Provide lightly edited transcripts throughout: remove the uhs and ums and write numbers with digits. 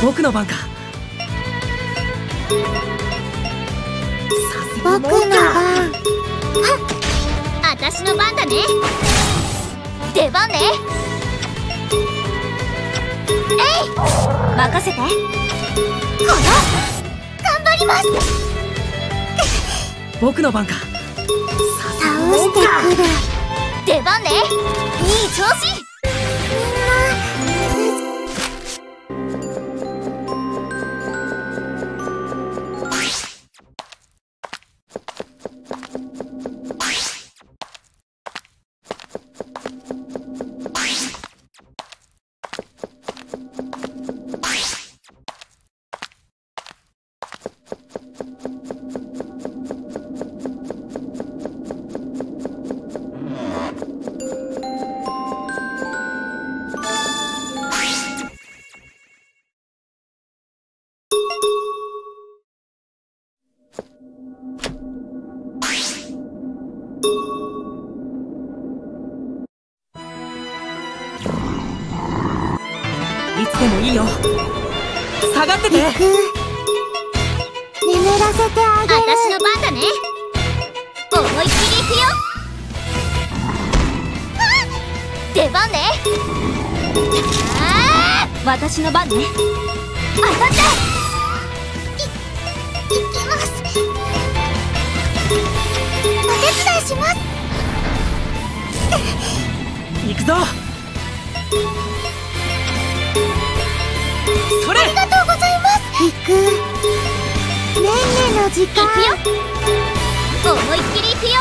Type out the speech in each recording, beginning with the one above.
僕の番か。 僕の番。 私の番だね。出番ね。えい、任せて。頑張ります。 僕の番か。 倒してくる。 出番ね。いい調子。 いつでもいいよ。下がってて。 眠らせてあげる。 私の番だね。思いっきり行くよ。出番ね。私の番ね。当たって。行きます。お手伝いします。 行くぞ。それ。 ありがとうございます。 行く。ねんねの時間。 行くよ。思いっきり行くよ。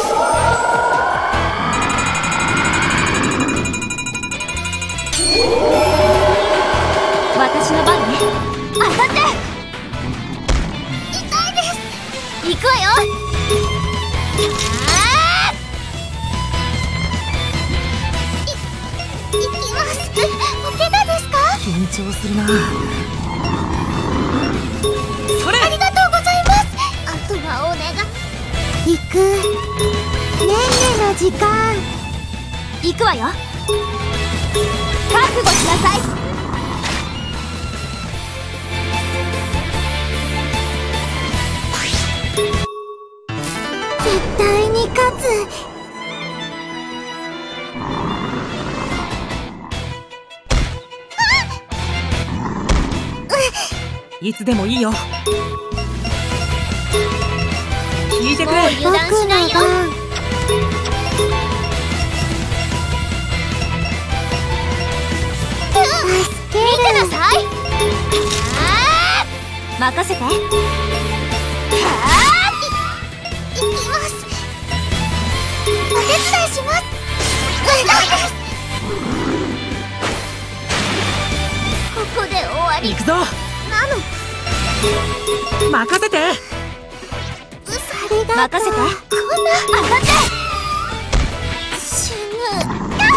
私の番ね。当たって。痛いです。行くわよ。行きます。お怪我ですか？ 緊張するな。それ。 ありがとうございます。あとはお願い。 行く。ねんねの時間。 行くわよ。覚悟しなさい。 絶対に勝つ。 いつでもいいよ。聞いてくれ。 もう油断しないよ。見てなさい。任せて。行きます。お手伝いします。ここで終わり行くぞ。 なの。 任せて。 ありがとう。 任せて。こんな当たって。死ぬ。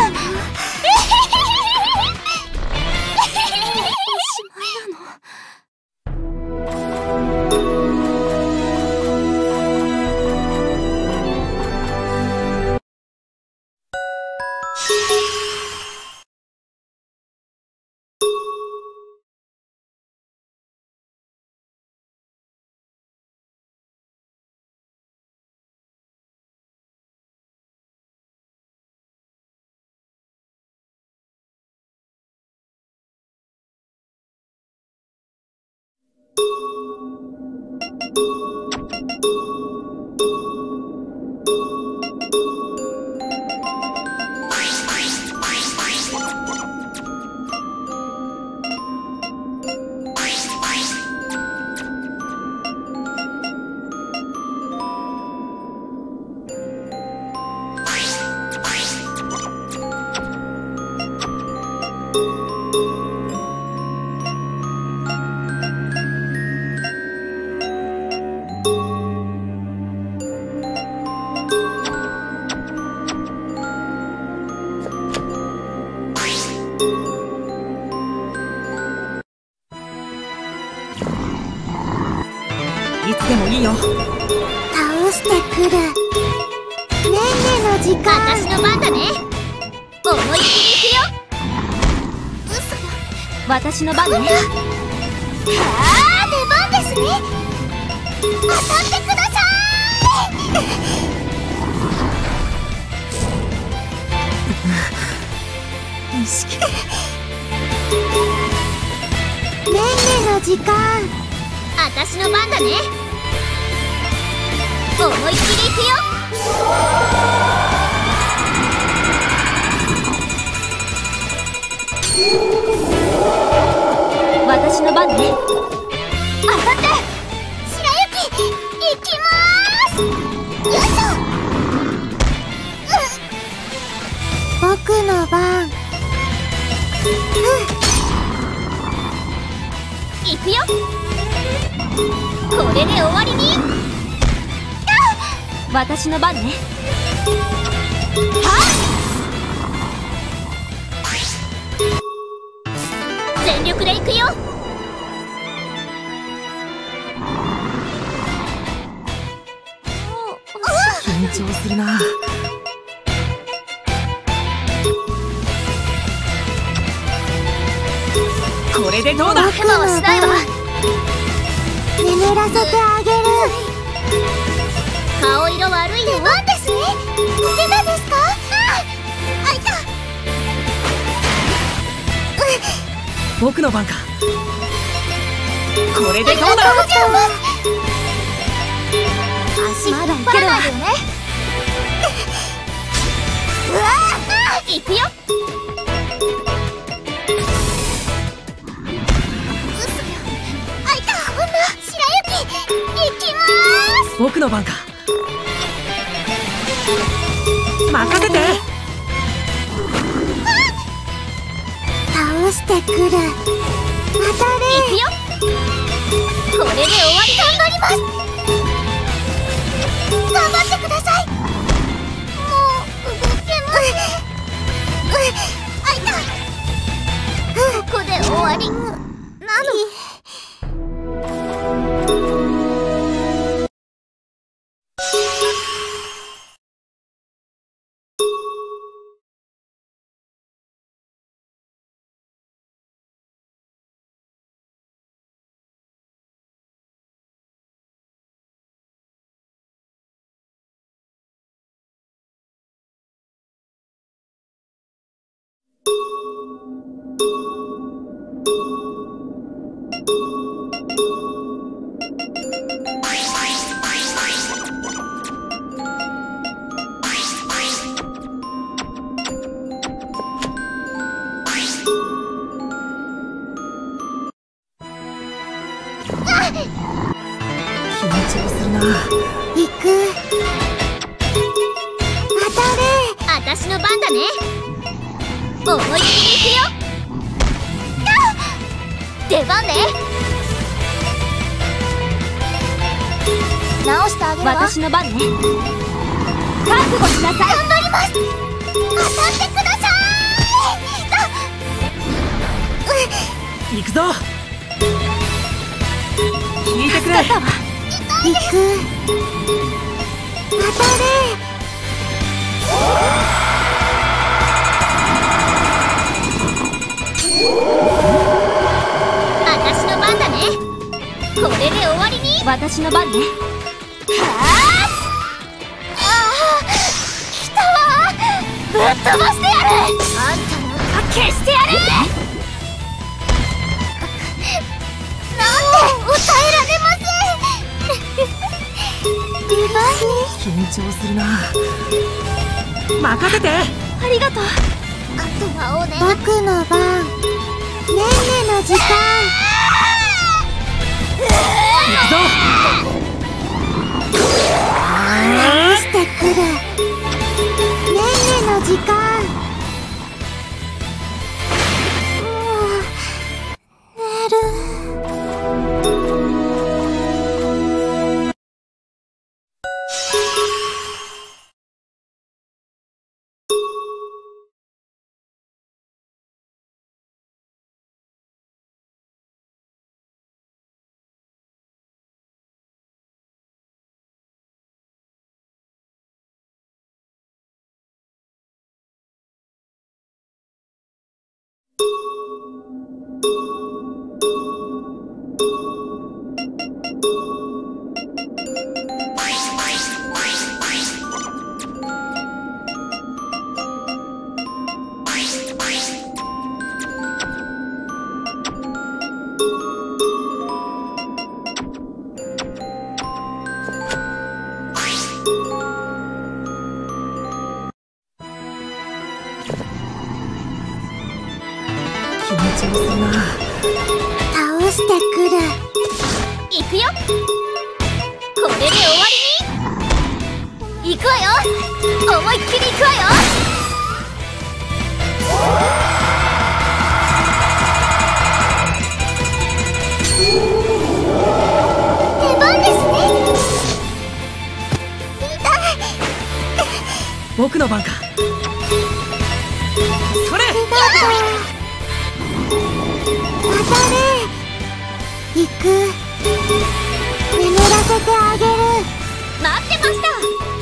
いつでもいいよ。 倒してくる。ねんねの時間。 私の番だね。思いっきり行くよ。嘘だ。私の番ね。 あ、出番ですね。当たってくださ意識。 ねんねの時間。 私の番だね。思いっきりいくよ。私の番ね。当たって。白雪行きまーす。よいしょ。 僕の番。 行くよ。これで終わりに。私の番ね。はっ、全力で行くよ。 緊張するな。これでどうだ。 ヘマはしないわ。 眠らせてあげる。 顔色悪いよ。出番ですね。出たですか。あ、あいた。 僕の番か。これでどうだ。 足まだいけるわよね。うわあ、行くよ。あいた。こんな白雪行きまーす。 僕の番か。任せて。 倒してくる。当たれ。 行くよ。これで終わり。頑張ります。頑張ってください。もう動けません。あいた。ここで終わりなの。 緊張するな。 行く。当たれ。 私の番だね。思いっきり行くよ。出番ね。直してあげるわ。私の番ね。覚悟しなさい。頑張ります。当たってください。 行くぞ。聞いてくれ。 行く。当たれ。 私の番だね。これで終わりに。私の番ね。はあ、来たわ。ぶっ飛ばしてやる。あんたの消してやる。なんで抑えられません。出番。 緊張するな。任せて。 ありがとう。あとはお願い。 僕の番。ねんねの時間。 行くぞ。 倒してくる。ねんねの時間。もう寝る。 るな。 倒してくる。 行くよ。これで終わりに行くわよ。思いっきり行くわよ。出番ですね。 僕の番か。それ。 当たれ。行く。眠らせてあげる。 待ってました。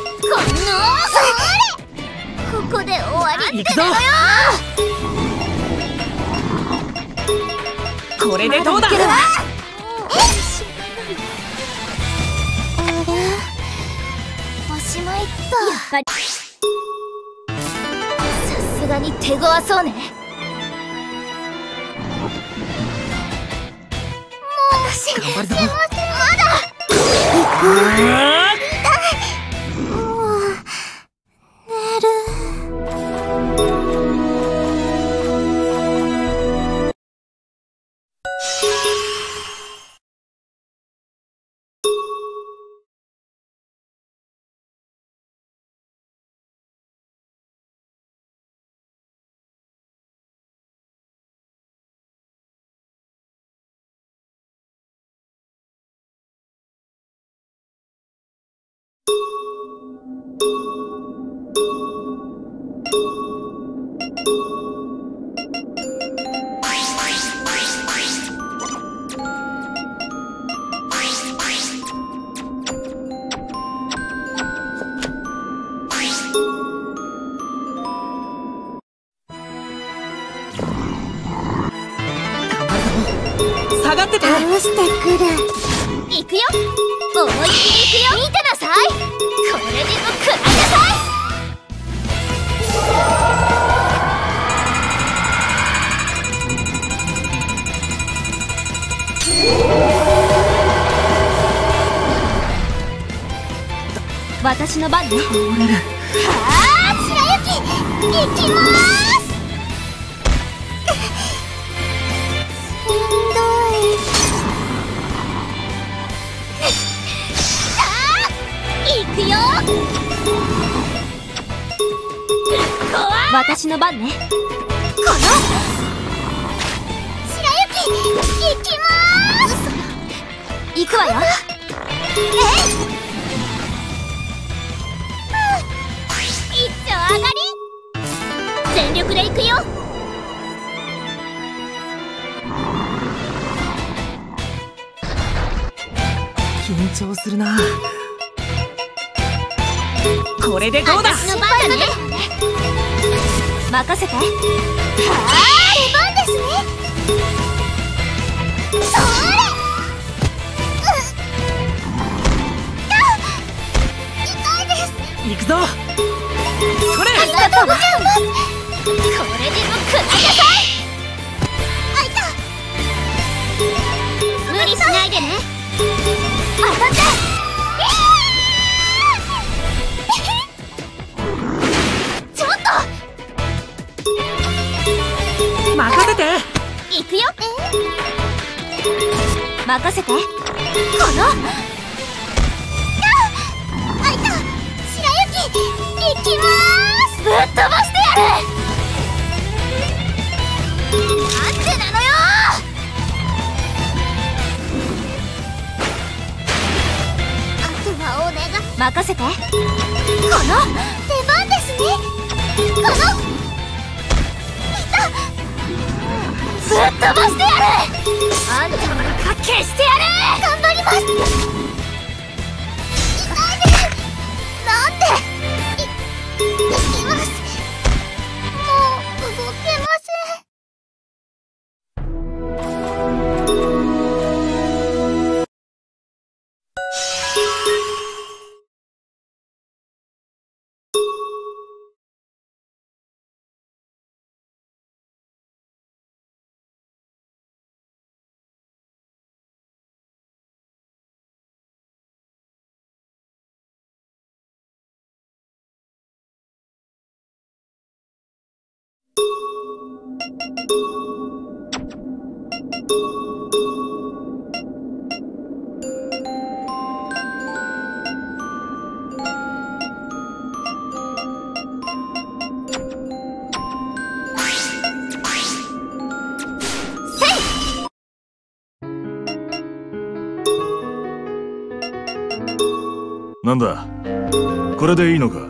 ここで終わりってだよ。 これでどうだ。 あれ、 おしまいか。やっぱりさすがに手強そうね。私頑張るぞ。 まだ寝る。 下がってて。 倒してくる。 行くよ。思いっきり行くよ。見てなさい。これでも食らいなさい。私の番ね。はあ、白雪行きまーす。 しんどい。 行くよ。私の番ね。この白雪行きまーす。行くわよ。一丁上がり。全力で行くよ。 緊張するな。これでどうだ。 私の番だね。任せて。はあ、出番ですね。それ。痛いです。 行くぞ。それ。 ありがとうございます。これでも食らいなさい。あいた。無理しないでね。当たって。ちょっと任せて。 行くよ。任せて。このあいた。白雪行きまーす。ぶっ飛ばしてやる。なんでなのよ。あとはお願い。任せて。この出番ですね。このぶっ飛ばしてやる。あんたの中消してやる。頑張ります。痛いです。なんで行きます。もう動けません。 なんだ、これでいいのか。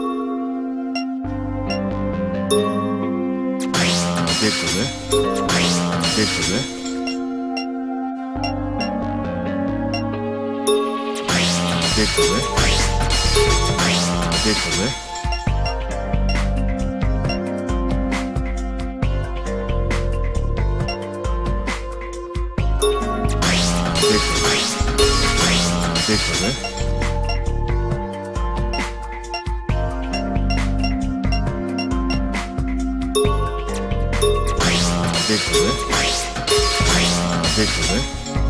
できたぜ、できたぜ。できたぜ、できたぜ。できたぜ。できたぜ。できたぜ。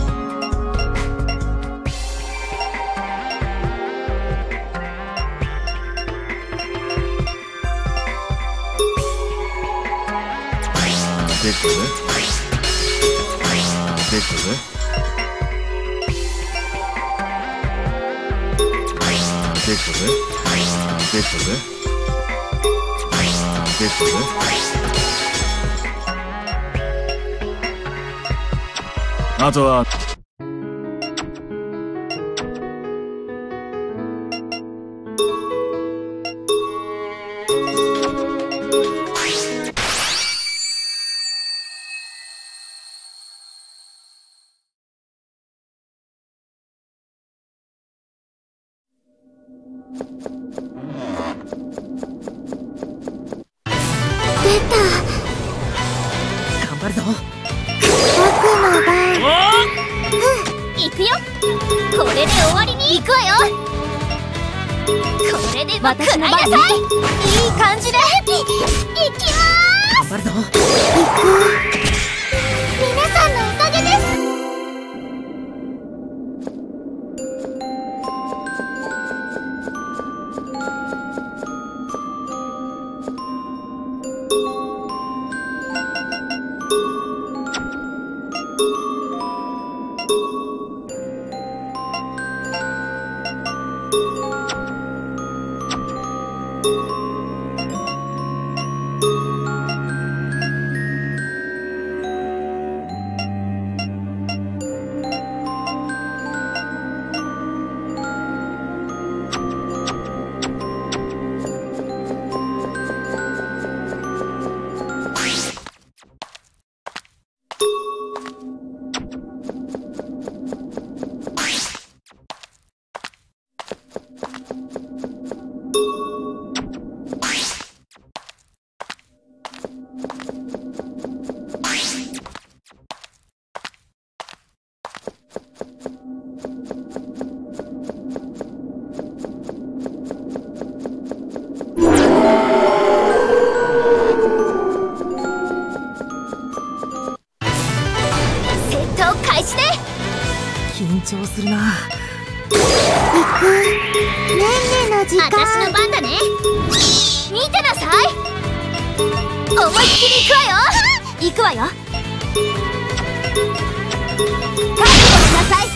できたぜ。できたぜ。できたぜ。できたぜ。できたぜ。あとは出た。 頑張るぞ。 僕の番。 行くよ。これで終わりに行くわよ。これで私の番ね。いい感じで行きまーす。 頑張るぞ。 皆さんのおかげです。 緊張するな。 行く。ねんねの時間。 私の番だね。見てなさい。思いっきり行くわよ。行くわよ。覚悟しなさい。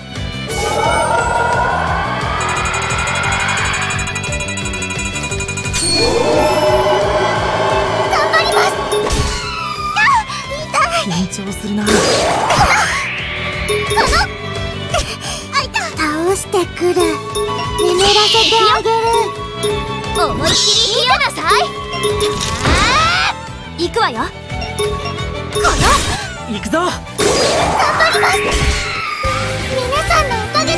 頑張ります。痛い。 緊張するな。 倒してくる。眠らせてあげる。 思いっきり見てなさい。行くわよ。 行くぞ。 頑張ります。皆さんのおかげです。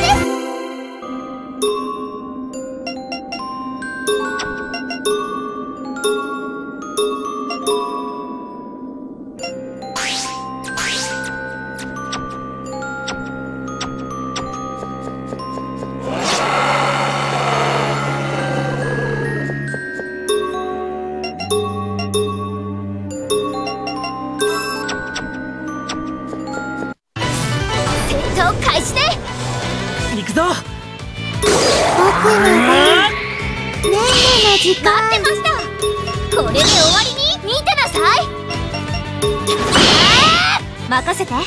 開始で行くぞ。 僕の番。ねんねの時間。 待ってました。これで終わりに見てなさい。 任せて。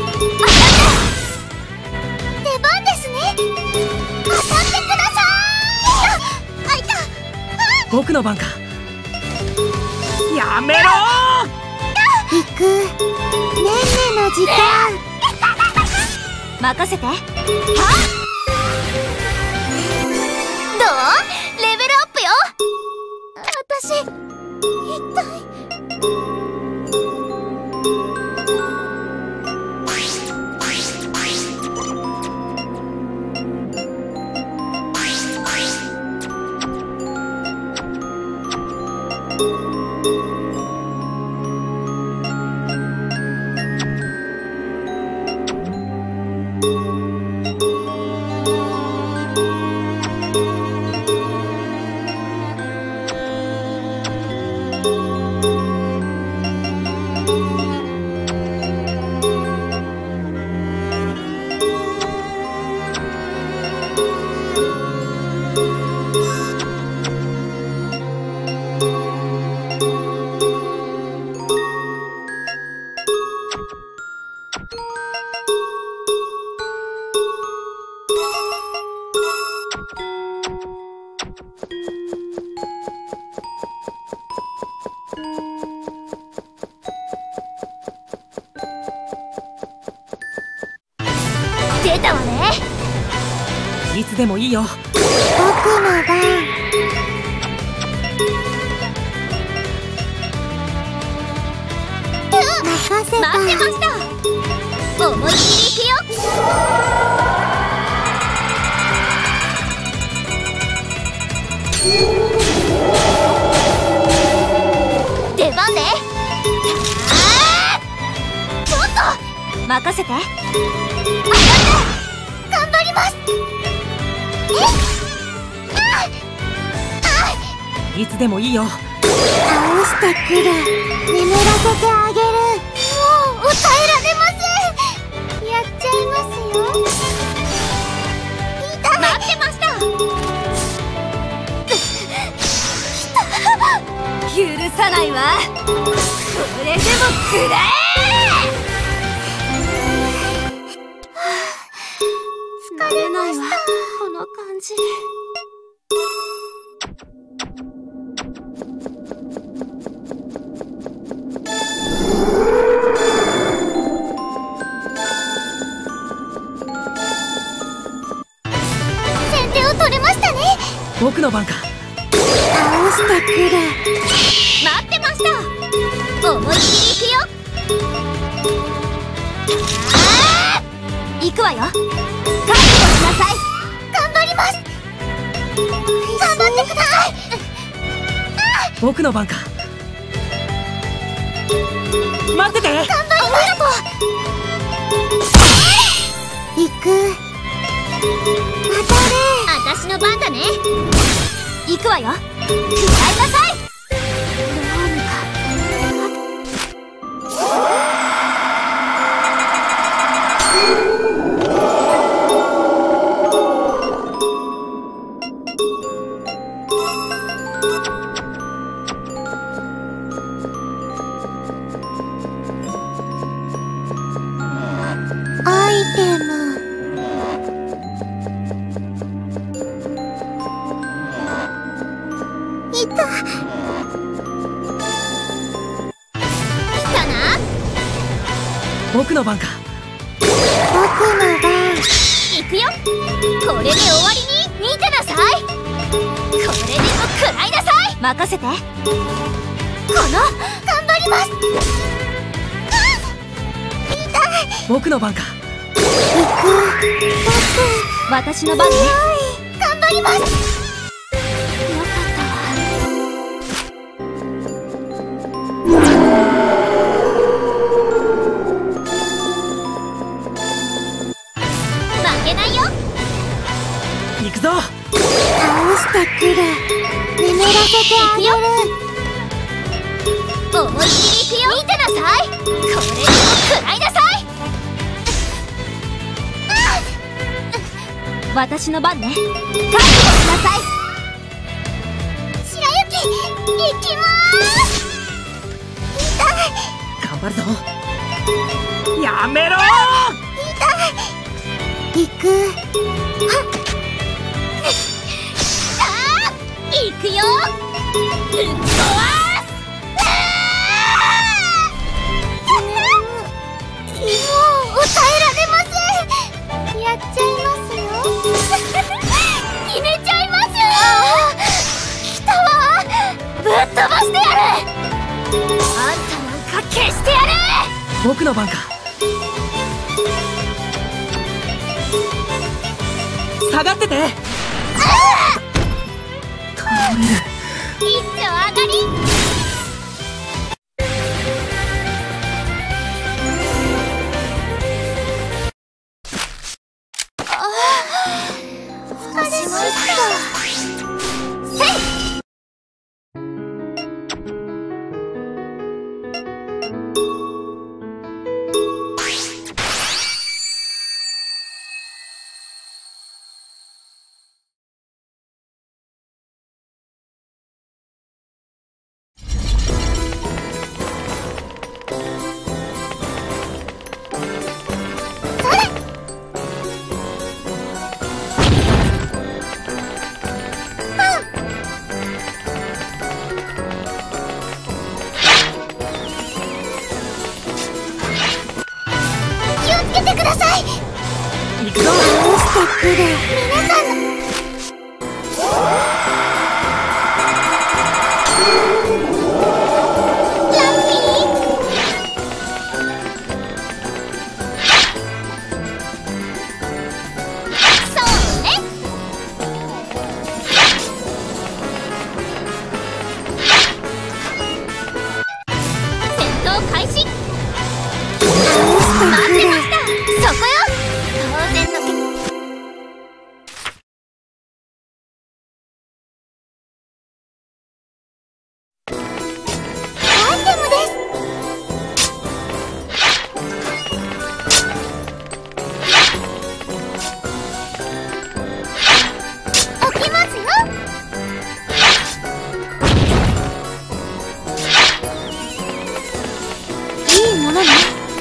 出番ですね。当たってください。あいた。 僕の番か。やめろ行く。ねんねの時間。 任せて。はっ、どう？レベルアップよ。 私一体。 出たわね。 いつでもいいよ。 僕の番。任せた。 待ってました。思いっきり行くよ。出番ね。ちょっと任せて。 頑張ります。 いつでもいいよ。 倒してくる。眠らせてあげる。もう抑えられません。やっちゃいますよ。痛い。 待ってました。許さないわ。それでもくらえ。慣れないわ、この感じ。 先手を取れましたね。 僕の番か。 倒してくる。 待ってました。思いっきり行くよ。行くわよ。覚悟しなさい。 頑張ります。頑張ってください。 僕の番か。待ってて。 頑張ります。行く。当たれ。 私の番だね。行くわよ。食らいなさい。 アイテム。いた。 来たな。 僕の番か。 僕の番。 行くよ。これで終わりに見てなさい。これでも食らいなさい。任せて。頑張ります。 僕の番か。 私の番ね。 頑張ります。 よかったわ。負けないよ。 行くぞ。 倒してくる。眠らせてあげる。 思いっきり行くよ。見てなさい。これでも食らいなさい。私の番ね。覚悟しなさい。 白雪、行きまーす。痛い。 頑張るぞ。 やめろ行く。 行くよ。ぶっ壊す。 もう耐えられません。やっちゃいますよ。 決めちゃいます。来たわ。ぶっ飛ばしてやる。あんたなんか消してやる。 僕の番か。下がってて。 一丁上がり。 始まった。 せい。 気をつけてください。 行くぞ。 どうしてくる。皆さんのラッピー。 そうね。戦闘開始。待ってました。そこよ。当然のアイテムです。置きますよ。いいものね。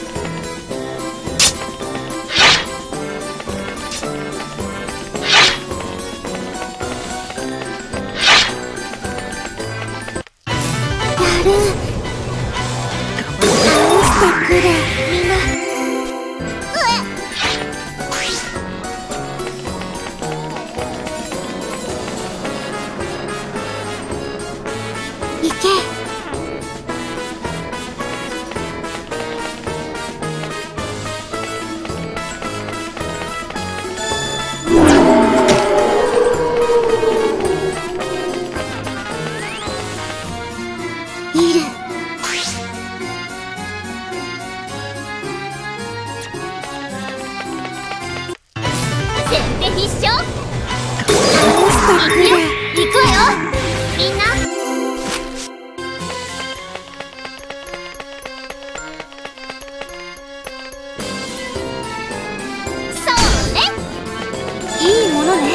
やる。倒してくれ。みんな。行け。いる。 先手必勝。 倒してくれ。 行くわよ。みんな。そうね。 いいものね。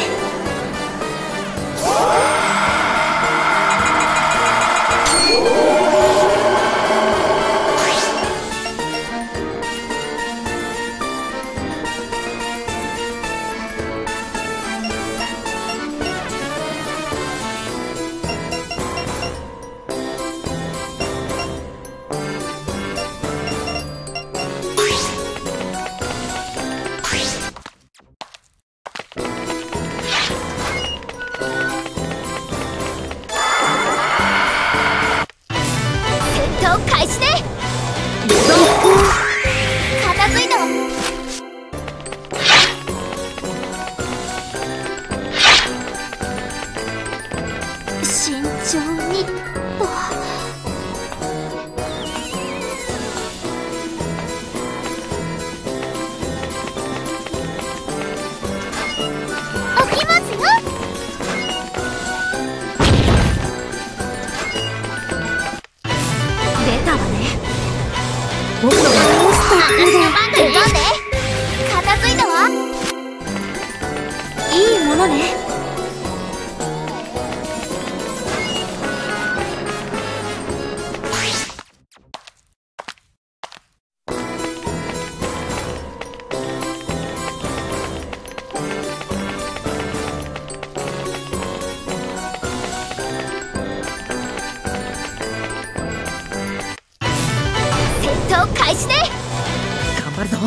張るぞ。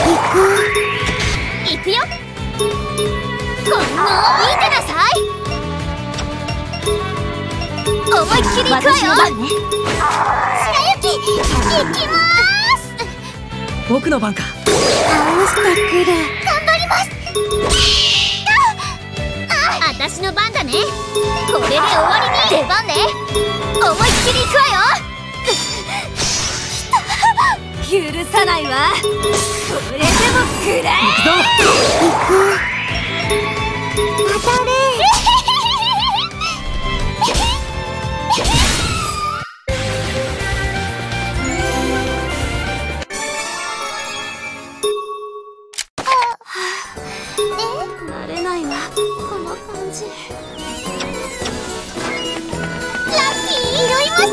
行くよ。見てなさい。思いっきり行くわよ。白雪行きまーす。 僕の番か。 倒してくる。 頑張ります。私の番だね。これで終わりに。出番ね。思いっきり行くわよ。許さないわ。これでもくらえ。 行くぞ。 当たれ。 慣れないわ、この感じ。ラッキー、拾いました。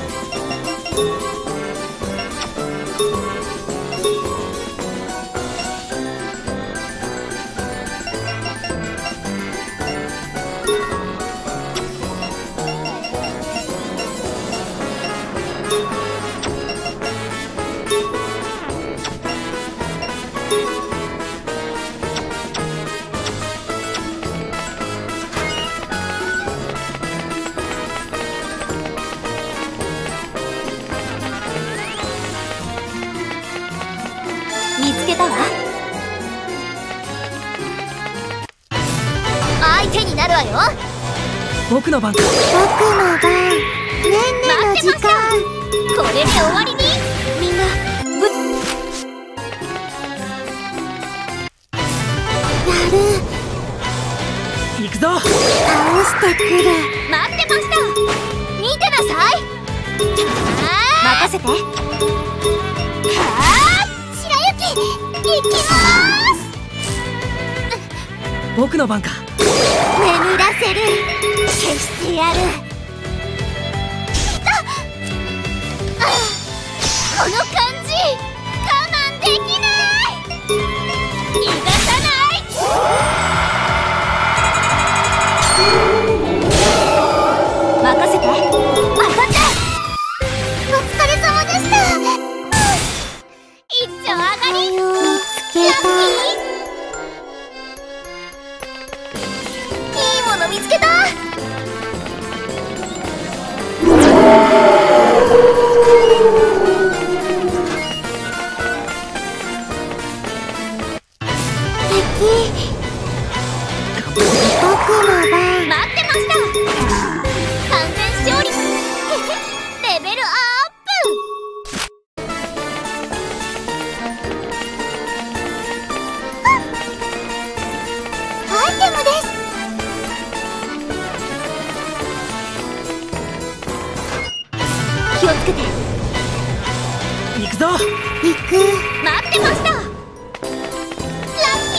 見つけたわ。相手になるわよ。 僕の番か。 僕の番。ねんねの時間。 これで終わりに。みんなやる。 行くぞ。 倒してくる。 待ってました。見てなさい。任せて。行きまーす。 僕の番か。 眠らせる。消してやる。 この感じ我慢できない。逃がさない。任せて。当たった。 お疲れ様でした。 一丁上がり。 見つけた。 いいもの見つけた。 僕の番。 待ってました。完全勝利。レベルアップ。 アイテムです。 気をつけて。 行くぞ。 行く。 待ってました。ラッキ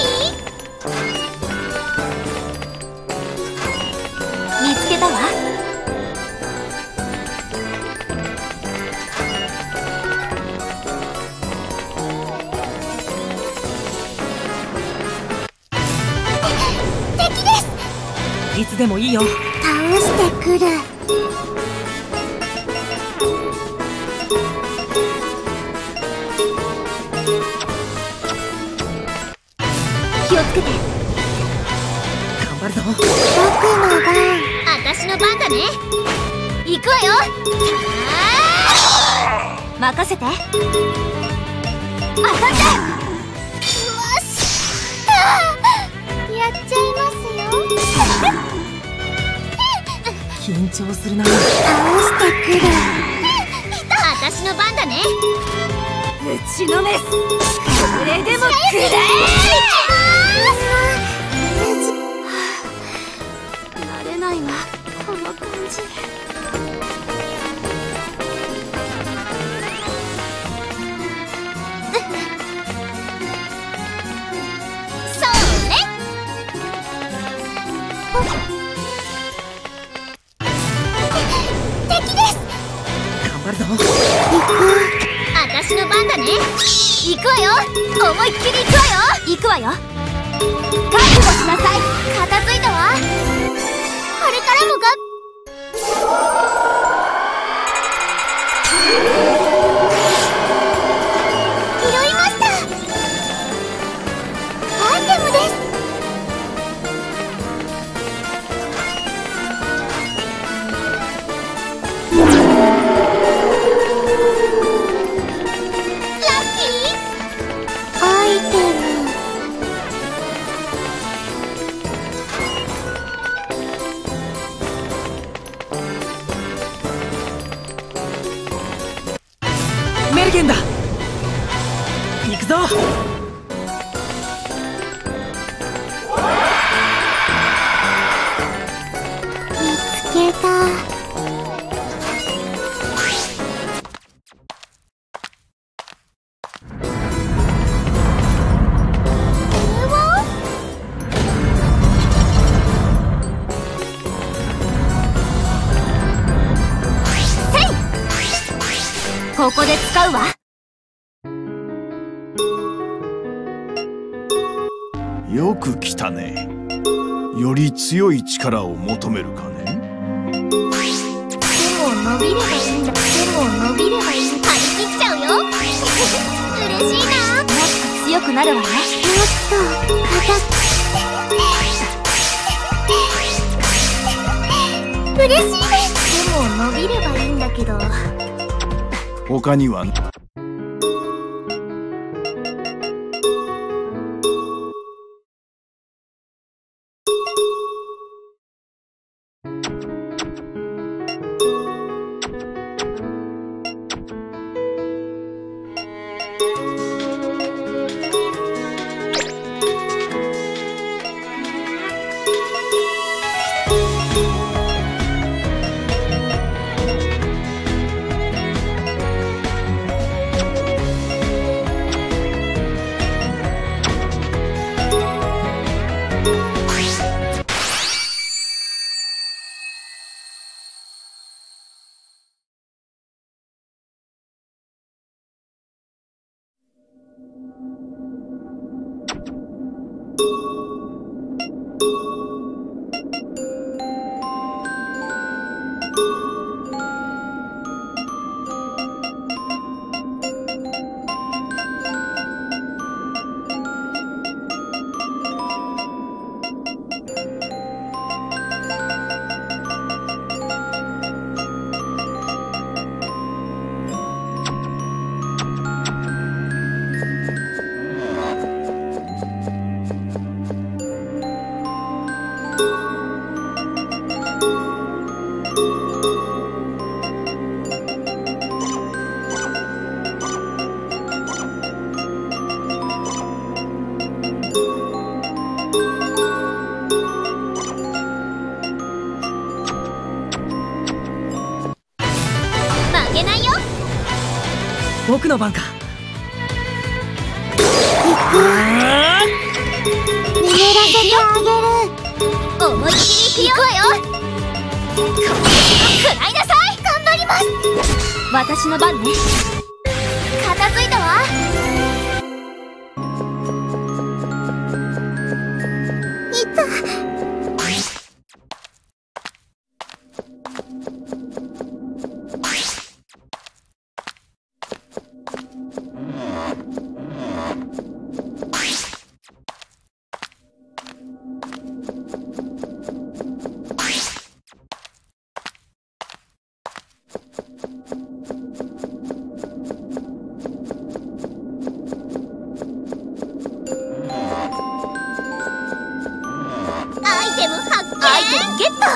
ー。見つけたわ。 敵です。 いつでもいいよ。 倒してくる。 気をつけて。 頑張るぞ。 僕の番。 私の番だね。行くわよ。任せて。当たった。 やっちゃいますよ。 緊張するな。 倒してくる。 私の番だね。ぶちのめす。これでもくらえ。慣れないわ、この感じ。それ。 敵です。 頑張るぞ。 私の番だね。行くわよ。思いっきり行くわよ。行くわよ。覚悟しなさい。片付いたわ。これからも拾いました。 よ。 見つけた。 ここで使うわ。 よく来たね。より強い力を求めるかね。 でも伸びればいいんだ。張り切っちゃうよ。嬉しいな。もっと強くなるわね。 もっと嬉しいです。でも伸びればいいんだけど。 他には僕の番か。 眠らせてあげる。 思いっきり行くわよ。食らいなさい。頑張ります。私の番ね。片付いたわ。 いた。 アイテムゲット。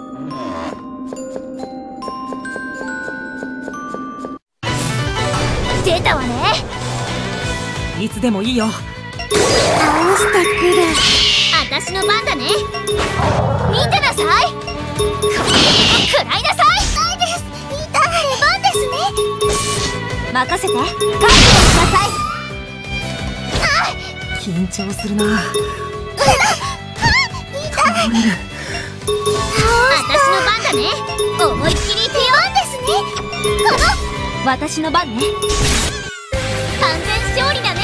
出たわね。 いつでもいいよ。 倒してくる。 私の番だね。見てなさい。食らいなさい。 痛いです。痛い。出番ですね。 任せて。覚悟しなさい。 緊張するな。 私の番だね。思いっきりピヨンですね。私の番ね。完全勝利だね。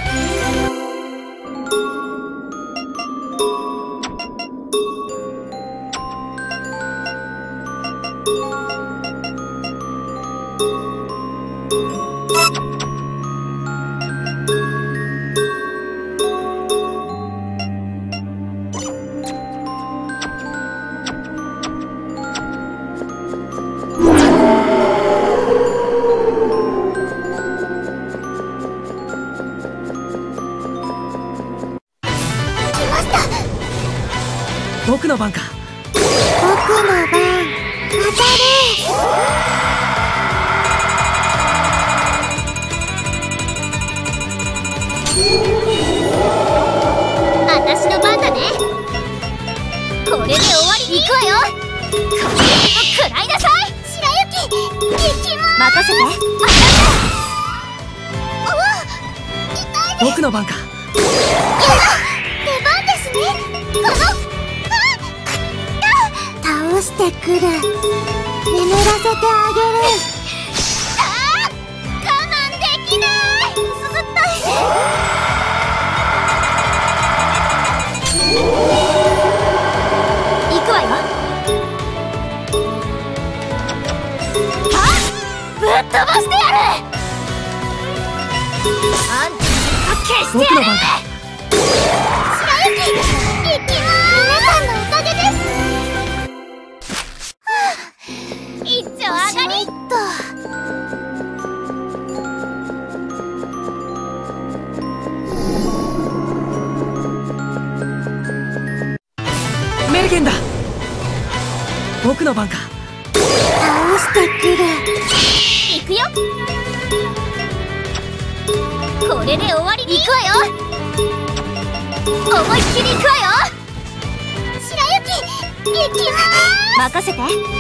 僕の番か。 僕の番。当たる。 任せて。 僕の番か。 出番ですね。倒してくる。眠らせてあげる。 我慢できない。すすったい。行くわよ。ぶっ飛ばしてやる。あんたにかっけしてやる。 僕の番か。 白雪行きまーす。皆さんのおかげです。 一丁上がり。 メルゲンだ。僕の番か。 倒してくる。 行くよ。これで終わりに行くわよ。思いっきり行くわよ。 白雪行きまーす。 任せて。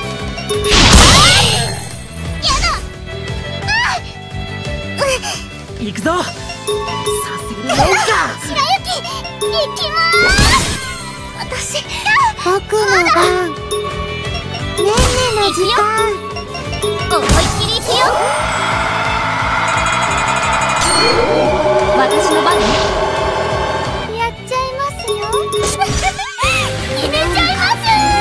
行くぞ。させるもんか。 白雪行きまーす。私僕の番。ねんねの時間。 思いっきり行くよ。私の番ね。 やっちゃいますよ。 決めちゃいます。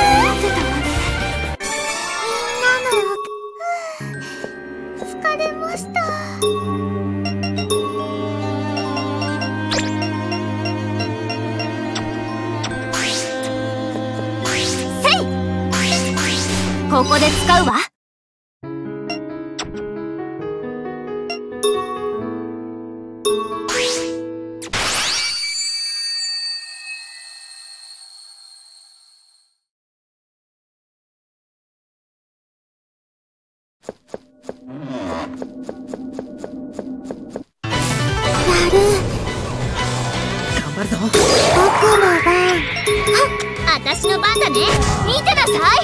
みんなの疲れました。 ここで使うわ。 頑張るぞ。 僕の番。 私の番だね。見てなさい。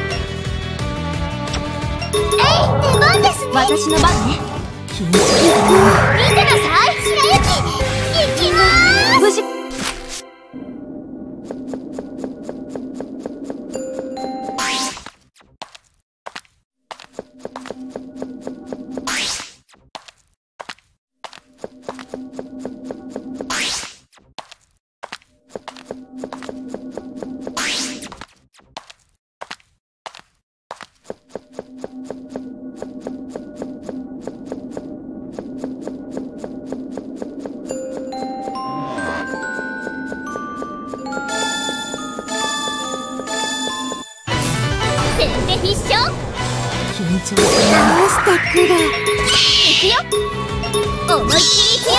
出番ですね。 私の番ね。 緊張する。 見てなさい。 白雪行きまーす。 無事。先手必勝。 緊張する。 倒してくる。 行くよ。思いっきり行くよ。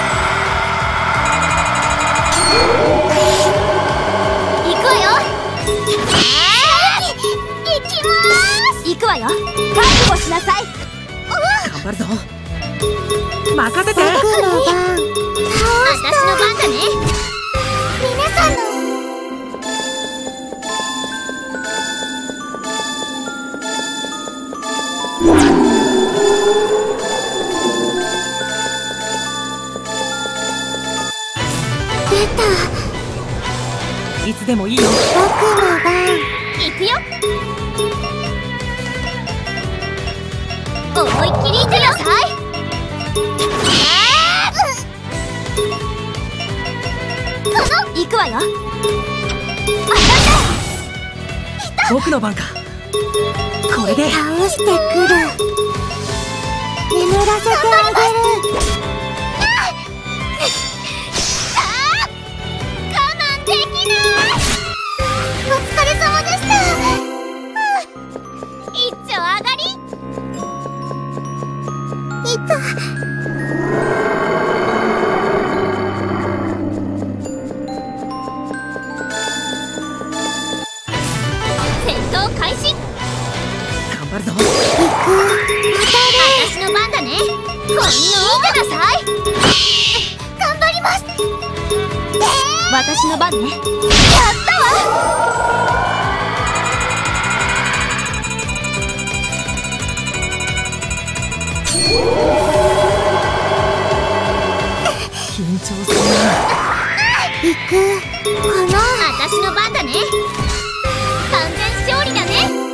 行くわよ。 行きまーす。 行くわよ。覚悟しなさい。 頑張るぞ。任せて。 僕の番。 私の番だね。 皆さんの出た。 いつでもいいよ。 僕の番。 行くよ。思いっきり行ってなさい。行くわよ。 僕の番か。これで倒してくる。眠らせてあげる。 我慢できない。 お疲れ様でした。 一丁上がり。 いた。 戦闘開始。 頑張るぞ。 私の番だね。こんな見てなさい。 頑張ります。 私の番ね。やったわ。 張するな。 行くかな。 私の番だね。完全勝利だね。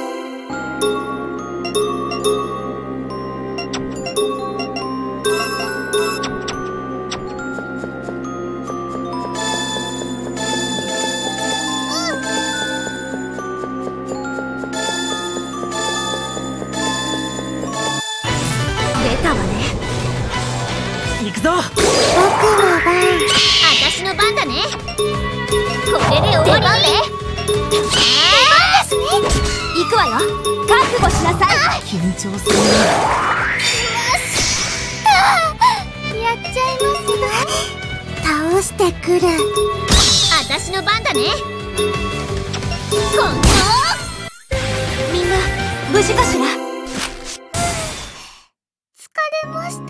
出たわね。 行くぞ。 僕の番。 私の番だね。これで終わり。出番ですね。行くわよ。覚悟しなさい。 緊張するやっちゃいますが倒してくる。 私の番だね。今度みんな無事かしら。 疲れました。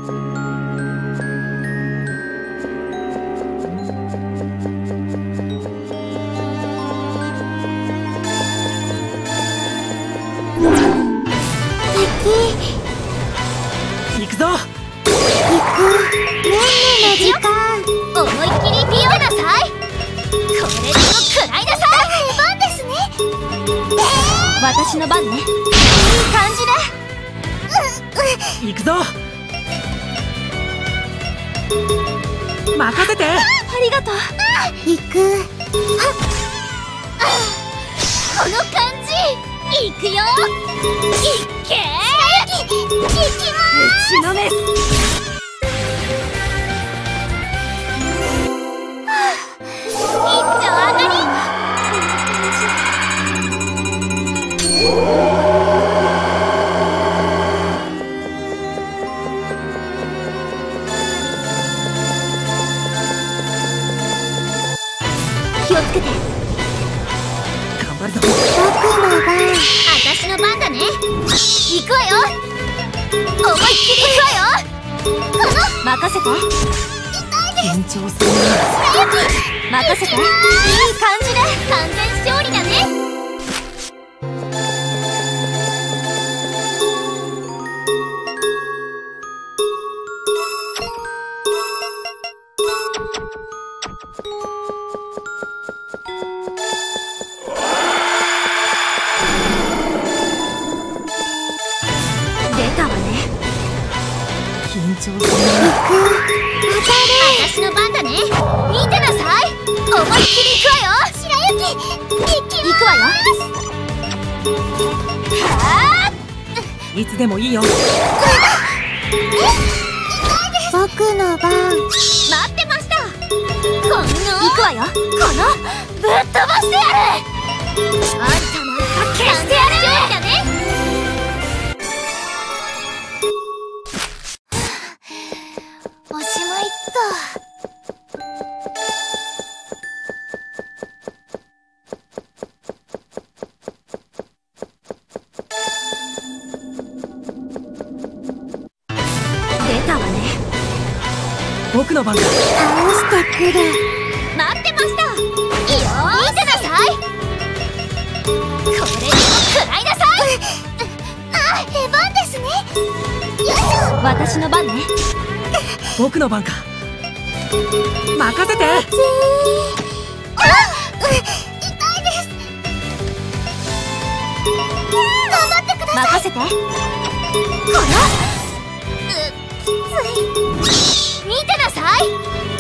行くぞ。 行くねんねの時間。 思いっきりビオなさい。これでも食らいなさい。 出番ですね。 私の番ね。いい感じね。 行くぞ。任せて。 ありがとう。 行く。 この感じ。いくよ。いっけー。 行きます。 打ちのめす。一丁上がり。気をつけて。 頑張るぞ。 僕の番。 私の番だね。行くわよ。思いっきり行くわよ。任せて。 緊張する任せて。いい感じで完全勝利だね。出たわね。 緊張する私の番だね。見てなさい。思いっきり行くわよ。白雪行くわよ。はあ。 いつでもいいよ。 僕の番。 待ってました。行くわよ。このぶっ飛ばしてやる。あんたなんか消してやる。勝利だね。 おしまいっと。 出たわね。 僕の番だ。 倒してくる。 待ってました。いいよ。見てなさい。これでも食らいなさい。 あ、出番ですね。よいしょ。 私の番ね。 僕の番か。任せて。 痛いです。頑張ってください。 任せて。こら。きつい。見てなさい。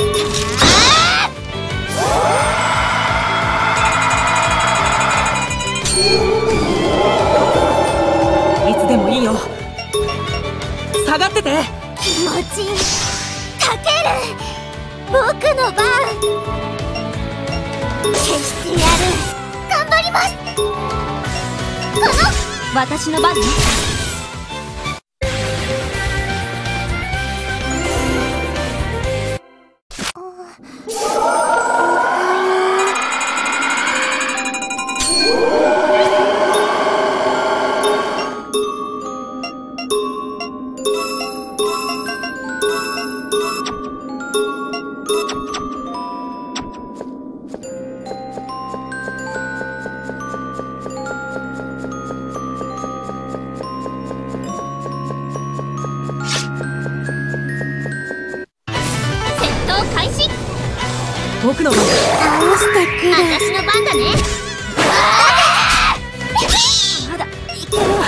いつでもいいよ。下がってて。 気持ちかける。僕の番。消してやる。頑張ります。 私の番ね。戦闘僕の番だ。 倒してくる。 私の番だね。まだいけるわ。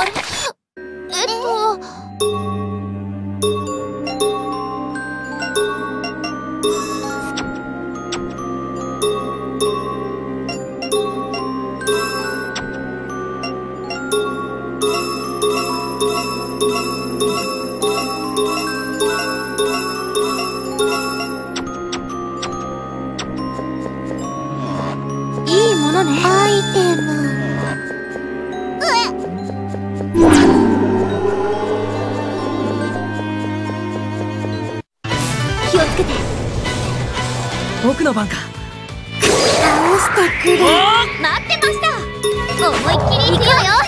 いいものね。 アイテム。 気をつけて。 僕の番か。 倒してくる。 待ってました。思いっきり行くわよ。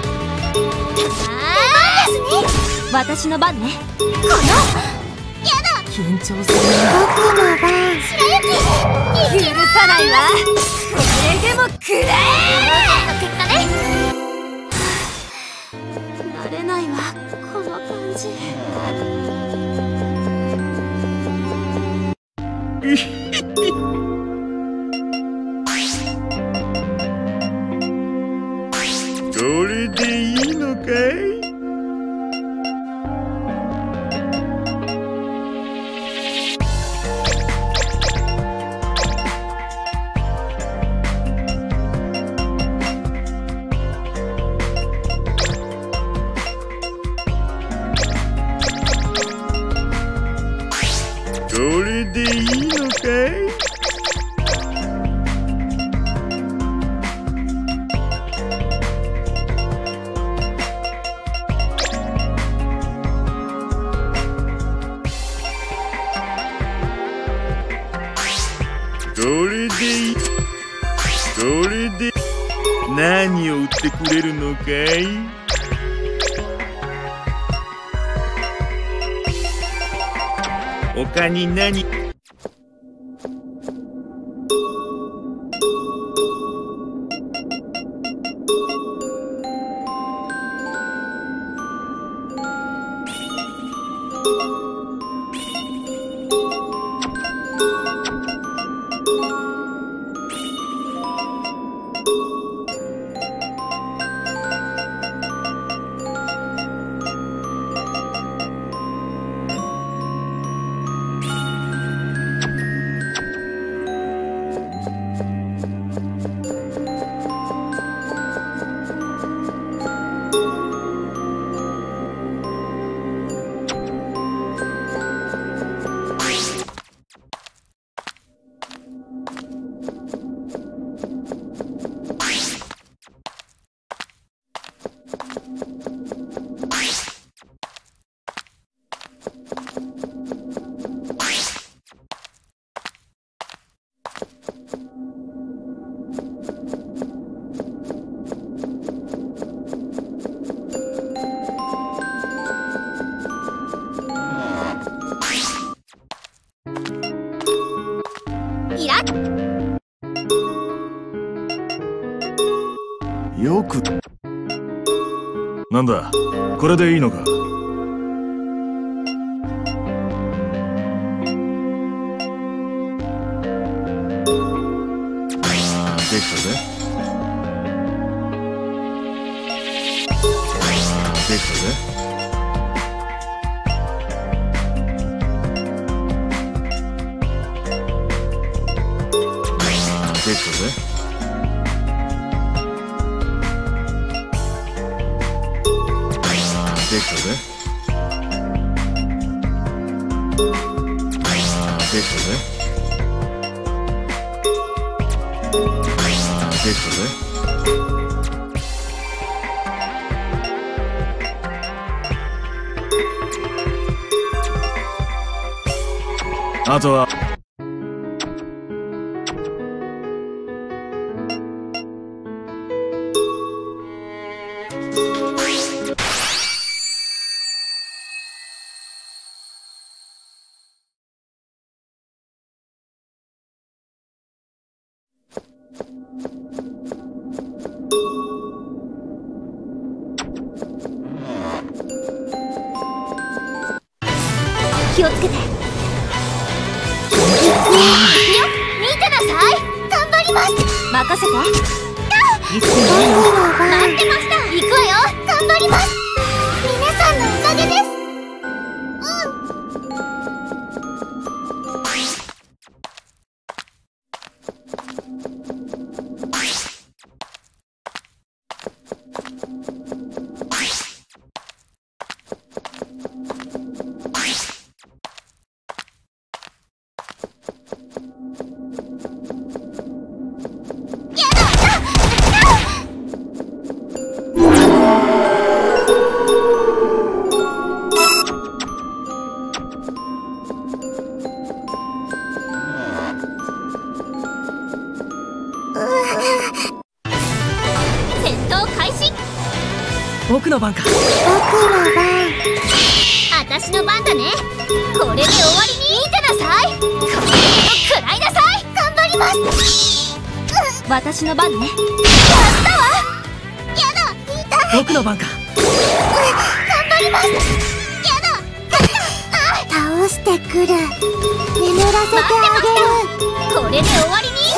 私の番ね。このやだ。 緊張するね。 僕の番。 許さないわ。これでも食らえ。結果ね。慣れないわこの感じ。 それでいいのかい？それでいいのかい？それでいい。それで何を売ってくれるのかい？他に何？よく。 なんだ、これでいいのか。できたぜ。できたぜ。できたぜ。できたぜ。できたぜ。できたぜ。あとは気をつけて。よっます。 任せて。 いつでもいいよ。 待ってました。行くわよ。 頑張ります。皆さんのおかげです。 戦闘開始。 僕の番か。 僕の番。 私の番だね。これで終わりに。見てなさい。これで食らいなさい。 頑張ります。 私の番ね。 やったわ。やだ、痛い。 僕の番か。 頑張ります。やだ、倒してくる。眠らせてあげる。 これで終わりに。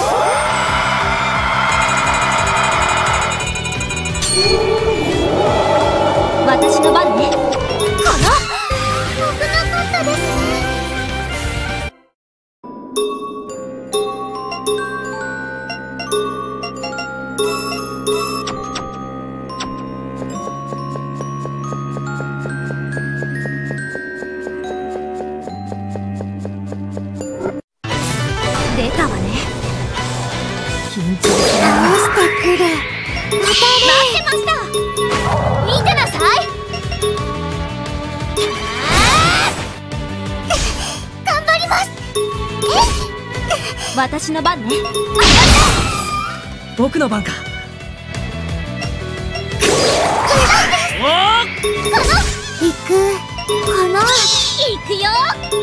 私の番ね。 危なかったですね。 出たわね。 緊張倒してくる。当た待ってました。見てなさい。 頑張ります。 私の番ね。 僕の番か。 行くかな。 行くよ。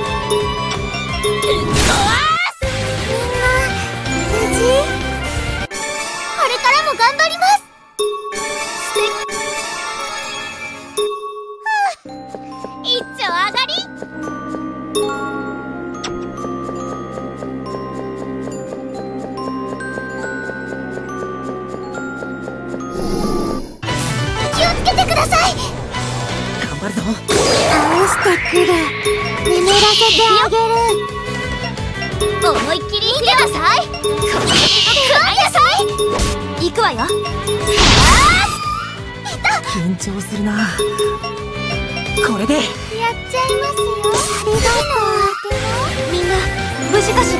みんな無事。これからも頑張ります。 一丁上がり。 気をつけてください。 頑張るぞ。 倒してくる。眠らせてあげる。 思いっきり行くなさい。これで食らいなさい。行くわよ。 緊張するな。これでやっちゃいますよ。ありがとう。 みんな無事かしら。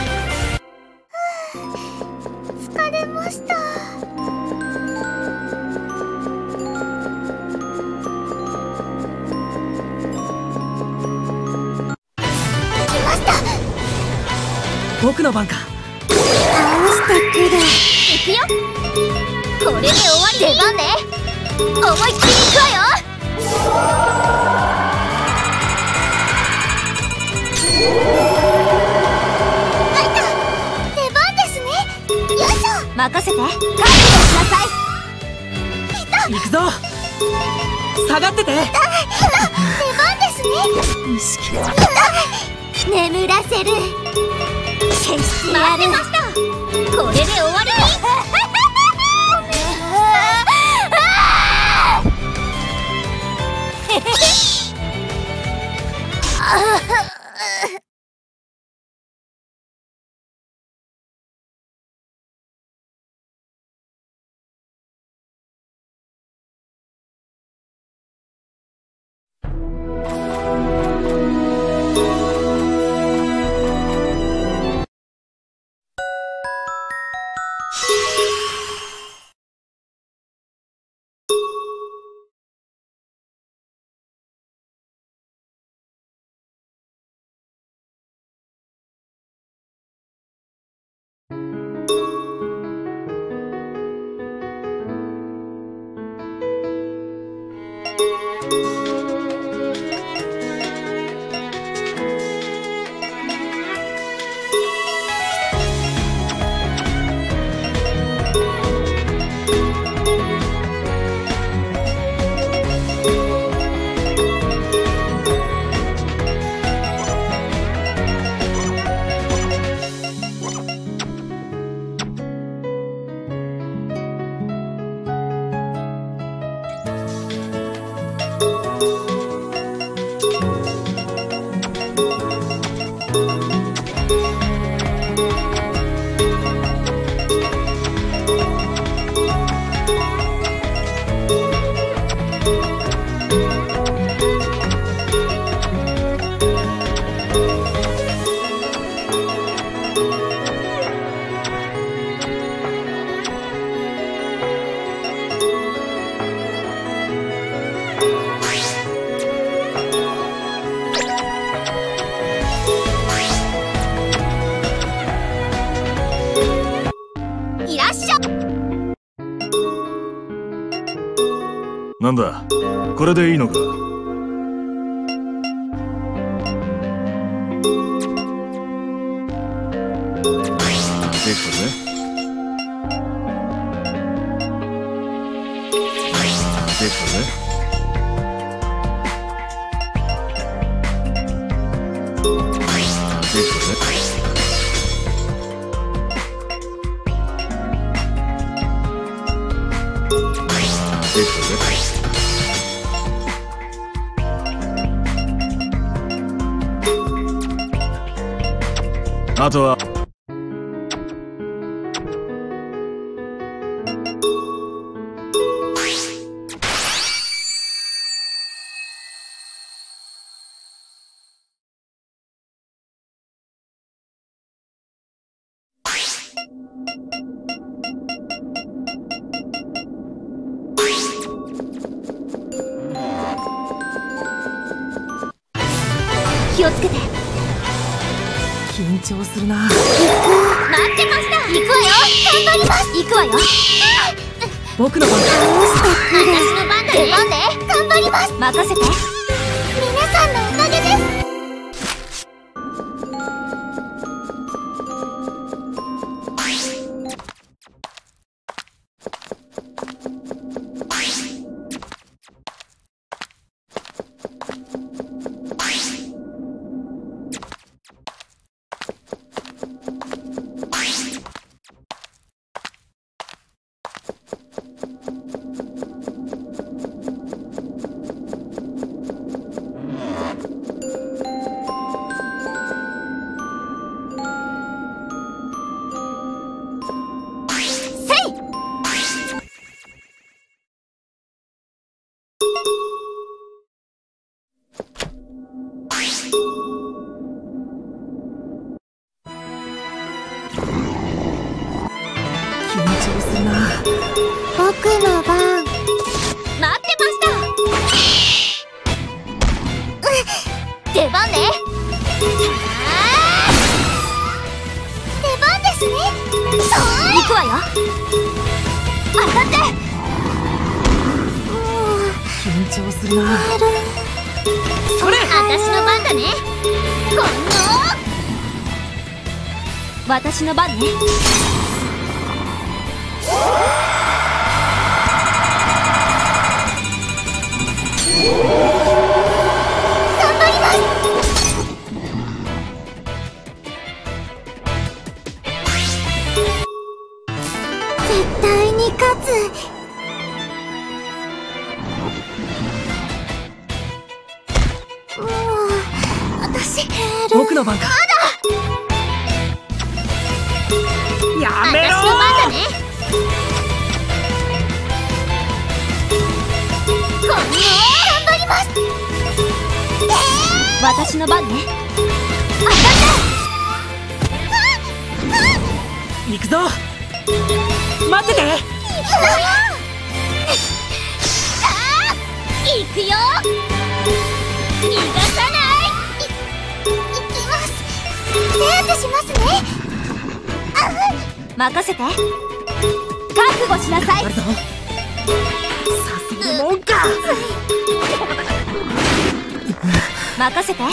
疲れました。来ました。 僕の番か。 倒してくる。 行くよ。これで終わり。出番ね。思いっきり行くわよ。 出番ですね。よいしょ。 任せて。覚悟しなさい。 行くぞ。下がってて。 出番ですね。 意識眠らせる。消してやる。 待ってました。これで終わりに。 いらっしゃ。 なんだ、これでいいのか。できたぜ。できたぜ。できたぜ。できたぜ。あとは気をつけて。 緊張するな。 待ってました。行くわよ。頑張ります。行くわよ。 僕の番だ。 私の番だね。出番ね。頑張ります。任せて。皆さんのおかげです。 緊張するな。 僕の番。 待ってました。出番ね。出番ですね。行くわよ。当たって。 緊張するな。 それ。私の番だね。この私の番ね。頑張ります。 絶対に勝つ。もう私僕の番か。やめろ私の番だね。頑張ります。私の番ね。当たった。 行くぞ。待ってて。 行くよ。逃がさない。 行きます。手当てしますね。 任せて。覚悟しなさい。 あるぞ。さすがもんか。 任せて。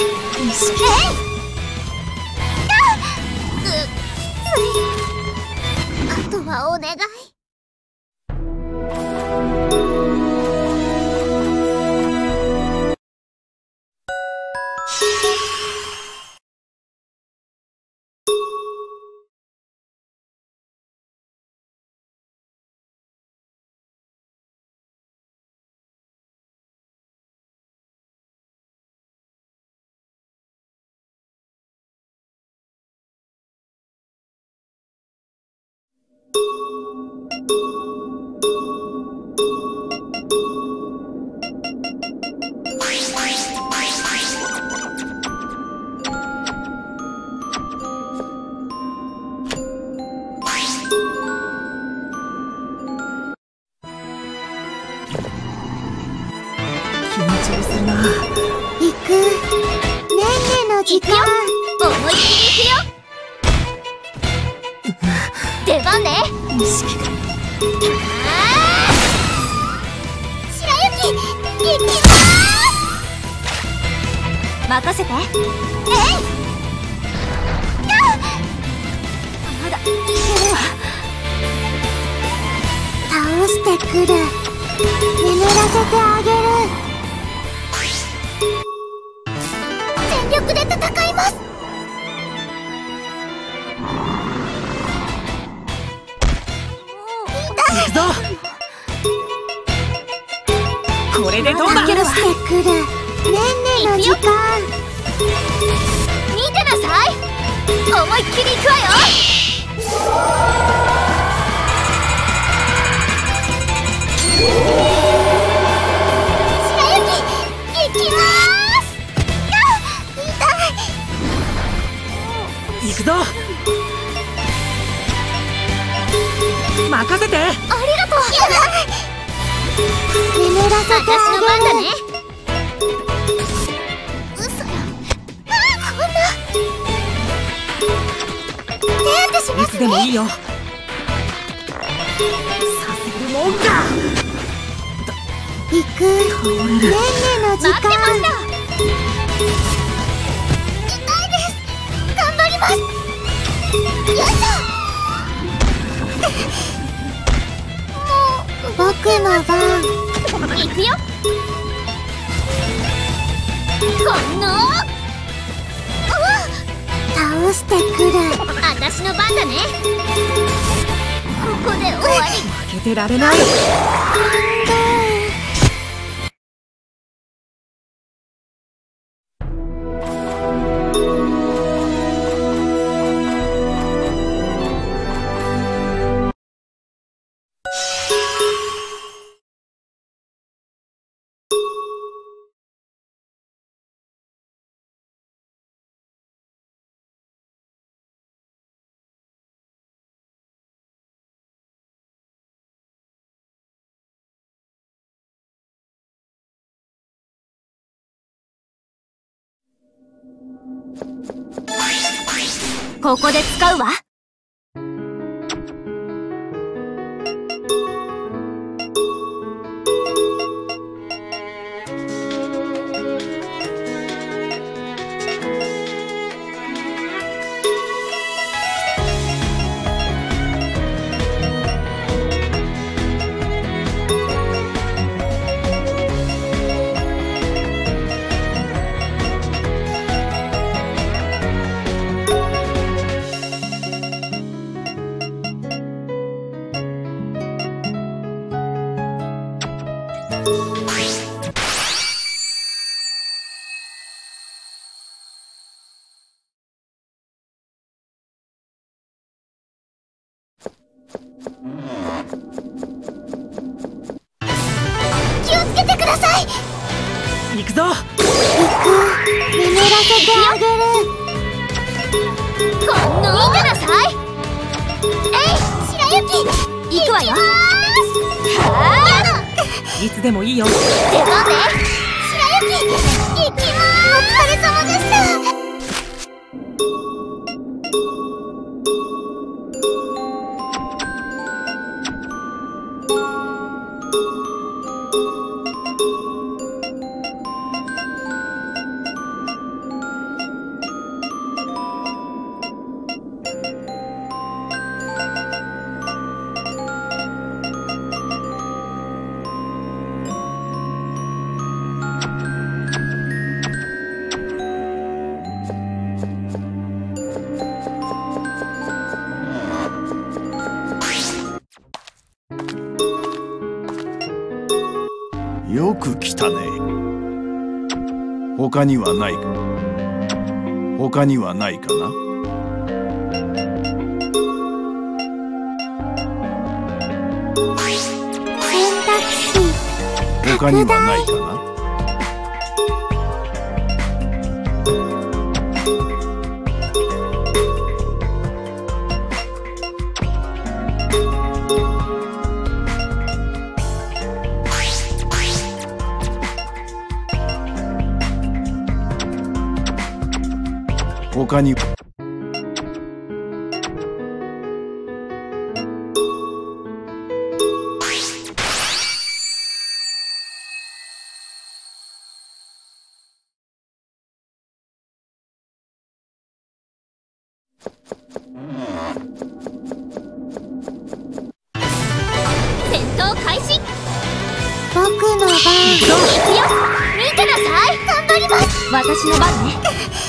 あとはお願い。 緊張するな。 行く。ねんねの時間。 思いっきり行くよ。出番ね。 意識が。 白雪、行きます。 任せて。まだいけるわ。 倒してくる。眠らせてあげる。全力で戦います。 行くぞ。これでどうだ。 倒してくる。ねんねの時間。 見てなさい。思いっきり行くわよ。 白雪、行きます。 行くぞ。任せて。 ありがとう。 眠らせてあげる。 私の番だね。 嘘よ。こんな。手当てしますね。 いつでもいいよ。させるもんか。 行く。ねんねの時間。 待ってました。 痛いです。頑張ります。よいしょ。僕の番。 行くよ。この倒してくる。 私の番だね。ここで終わり。 負けてられない。 ここで使うわ。 気をつけてください。 行くぞ。 行く。眠らせてあげる。 見てなさい。 白雪、 行くわよ。 いつでもいいよ。 出番ね。 白雪、行きます。お疲れ様でした。 よく来たね。他にはないか。他にはないかな。 選択肢他にはないかな。他に戦闘開始。 僕の番。 いくよ。見てなさい。頑張ります。私の番ね。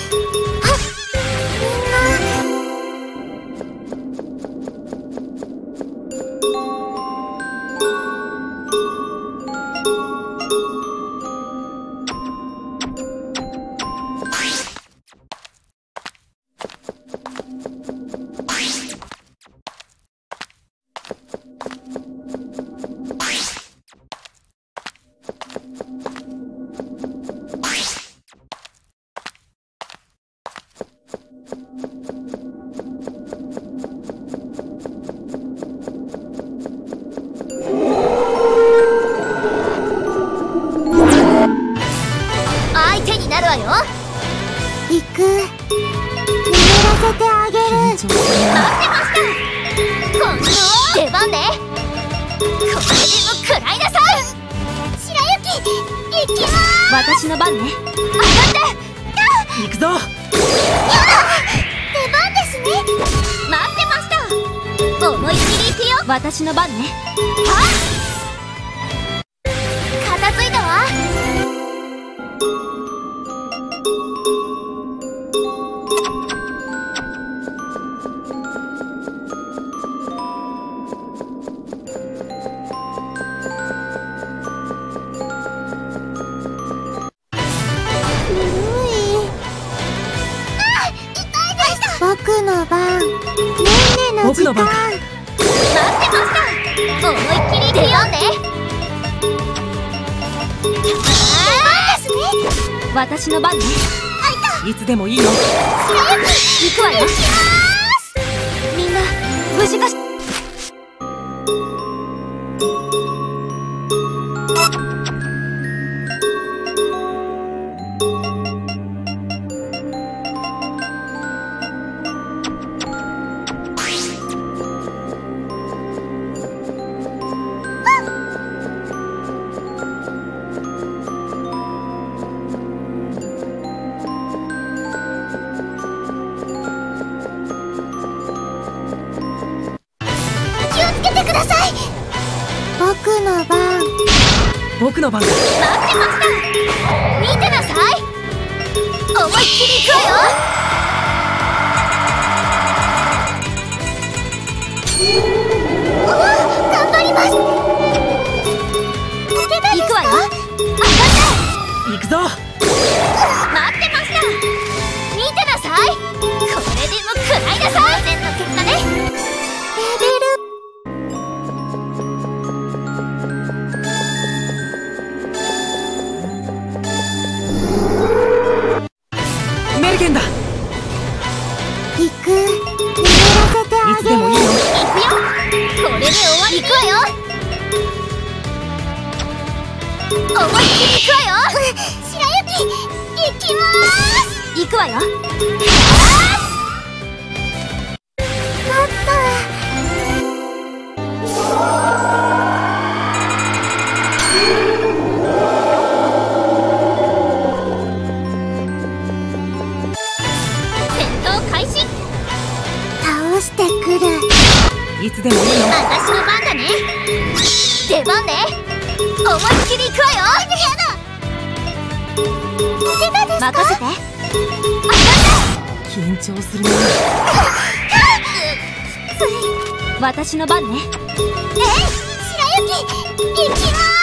相手になるわよ。 行く。眠らせてあげる。 待ってました。今度出番ね。これでも食らいなさい。白雪行きまーす。私の番ね。上がって行くぞ。 出番ですね。 待ってました。思いっきり行くよ。私の番ね。はっ片付いたわ。 僕の番。ねんねの時間。 僕の番か。 待ってました。思いっきり行くよね。出番ですね。私の番ね。 いつでもいいよ。 行くわよ。みんな無事かし。 僕の番。 僕の番か。 待ってました。見てなさい。思いっきり行くわよ。頑張ります。行くわよ。上がって行くぞ。 待ってました。見てなさい。これでも食らいなさい。当然の結果ね。 レベル。 メルゲンだ。 行く。眠らせてあげる。 いつでもいいよ。 行くよ。これで終わり。行くわよ。思いっきり行くわよ。白雪行きまーす。行くわよ。 勝った。 戦闘開始。 倒してくる。 いつでもいいよ。 私の番だね。出番ね。思いっきり行くわよ。任せて。 緊張するな。 私の番ね。 白雪行きまー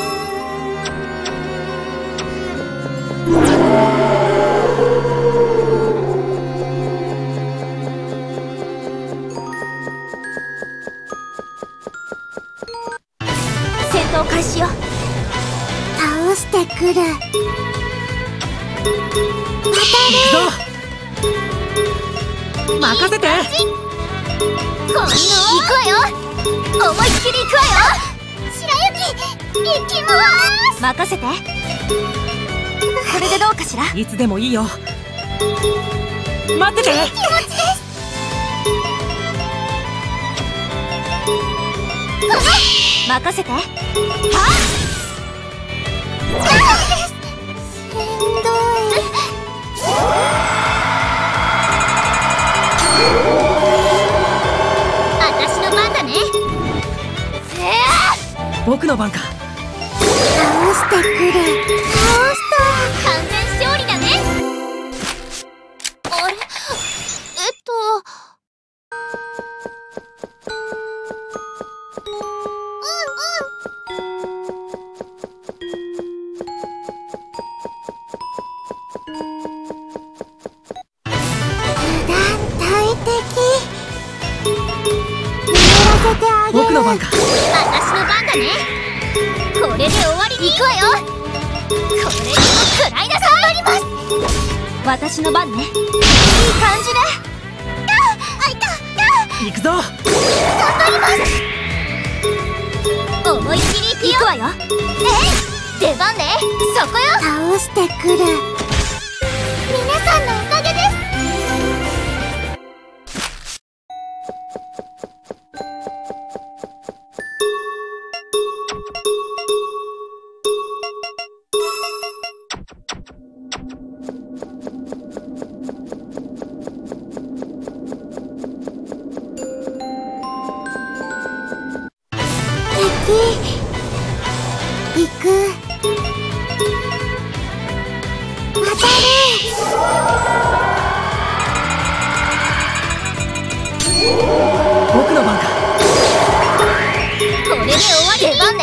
す。 してくる。 行くぞ。任せて。 行くわよ。思いっきり行くわよ。 白雪、行きまーす。 任せて。これでどうかしら。 いつでもいいよ。待ってて。 気持ちです。 任せて。はっ。 しんどい。 私の番だね。 僕の番か。 倒してくる。倒した。 完全勝利だね。あれ、 僕の番か。 私の番だね。これで終わりに行くわよ。これでも食らいなさい。頑張ります。私の番ね。いい感じね。 あいた。 行くぞ。 頑張ります。 思いっきり行くわよ。出番ね。そこよ。 倒してくる。皆さんのおかげです。行く。当たる。 僕の番か。 これで終わり。出番ね。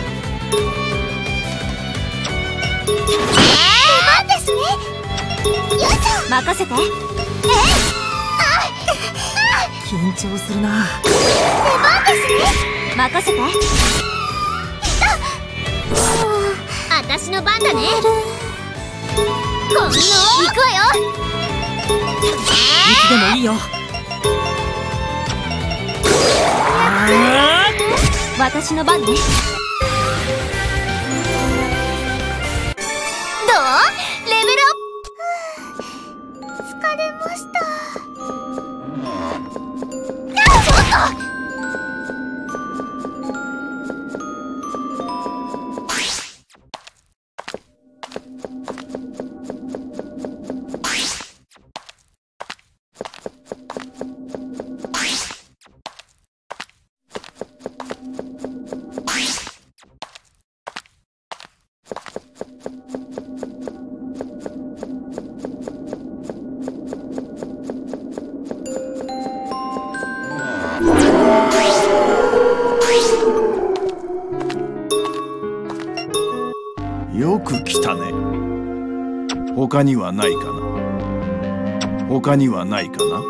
出番ですね。よいしょ。 任せて。 緊張するな。 出番ですね。 任せて。私の番だね。こんな行くわよ。 いつでもいいよ。 私の番ね。どう？レベルアップ。 疲れました。 ちょっと。 よく来たね。他にはないかな。他にはないかな。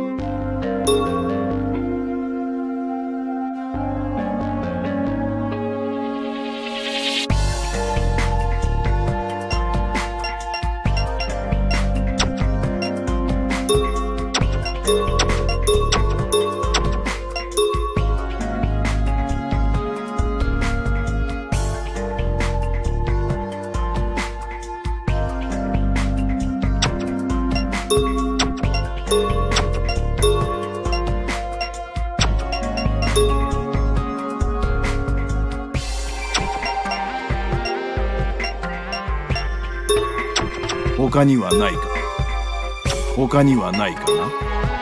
他にはないか。他にはないかな。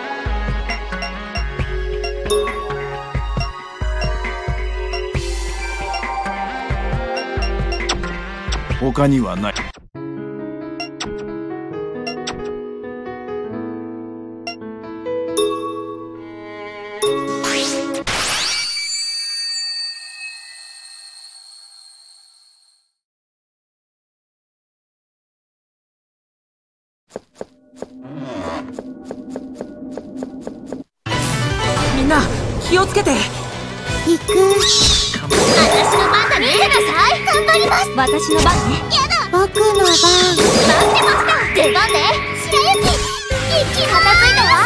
他にはない。 みんな気をつけて。 行く。 私の番だね。見てなさい。頑張ります。私の番ね。やだ。 僕の番。 待ってました。出番ね。白雪。一気に片付いたわ。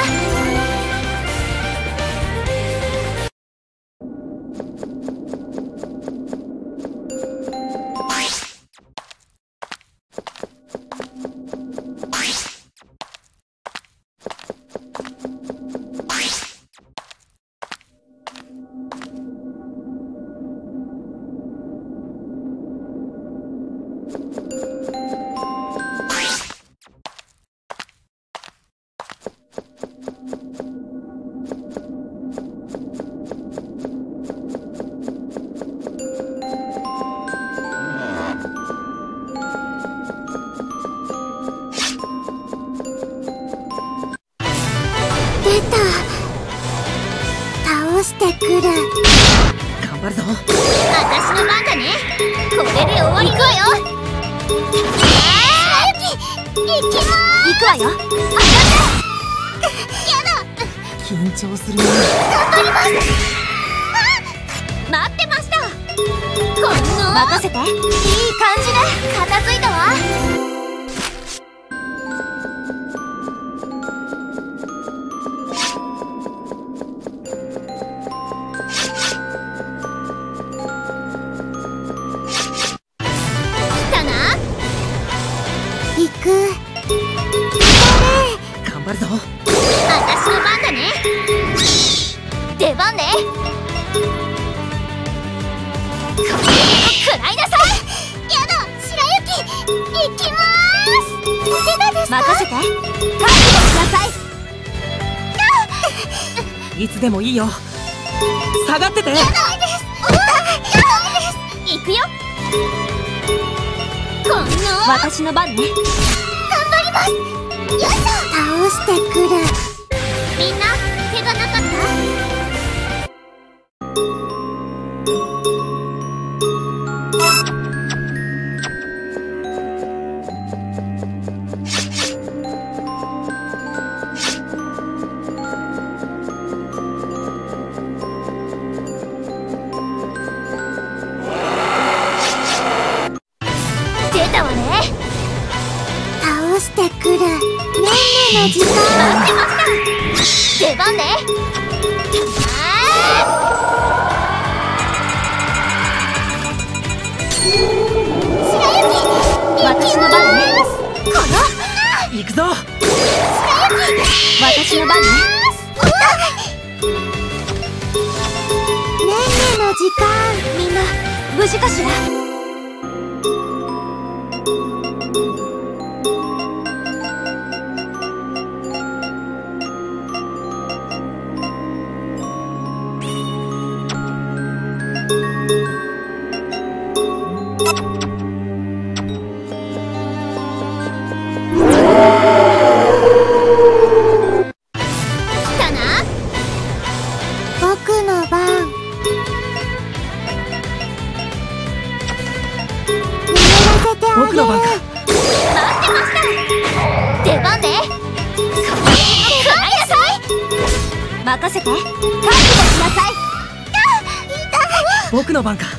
出た。倒してくる。 頑張るぞ。 私の番だね。これで終わり。行くわよ。白雪。行きまーす。行くわよ。やだ。 緊張するね。 頑張ります。待ってました。この任せて。いい感じで片付いたわ。来たな。 行く。 頑張るぞ。 私の番だね。出番ね。これでも食らいなさい。やだ。白雪。行きまーす。手がですか。任せて。覚悟しなさい。 いつでもいいよ。下がってて。 やだいです。行くよ。この私の番ね。頑張ります。よいしょ。 倒してくる。 みんな怪我なかった？出たわね。 倒してくる。ねんねの時間。 待ってました。出番ね。白雪。私の番ね。この行くぞ。 私の番ね。 ねんねの時間。 みんな無事かしら。来たな。 僕の番。眠らせてあげる。 僕の番か。 待ってました。出番ね。食らいなさい。任せて。覚悟しなさい。 僕の番か。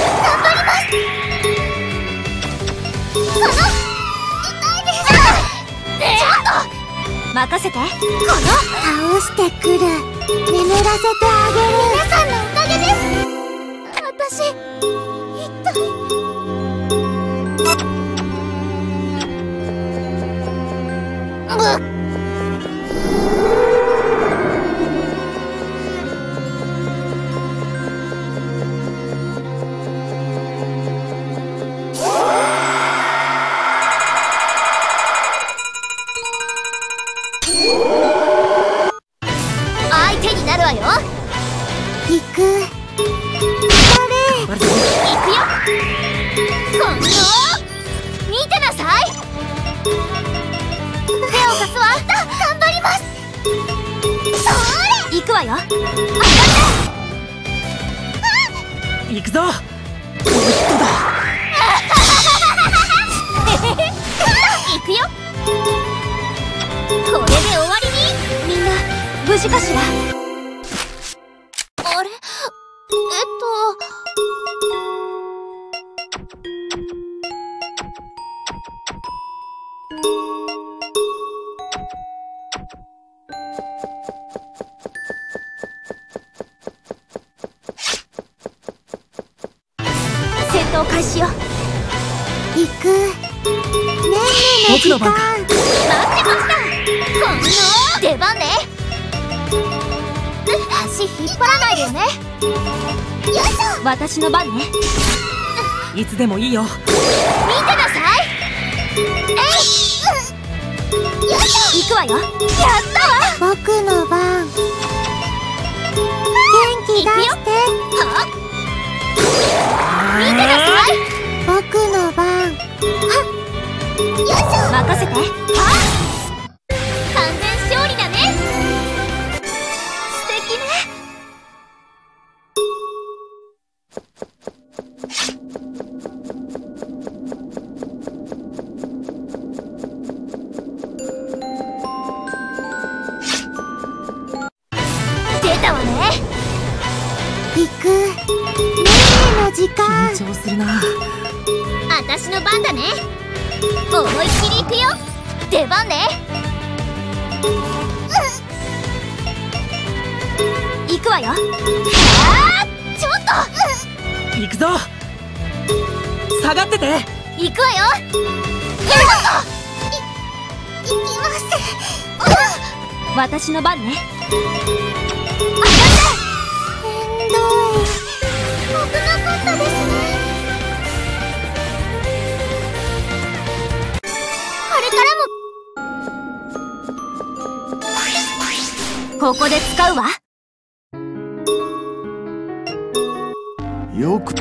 ちょっと任せて。この倒してくる。眠らせてあげる。 皆さんのおかげです。私一体相手になるわよ。 行く。 頑張るぞ。 行くよ。今度見てなさい。手を貸すわ。頑張ります。それ。行くわよ。 行くぞ。 行くよ。これで終わりに。みんな無事かしら。あれ？ 開しよう。 行く。ねんねの時間。 待ってました。こんな出番ね。足引っ張らないでよね。よいしょ。私の番ね。 いつでもいいよ。 見てなさい。よいしょ。行くわよ。やったわ。 僕の番。元気出して。 は？見てなさい。 僕の番。 よいしょ。任せて。は？完全勝利だね。素敵ね。出たわね。 行く。ねんねの時間。 緊張するな。 私の番だね。思いっきり行くよ。出番ね。行くわよ。ちょっと。 行くぞ。下がってて。 行くわよ。 行きます。 私の番ね。 めんどい。危なかったですね。 これからもここで使うわ。 よく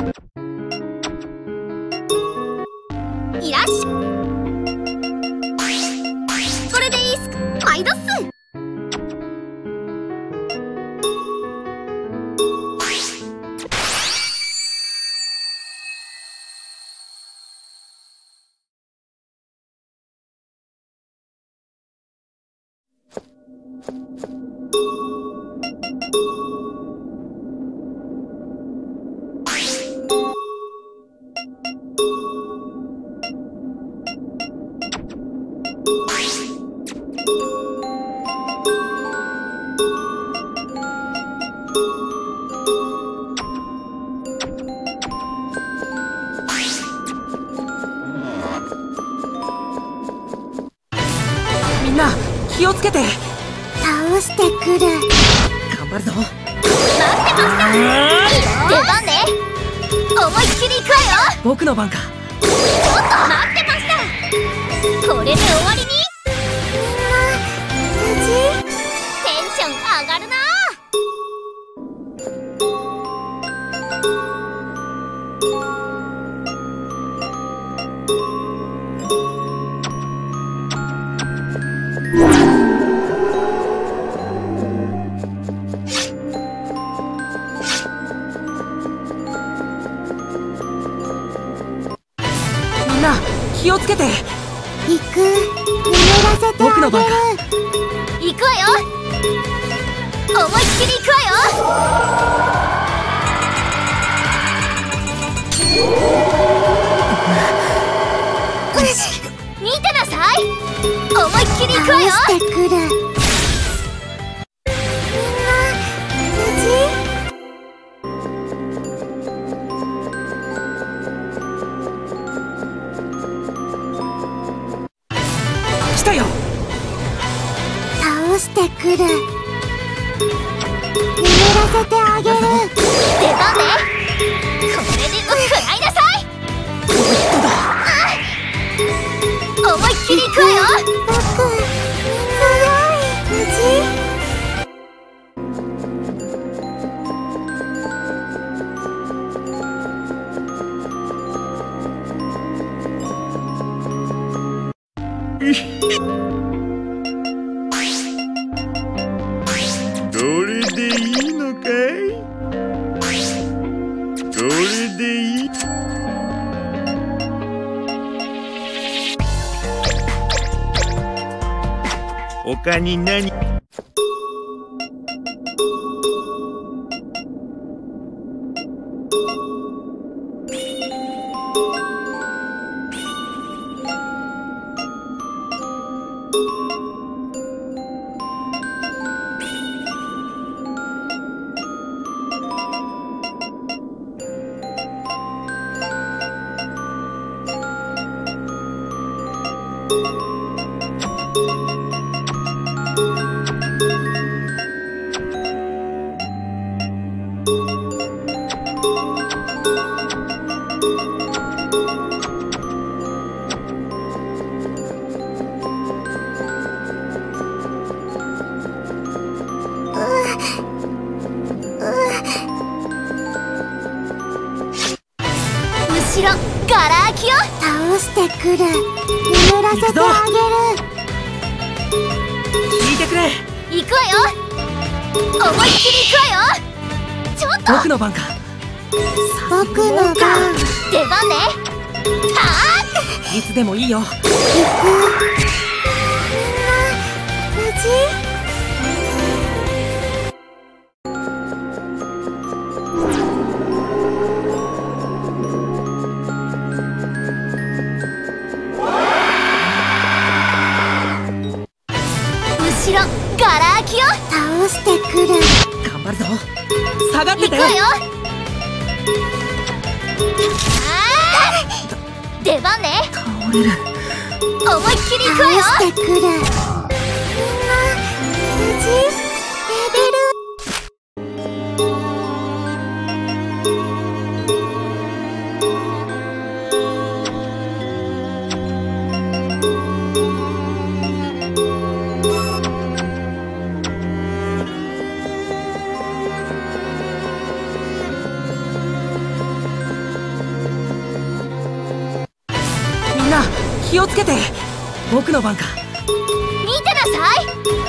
いらっしゃい。これでいいっすか。毎度っす。 みんな気をつけて。 倒してくる。 頑張るぞ。 待ってました。出番ね。思いっきり行くわよ。 僕の番か。 ちょっと待ってました。これで終わりに。 無事？ テンション上がるな。 みんな気をつけて。 行く。眠らせてあげる。 僕の番か。 行くわよ。思いっきり行くわよ。見てなさい。思いっきり行くわよ。 倒してくる。みんな無事？ 来たよ。 倒してくる。眠らせてあげる。 出番ね。これで食らいなさい。思いっきり行くわよ。 僕、強い。無事？ どれでいいのかい？どれでいい？他に何？ 後ろガラ空きよ。 倒してくる。眠らせてあげる。 聞いてくれ。 行くわよ。思いっきり行くわよ。ちょっと僕の番か。 僕の番。 出番ね。はあ、 いつでもいいよ。 行く。みんな無事？ 後ろガラ空きよ。 倒してくる。 頑張るぞ。下がってて。 行くわよ。あー、出番ね。 倒れる。 思いっきり行くわよ。 倒してくる。みんな無事？レベル。 みんな気をつけて。僕の番か。 見てなさい。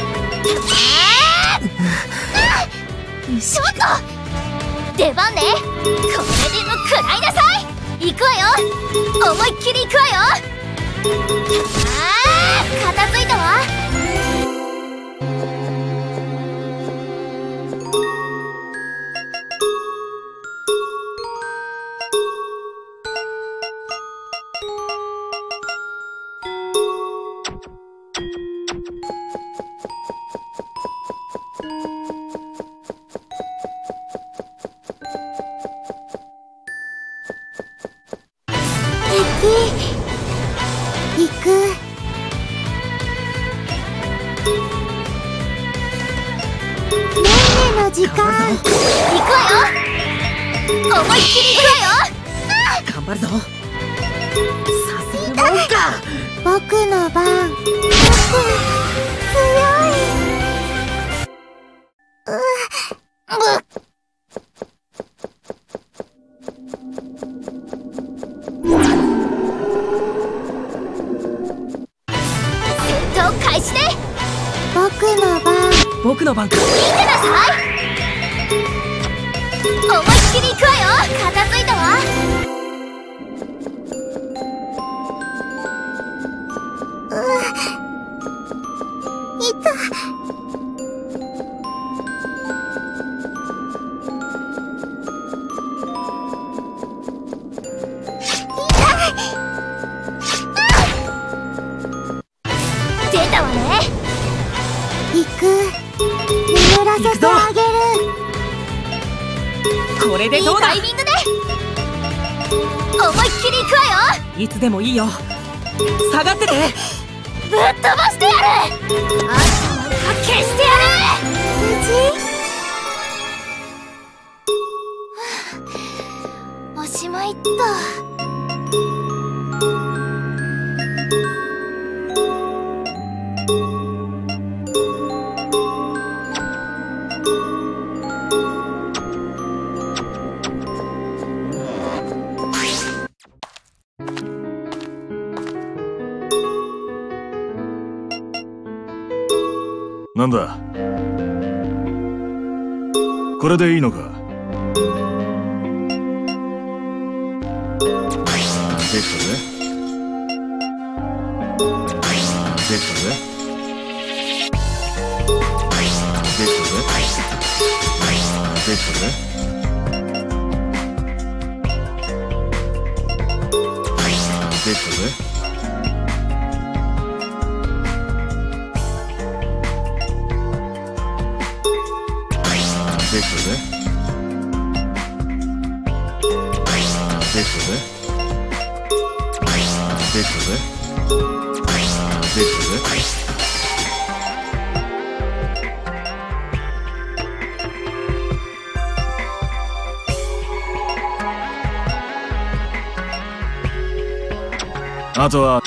ちょっと出番ね。これでも食らいなさい。行くわよ。思いっきり行くわよ。あー、片付いたわ。 行く。ねんねの時間。 行くわよ。思いっきり行くわよ。 頑張るぞ。させるもんか。 僕の番。強い。 戦闘開始ね。 僕の番。 僕の番か。 見てなさい。思いっきり行くわよ。片付いたわ。 いた。 出たわね。 行く。眠らせてあげる。 これでいいどうだ。 タイミングね。思いっきり行くわよ。 いつでもいいよ。下がってて。 ぶっ飛ばしてやる。あんたなんか消してやる。 無事？ おしまいっと。 なんだ、これでいいのか。できたぜ。できたぜ。できたぜ。できたぜ。できたぜ。できたぜ。できたぜ。できたぜ。 あとは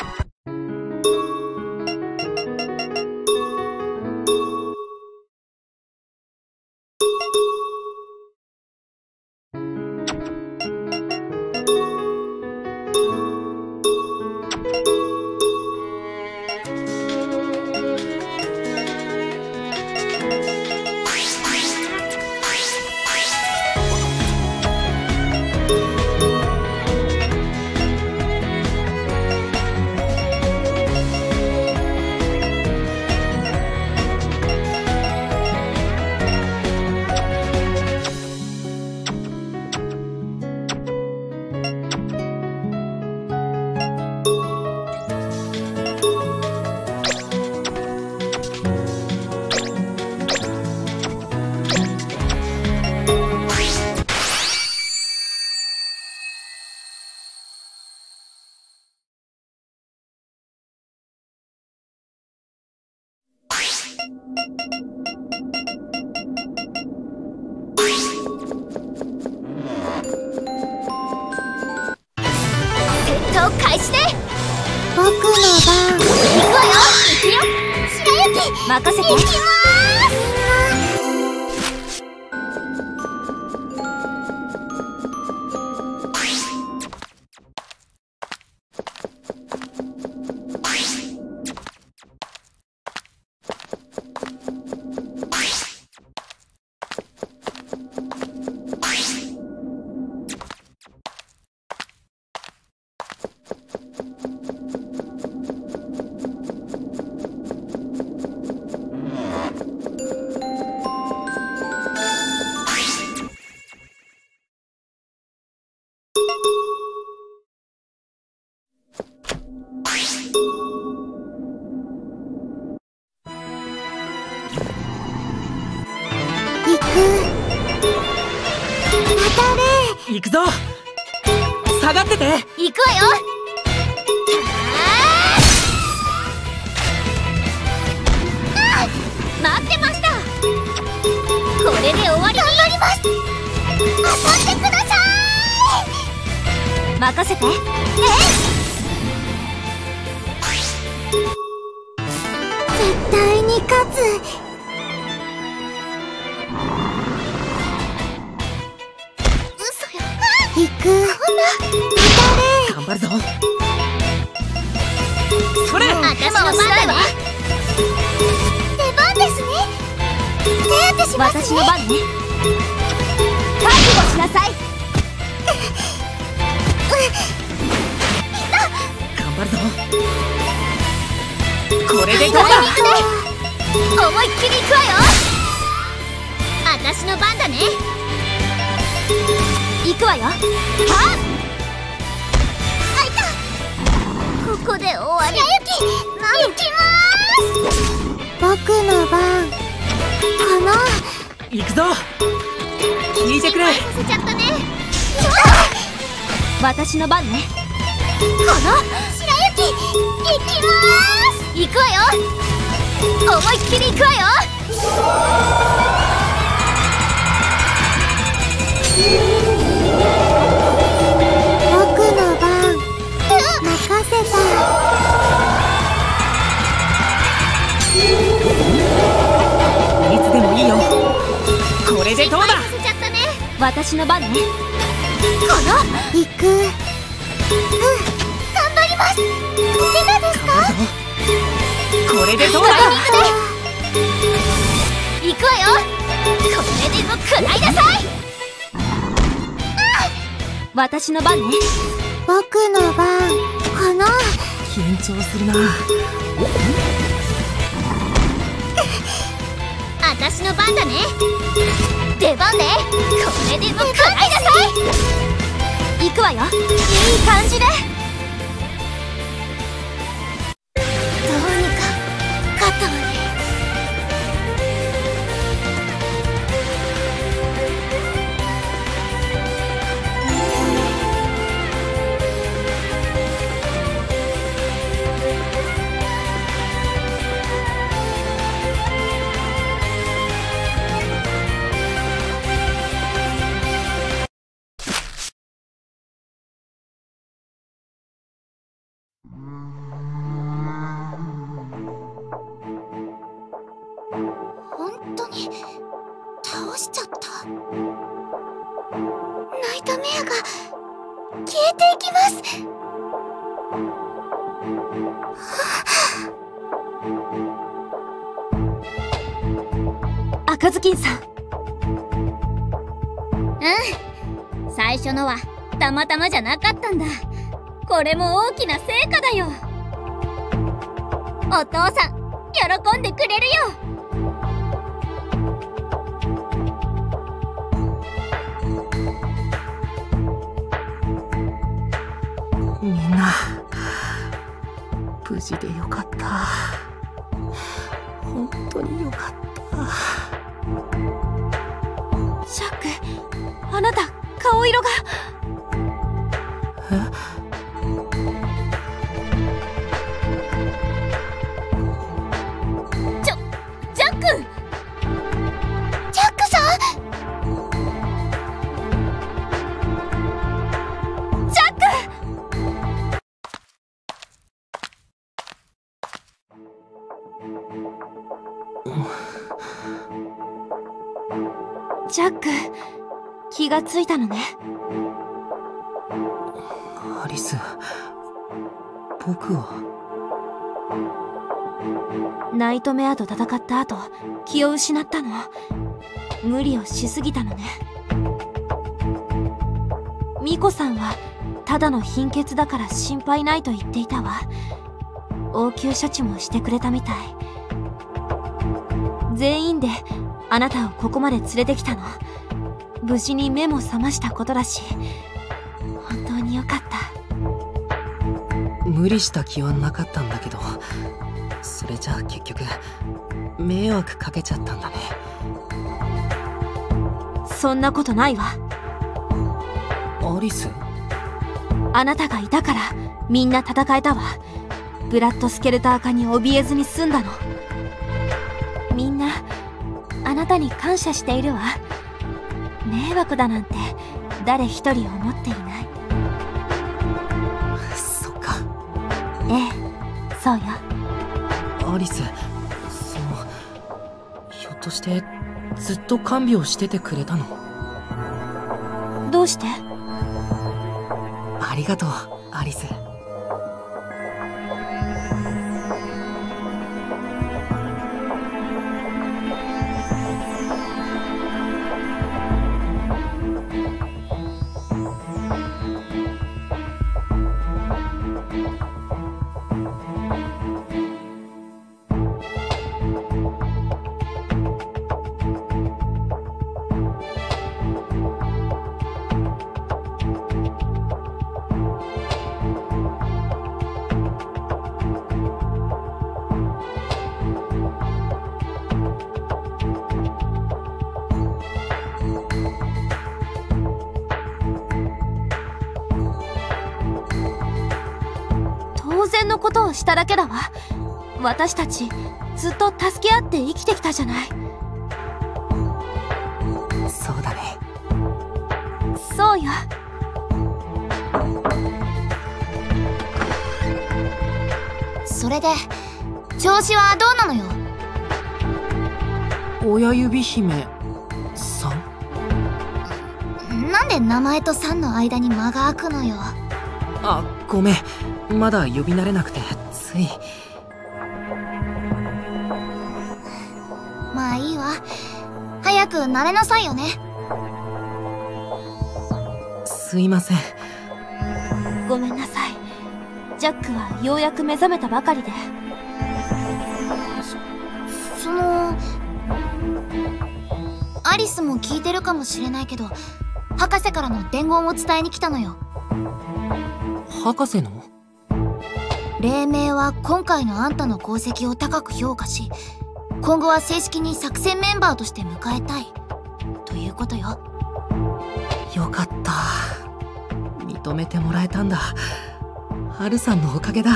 開始で僕の番。 行くわよ。行くよ。白雪任せて。行きます。 行くぞ。下がってて。 行くわよ。待ってました。これで終わり。頑張ります。当たってください。任せて。 絶対に勝つ。行く。 頑張るぞ。それ。 私の番だね。 出番ですね。手当てしますね。 私の番ね。覚悟しなさい。 頑張るぞ。これでどうだ。 思いっきり行くわよ。私の番だね。行くわよ。はっ、あいた。ここで終わり。行きます。 僕の番かな。 行くぞ。聞いてくれ。 させちゃったね。私の番ね。この白雪行きます。行くわよ。思いっきり行くわよ。 僕の番任せた。 いつでもいいよ。これでどうだ。 させちゃったね。私の番ね。この行く。頑張ります。怪我ですか。 これでどうだ。 行くわよ。これでも食らいなさい。私の番ね。 僕の番かな。 緊張するな。 私の番だね。出番でこれでも食らいなさい。行くわよ。いい感じで。どうにか勝ったわね。 赤ずきんさん。最初のはたまたまじゃなかったんだ。これも大きな成果だよ。お父さん喜んでくれるよ。 みんな無事でよかった。本当によかった。 シャック、あなた顔色が。ジャックさん。ジャック。ジャック、気がついたのね。 アリス、僕は。 ナイトメアと戦った後、気を失ったの。無理をしすぎたのね。ミコさんはただの貧血だから心配ないと言っていたわ。応急処置もしてくれたみたい。全員であなたをここまで連れてきたの。無事に目も覚ましたことだし、本当によかった。 無理した気はなかったんだけど、それじゃあ結局迷惑かけちゃったんだね。 そんなことないわ。 アリス、 あなたがいたからみんな戦えたわ。ブラッドスケルター化に怯えずに済んだの。みんなあなたに感謝しているわ。迷惑だなんて誰一人思っていない。 そっか。 ええ、そうよ。 アリス、ひょっとしてずっと看病しててくれたの？ どうして？ ありがとう、アリス。 当然のことをしただけだわ。私たちずっと助け合って生きてきたじゃない。 そうだね。 そうよ。 それで調子はどうなのよ？ 親指姫さん？ なんで名前とさんの間に間が空くのよ。 あ、ごめん。まだ呼び慣れなくてつい。 まあいいわ。早く慣れなさいよね。 すいません。 ごめんなさい。ジャックはようやく目覚めたばかりで。 そのアリスも聞いてるかもしれないけど、博士からの伝言を伝えに来たのよ。 博士の？ 黎明は今回のあんたの功績を高く評価し、今後は正式に作戦メンバーとして迎えたいということよ。 よかった。認めてもらえたんだ。ハルさんのおかげだ。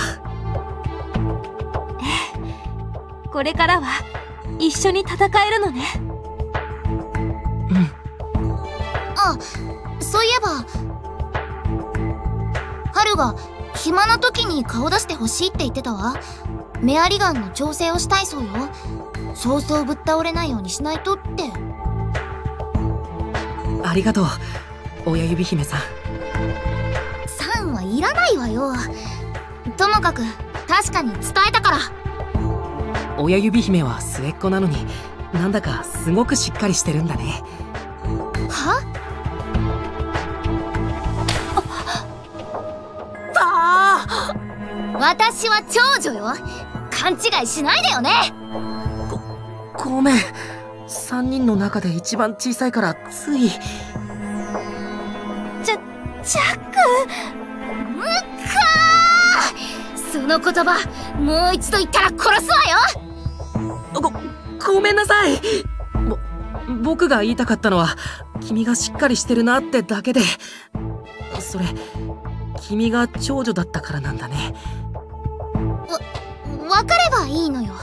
これからは一緒に戦えるのね。 うん。 あ、そういえばハルが暇な時に顔出してほしいって言ってたわ。メアリガンの調整をしたいそうよ。そうそうぶっ倒れないようにしないとって。 ありがとう、親指姫さん。 さんはいらないわよ。 ともかく確かに伝えたから。 親指姫は末っ子なのになんだかすごくしっかりしてるんだね。 は？私は長女よ。勘違いしないでよね。 ごめん。3人の中で一番小さいからつい。 ジャック。むっかー。その言葉もう一度言ったら殺すわよ。 ごめんなさい。僕が言いたかったのは君がしっかりしてるなってだけで、それ君が長女だったからなんだね。 わかればいいのよ。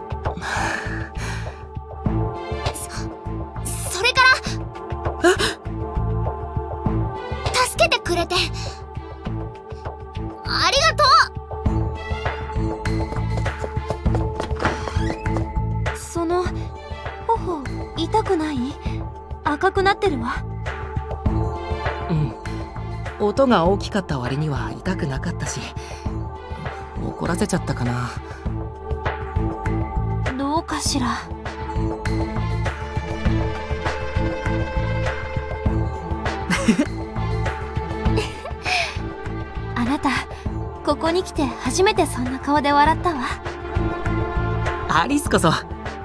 それから助けてくれてありがとう。その頬痛くない？赤くなってるわ。 うん、音が大きかった割には痛くなかったし、怒らせちゃったかな。 どうかしら。あなたここに来て初めてそんな顔で笑ったわ。 アリスこそ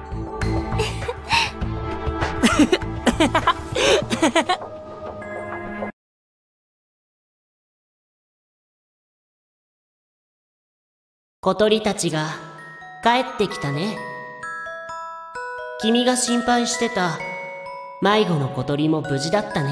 小鳥たちが帰ってきたね。君が心配してた迷子の小鳥も無事だったね。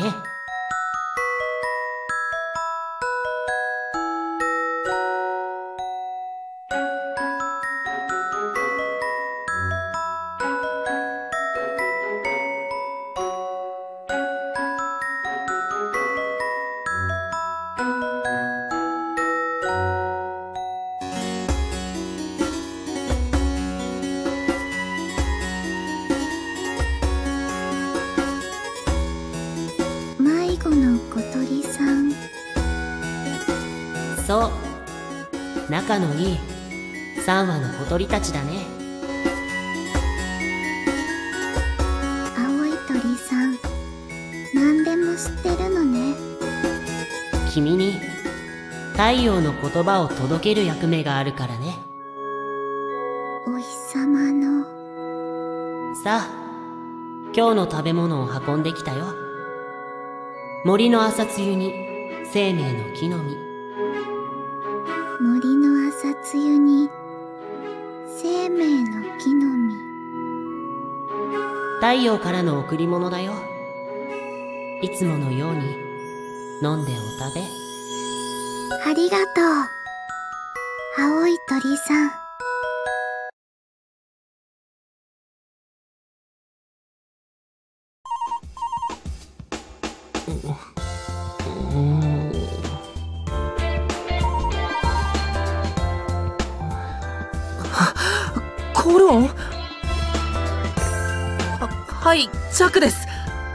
迷子の小鳥さん。 そう、仲のいい3羽の小鳥たちだね。 青い鳥さん、何でも知ってるのね。 君に太陽の言葉を届ける役目があるからね。 お日様の。 さあ、今日の食べ物を運んできたよ。森の朝露に生命の木の実。 森の朝露に生命の木の実。 太陽からの贈り物だよ。いつものように飲んでお食べ。 ありがとう、青い鳥さん。 コロン？はい、ジャックです。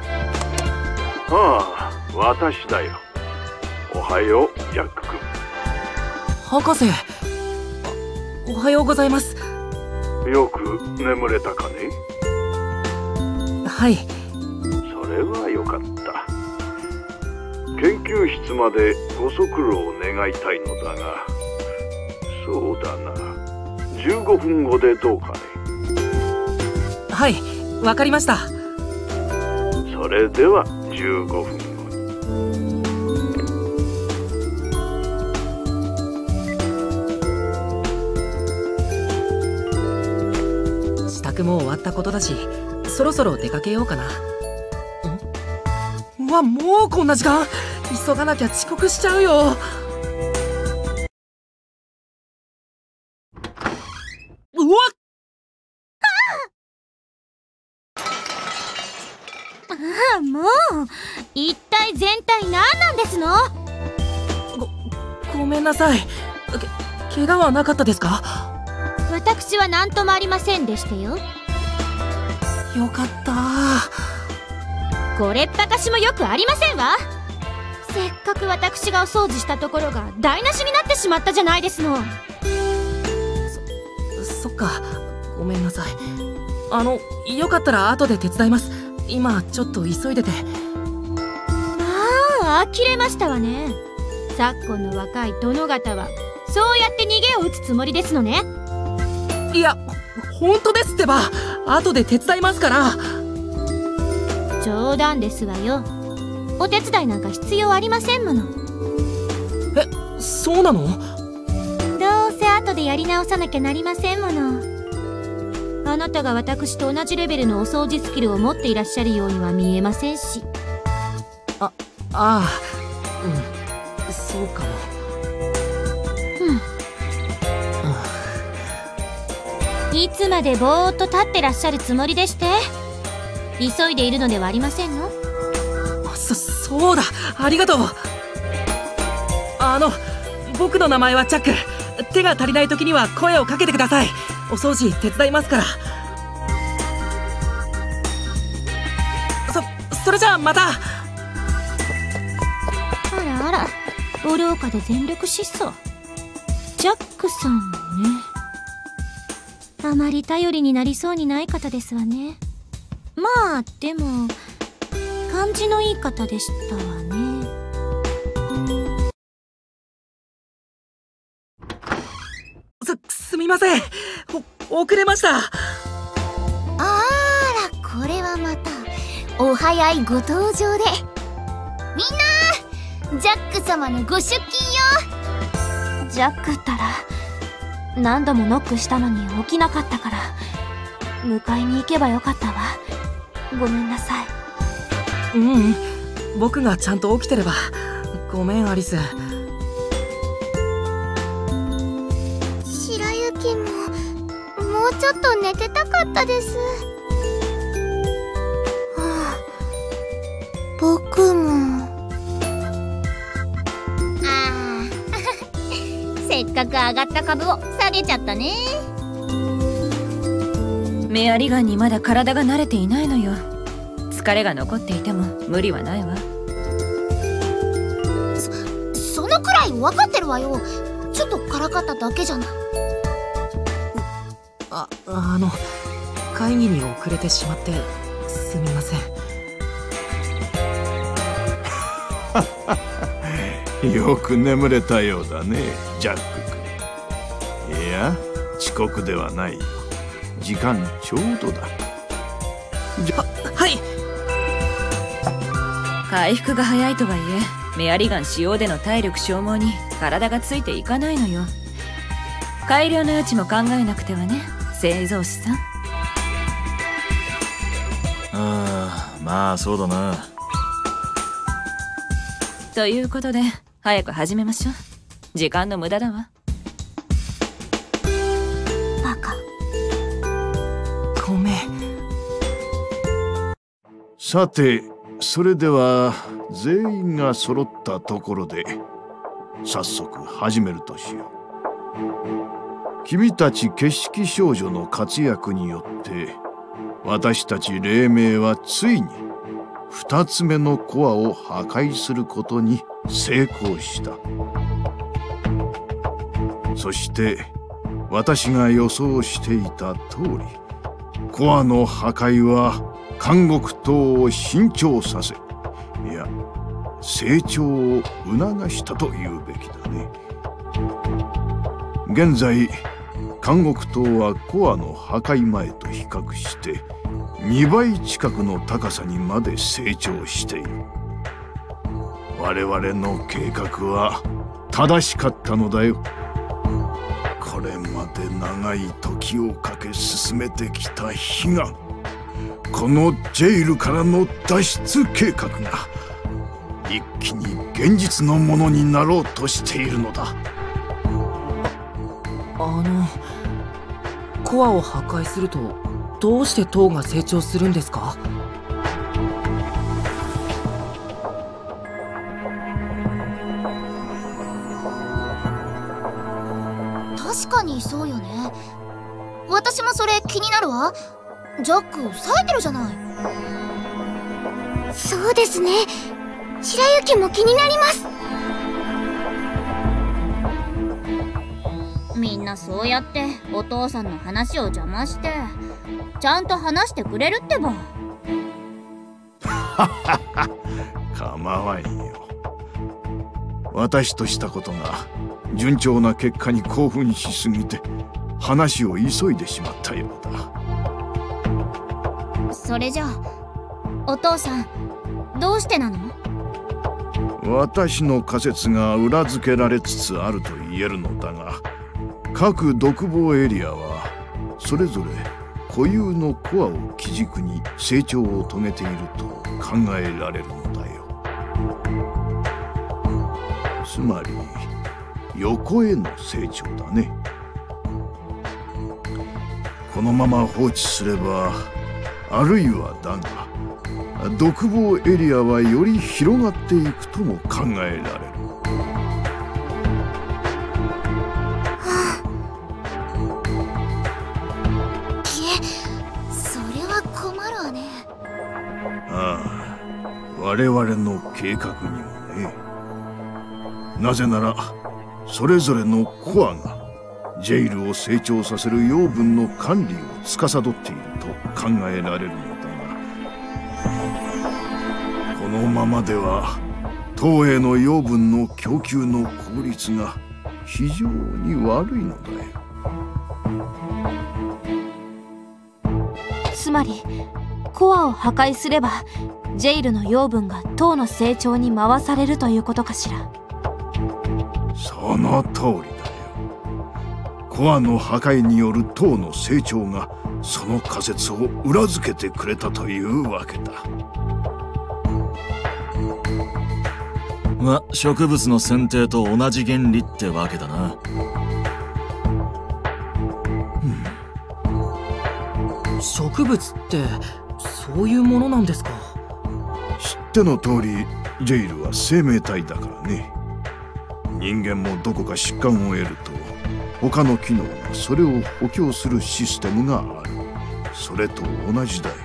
ああ、私だよ。おはよう、ジャック君。 博士、おはようございます。 よく眠れたかね？ はい。 それはよかった。研究室までご足労を願いたいのだが、そうだな、15分後でどうかね？ はい、わかりました。 それでは15分後に。 支度も終わったことだし、そろそろ出かけようかな。うわ、もうこんな時間？急がなきゃ遅刻しちゃうよ。うわっ！ もう一体全体何なんですの？ ごめんなさい。怪我はなかったですか？ 私は何ともありませんでしたよ。 よかった。 これっぱかしもよくありませんわ。 せっかく私がお掃除したところが台無しになってしまったじゃないですの。 そっか、ごめんなさい。よかったら後で手伝います。今ちょっと急いでて。 ああ、呆れましたわね。昨今の若い殿方はそうやって逃げを打つつもりですのね。 いや、本当ですってば。後で手伝いますから。 冗談ですわよ。お手伝いなんか必要ありませんもの。 え、そうなの？ どうせ後でやり直さなきゃなりませんもの。あなたが私と同じレベルのお掃除スキルを持っていらっしゃるようには見えませんし。 ああ、そうかも。 いつまでぼーっと立ってらっしゃるつもりでして？急いでいるのではありませんの？ そうだ、ありがとう。僕の名前はチャック。手が足りない時には声をかけてください。お掃除手伝いますから。それじゃあまた。 あらあら、お廊下で全力疾走。ジャックさんね。あまり頼りになりそうにない方ですわね。まあでも感じのいい方でしたわね。 すみません。遅れました。 あら、これはまたお早いご登場で。みんな、ジャック様のご出勤よ。 ジャックったら何度もノックしたのに起きなかったから迎えに行けばよかったわ。ごめんなさい。 僕がちゃんと起きてれば。ごめんアリス。 白雪ももうちょっと寝てたかったです。僕も。 せっかく上がった株を下げちゃったね。 メアリガンにまだ体が慣れていないのよ。疲れが残っていても無理はないわ。 そのくらい分かってるわよ。ちょっとからかっただけじゃない。 会議に遅れてしまってすみません。よく眠れたようだね、ジャック君。いや、遅刻ではないよ。時間ちょうどだ。 はい。 回復が早いとはいえ、メアリガン使用での体力消耗に体がついていかないのよ。改良の余地も考えなくてはね、製造士さん。 まあそうだな。 ということで早く始めましょう。時間の無駄だわ。 バカ。 ごめん。 さて、それでは全員が揃ったところで早速始めるとしよう。君たち景色少女の活躍によって私たち黎明はついに2つ目のコアを破壊することに成功した。そして私が予想していた通り、コアの破壊は監獄島を伸長させ、いや成長を促したというべきだね。現在監獄島はコアの破壊前と比較して2倍近くの高さにまで成長している。我々の計画は正しかったのだよ。これまで長い時をかけ進めてきた悲願、このジェイルからの脱出計画が一気に現実のものになろうとしているのだ。 コアを破壊するとどうして塔が成長するんですか？ 確かにそうよね。私もそれ気になるわ。ジャック冴えてるじゃない。そうですね。 白雪も気になります。 みんなそうやってお父さんの話を邪魔してちゃんと話してくれるってば。 構わんよ。私としたことが順調な結果に興奮しすぎて話を急いでしまったようだ。 それじゃあお父さんどうしてなの？ 私の仮説が裏付けられつつあると言えるのだが、各独房エリアはそれぞれ固有のコアを基軸に成長を遂げていると考えられるのだよ。つまり横への成長だね。このまま放置すれば、あるいはだが独房エリアはより広がっていくとも考えられる。 それは困るわね。 ああ、我々の計画にもね。なぜならそれぞれのコアがジェイルを成長させる養分の管理を司っていると考えられるのだが、このままでは糖への養分の供給の効率が非常に悪いのだよ。 つまりコアを破壊すればジェイルの養分が糖の成長に回されるということかしら。 その通りだよ。コアの破壊による糖の成長がその仮説を裏付けてくれたというわけだ。 ま、植物の選定と同じ原理ってわけだな。 植物ってそういうものなんですか？ 知っての通りジェイルは生命体だからね。人間もどこか疾患を得ると他の機能がそれを補強するシステムがある。それと同じだよ。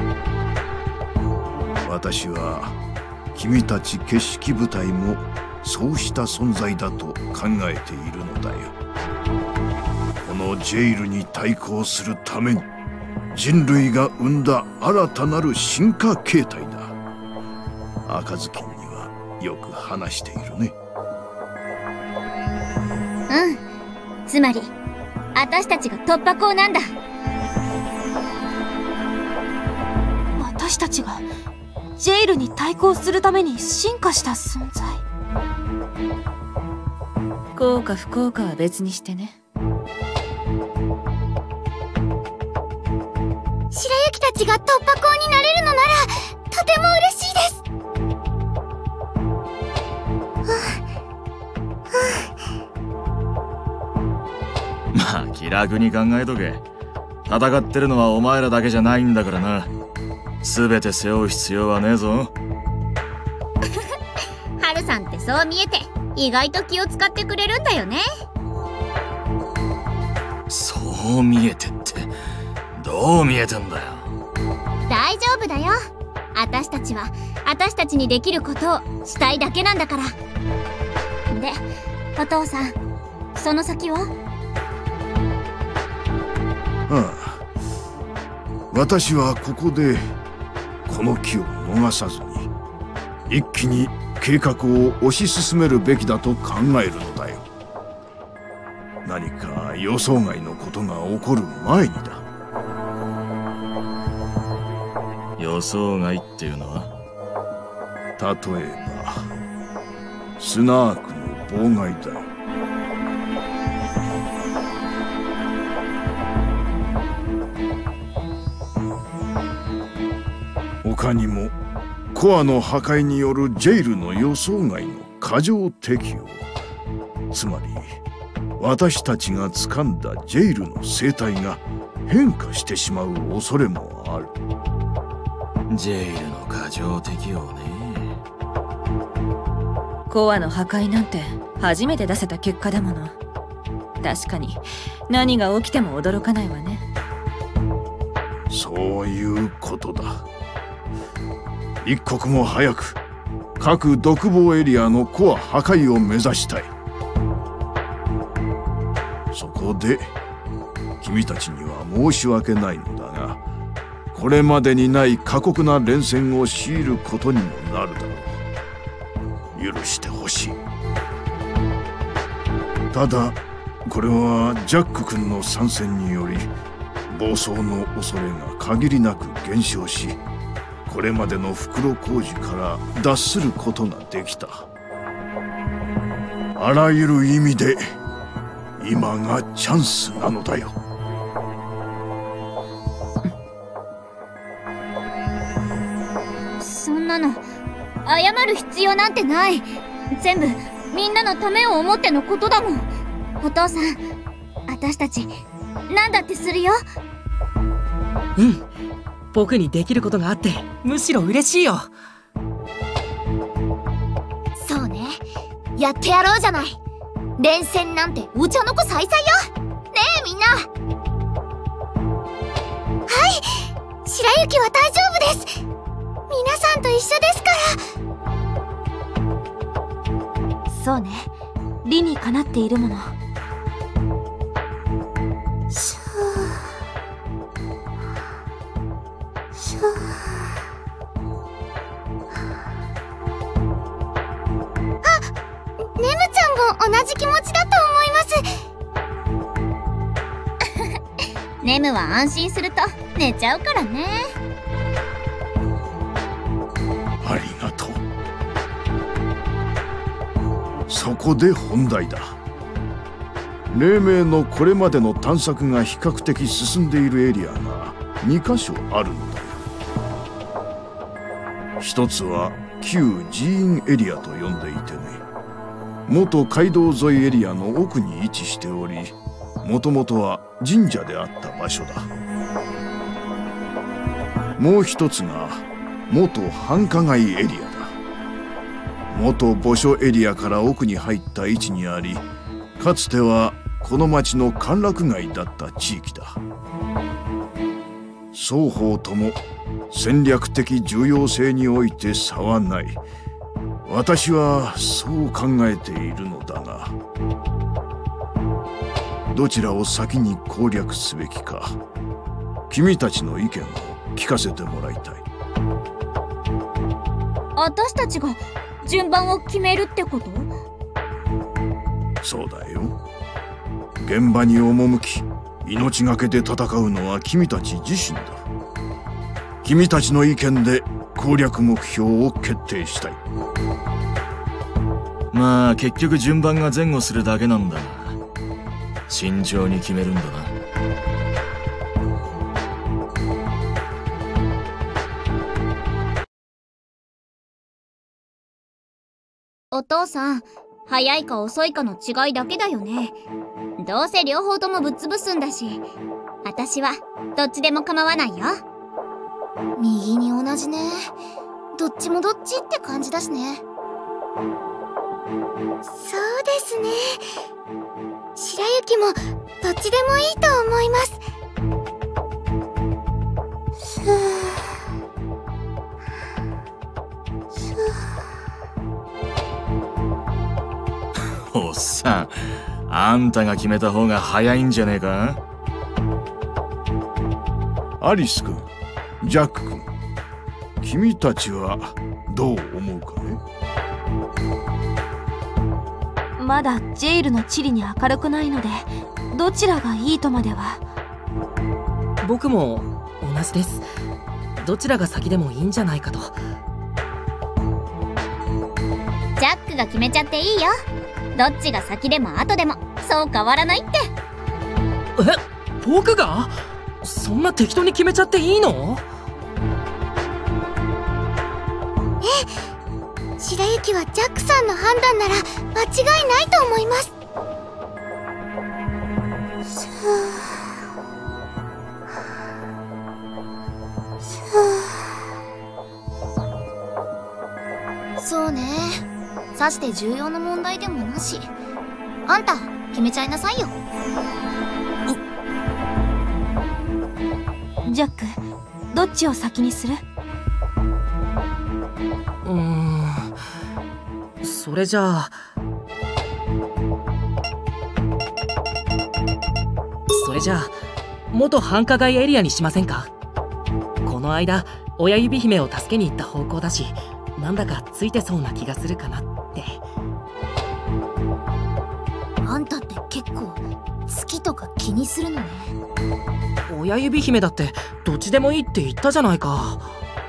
私は君たち決式部隊もそうした存在だと考えているのだよ。このジェイルに対抗するために人類が生んだ新たなる進化形態だ。赤ずきんにはよく話しているね。 うん、つまり私たちが突破口なんだ。 私たちがジェイルに対抗するために進化した存在。 幸か不幸かは別にしてね。 白雪たちが突破口になれるのならとても嬉しいです。 まあ気楽に考えとけ。戦ってるのはお前らだけじゃないんだからな。全て背負う必要はねえぞ。 ハルさんってそう見えて意外と気を使ってくれるんだよね。 そう見えてってどう見えてんだよ。 大丈夫だよ。私たちは私たちにできることをしたいだけなんだから。で、お父さん、その先は？ ああ、私はここでこの機を逃さずに一気に計画を推し進めるべきだと考えるのだよ。何か予想外のことが起こる前にだ。 予想外っていうのは？ 例えばスナークの妨害だよ。他にもコアの破壊によるジェイルの予想外の過剰適応、つまり私たちが掴んだジェイルの生態が変化してしまう恐れもある。 ジェイルの過剰適応ね。 コアの破壊なんて初めて出せた結果だもの。確かに何が起きても驚かないわね。 そういうことだ。一刻も早く各独房エリアのコア破壊を目指したい。そこで君たちには申し訳ないのだが、これまでにない過酷な連戦を強いることにもなるだろう。許してほしい。ただこれはジャック君の参戦により暴走の恐れが限りなく減少し、これまでの袋小路から脱することができた。あらゆる意味で今がチャンスなのだよ。 そんなの謝る必要なんてない。全部みんなのためを思ってのことだもん。お父さん、私たち何だってするよ。 うん、僕にできることがあってむしろ嬉しいよ。 そうね、やってやろうじゃない。連戦なんてお茶の子さいさいよ。ねえみんな。はい、白雪は大丈夫です。皆さんと一緒ですから。 そうね、理にかなっているもの。 ネムちゃんも同じ気持ちだと思います。 ネムは安心すると寝ちゃうからね。 ありがとう。そこで本題だ。黎明のこれまでの探索が比較的進んでいるエリアが2カ所あるのだよ。一つは旧寺院エリアと呼んでいてね、元街道沿いエリアの奥に位置しており、もともとは神社であった場所だ。もう一つが元繁華街エリアだ。元墓所エリアから奥に入った位置にあり、かつてはこの町の歓楽街だった地域だ。双方とも戦略的重要性において差はない。私はそう考えているのだが、どちらを先に攻略すべきか、君たちの意見を聞かせてもらいたい。 私たちが順番を決めるってこと？ そうだよ。現場に赴き命がけで戦うのは君たち自身だ。君たちの意見で攻略目標を決定したい。 まあ結局順番が前後するだけなんだが、慎重に決めるんだな。 お父さん、早いか遅いかの違いだけだよね。どうせ両方ともぶっ潰すんだし、私はどっちでも構わないよ。 右に同じね。どっちもどっちって感じだしね。そうですね。白雪もどっちでもいいと思います。 おっさん、あんたが決めた方が早いんじゃねえか？ アリス君、ジャック君、君たちはどう思うかね？ まだジェイルの地理に明るくないので、どちらがいいとまでは。 僕も同じです。どちらが先でもいいんじゃないかと。 ジャックが決めちゃっていいよ。どっちが先でも後でもそう変わらないって。 僕が？そんな適当に決めちゃっていいの？ 白雪はジャックさんの判断なら間違いないと思います。そうね。さして重要な問題でもなし。あんた決めちゃいなさいよ。 ジャック、どっちを先にする？ れじゃあ元繁華街エリアにしませんか？この間親指姫を助けに行った方向だし、なんだかついてそうな気がするかなって。 あんたって結構月とか気にするのね。 親指姫だってどっちでもいいって言ったじゃないか。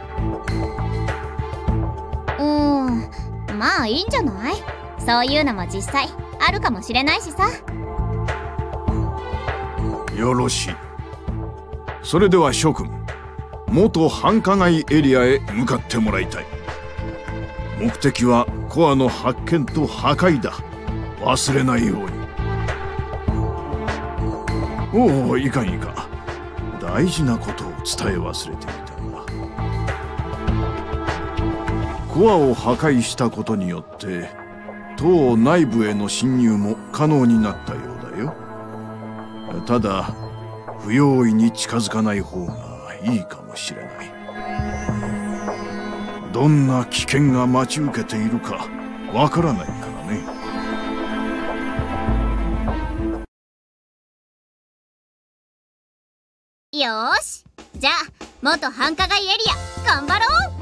まあいいんじゃない？そういうのも実際あるかもしれないしさ。 よろしい。それでは諸君、元繁華街エリアへ向かってもらいたい。目的はコアの発見と破壊だ。忘れないように。おお、いかんいかん。大事なことを伝え忘れていたが、コアを破壊したことによって塔内部への侵入も可能になったようだよ。ただ不用意に近づかない方がいいかもしれない。どんな危険が待ち受けているかわからないからね。 よーし、じゃあ元繁華街エリア頑張ろう。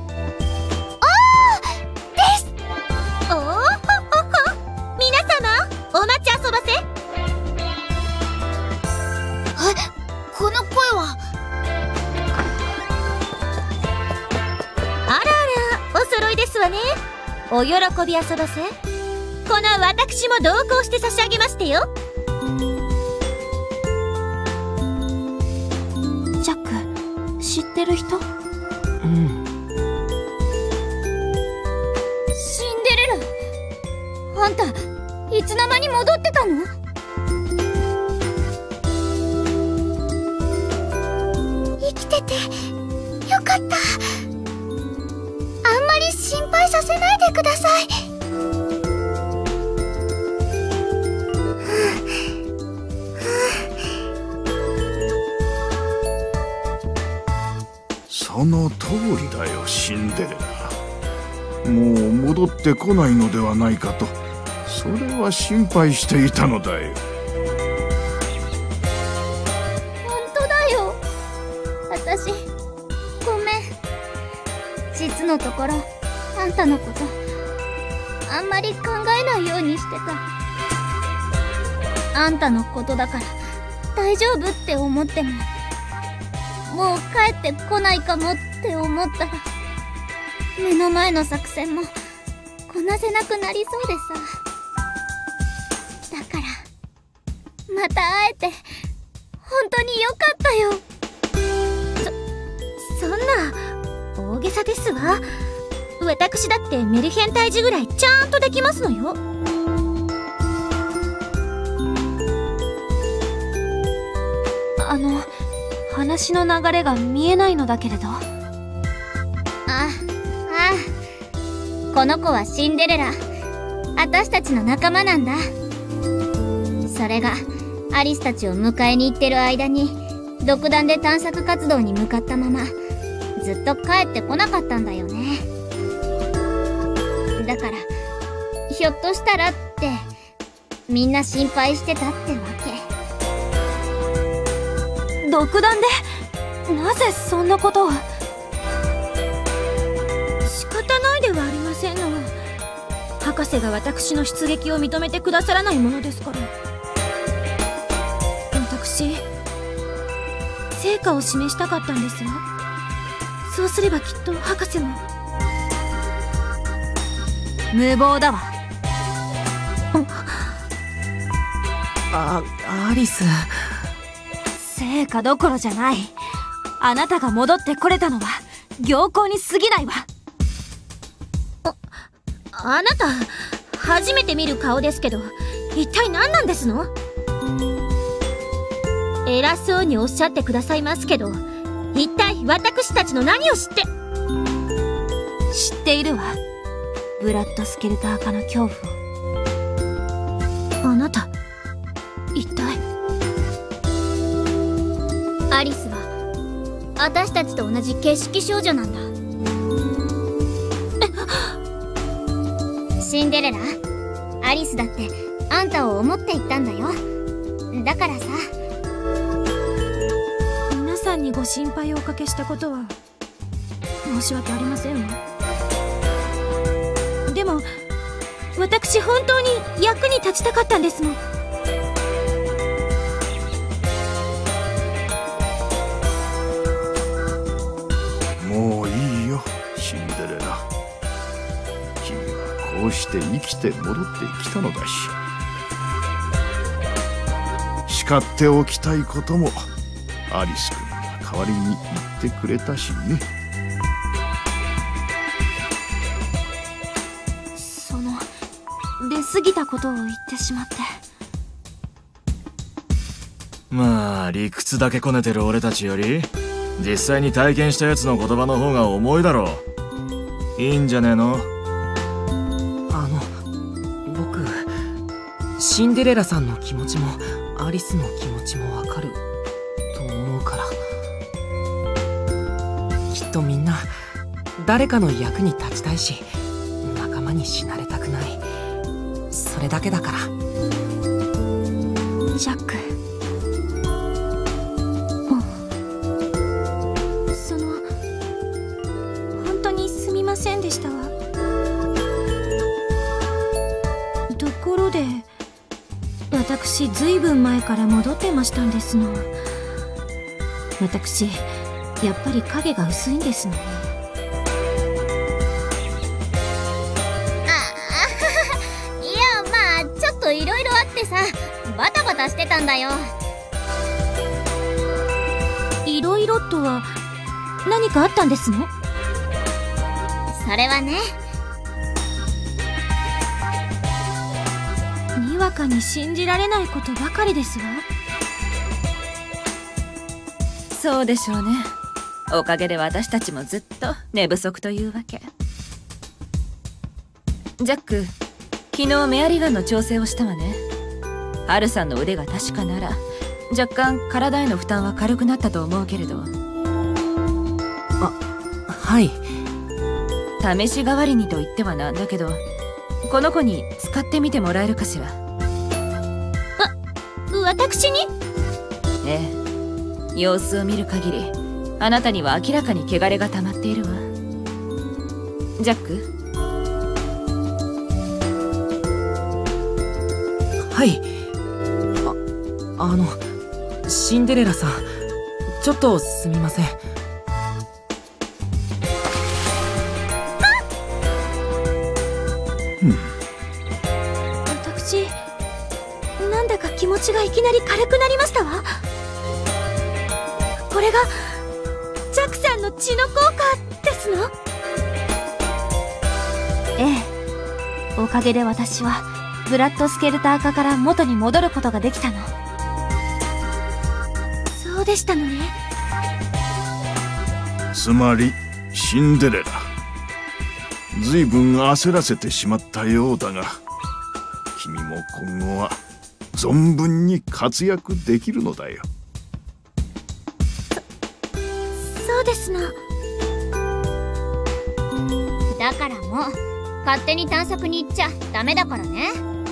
です。おおほほほ、皆様お待ちあそばせ。 この声は。 あらあら、お揃いですわね。お喜びあそばせ。この私も同行して差し上げましてよ。 ジャック、知ってる人？ うん。 シンデレラ、あんたいつの間に戻ってたの？ 生きててよかった。あんまり心配させないでください。 その通りだよ、シンデレラ。もう戻ってこないのではないかと、それは心配していたのだよ。 本当だよ。私ごめん。実のところあんたのことあんまり考えないようにしてた。あんたのことだから大丈夫って思っても、もう帰ってこないかもって思ったら、目の前の作戦もこなせなくなりそうでさ。だからまた会えて本当によかったよ。そんな大げさですわ。私だってメルヘン退治ぐらいちゃんとできますのよ。 話の流れが見えないのだけれど。 この子はシンデレラ。私たちの仲間なんだ。それがアリスたちを迎えに行ってる間に独断で探索活動に向かったままずっと帰ってこなかったんだよね。だからひょっとしたらってみんな心配してたってわけ。 独断で？なぜそんなことを？ 仕方ないではありませんの。博士が私の出撃を認めてくださらないものですから。私成果を示したかったんですわ。そうすればきっと博士も。 無謀だわ。 アリス。 成果どころじゃない。あなたが戻ってこれたのは僥倖に過ぎないわ。 あなた初めて見る顔ですけど、一体何なんですの？偉そうにおっしゃってくださいますけど、一体私たちの何を知って？ 知っているわ。ブラッドスケルター化の恐怖を。 あなた一体。アリスは私たちと同じ景色少女なんだ。 シンデレラ、アリスだってあんたを思って言ったんだよ。だからさ。 皆さんにご心配をおかけしたことは申し訳ありませんわ。でも私本当に役に立ちたかったんですもん。 もういいよシンデレラ。君はこうして生きて戻ってきたのだし、叱っておきたいこともアリス君が代わりに言ってくれたしね。 出過ぎたことを言ってしまって。 まあ理屈だけこねてる俺たちより実際に体験したやつの言葉の方が重いだろう。いいんじゃねえの。 僕シンデレラさんの気持ちもアリスの気持ちもわかると思うから、きっとみんな誰かの役に立ちたいし仲間に死なれたくない、それだけだから。 ジャック、本当にすみませんでしたわ。ところで私ずいぶん前から戻ってましたんですの。私やっぱり影が薄いんですの。 いろいろあってさ、バタバタしてたんだよ。 いろいろとは何かあったんですの？ それはね、 にわかに信じられないことばかりですわ。 そうでしょうね。おかげで私たちもずっと寝不足というわけ。ジャック、昨日メアリガンの調整をしたわね。ハルさんの腕が確かなら若干体への負担は軽くなったと思うけれど。 はい。 試し代わりにと言ってはなんだけど、この子に使ってみてもらえるかしら。 私に？ ええ、様子を見る限りあなたには明らかに汚れが溜まっているわ。ジャック。 はい。シンデレラさん、ちょっとすみません。 私、なんだか気持ちがいきなり軽くなりましたわ。これがジャックさんの血の効果ですの？ええ、おかげで私はブラッドスケルター化から元に戻ることができたの。そうでしたのね。 つまりシンデレラ、ずいぶん焦らせてしまったようだが、君も今後は存分に活躍できるのだよ。 そうですの。 だからもう勝手に探索に行っちゃダメだからね。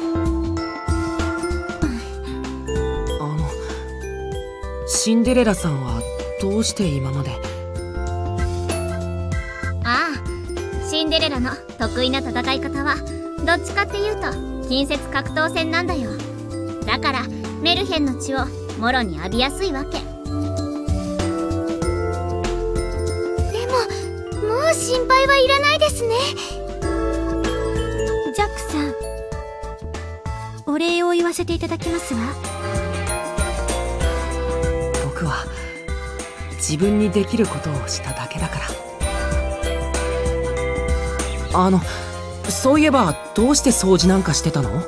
シンデレラさんはどうして今まで？ ああ、シンデレラの得意な戦い方はどっちかっていうと近接格闘戦なんだよ。だからメルヘンの血をもろに浴びやすいわけ。でももう心配はいらないですね。 ジャックさん、お礼を言わせていただきますわ。 僕は自分にできることをしただけだから。そういえばどうして掃除なんかしてたの？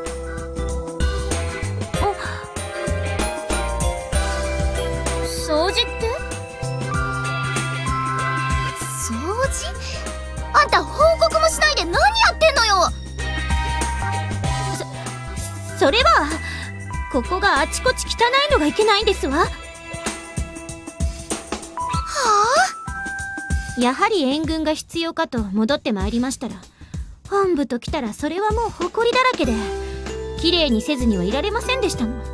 掃除って？掃除？あんた報告もしないで何やってんのよ。 それはここがあちこち汚いのがいけないんですわ。やはり援軍が必要かと戻ってまいりましたら、 本部ときたらそれはもう埃だらけで綺麗にせずにはいられませんでしたもん。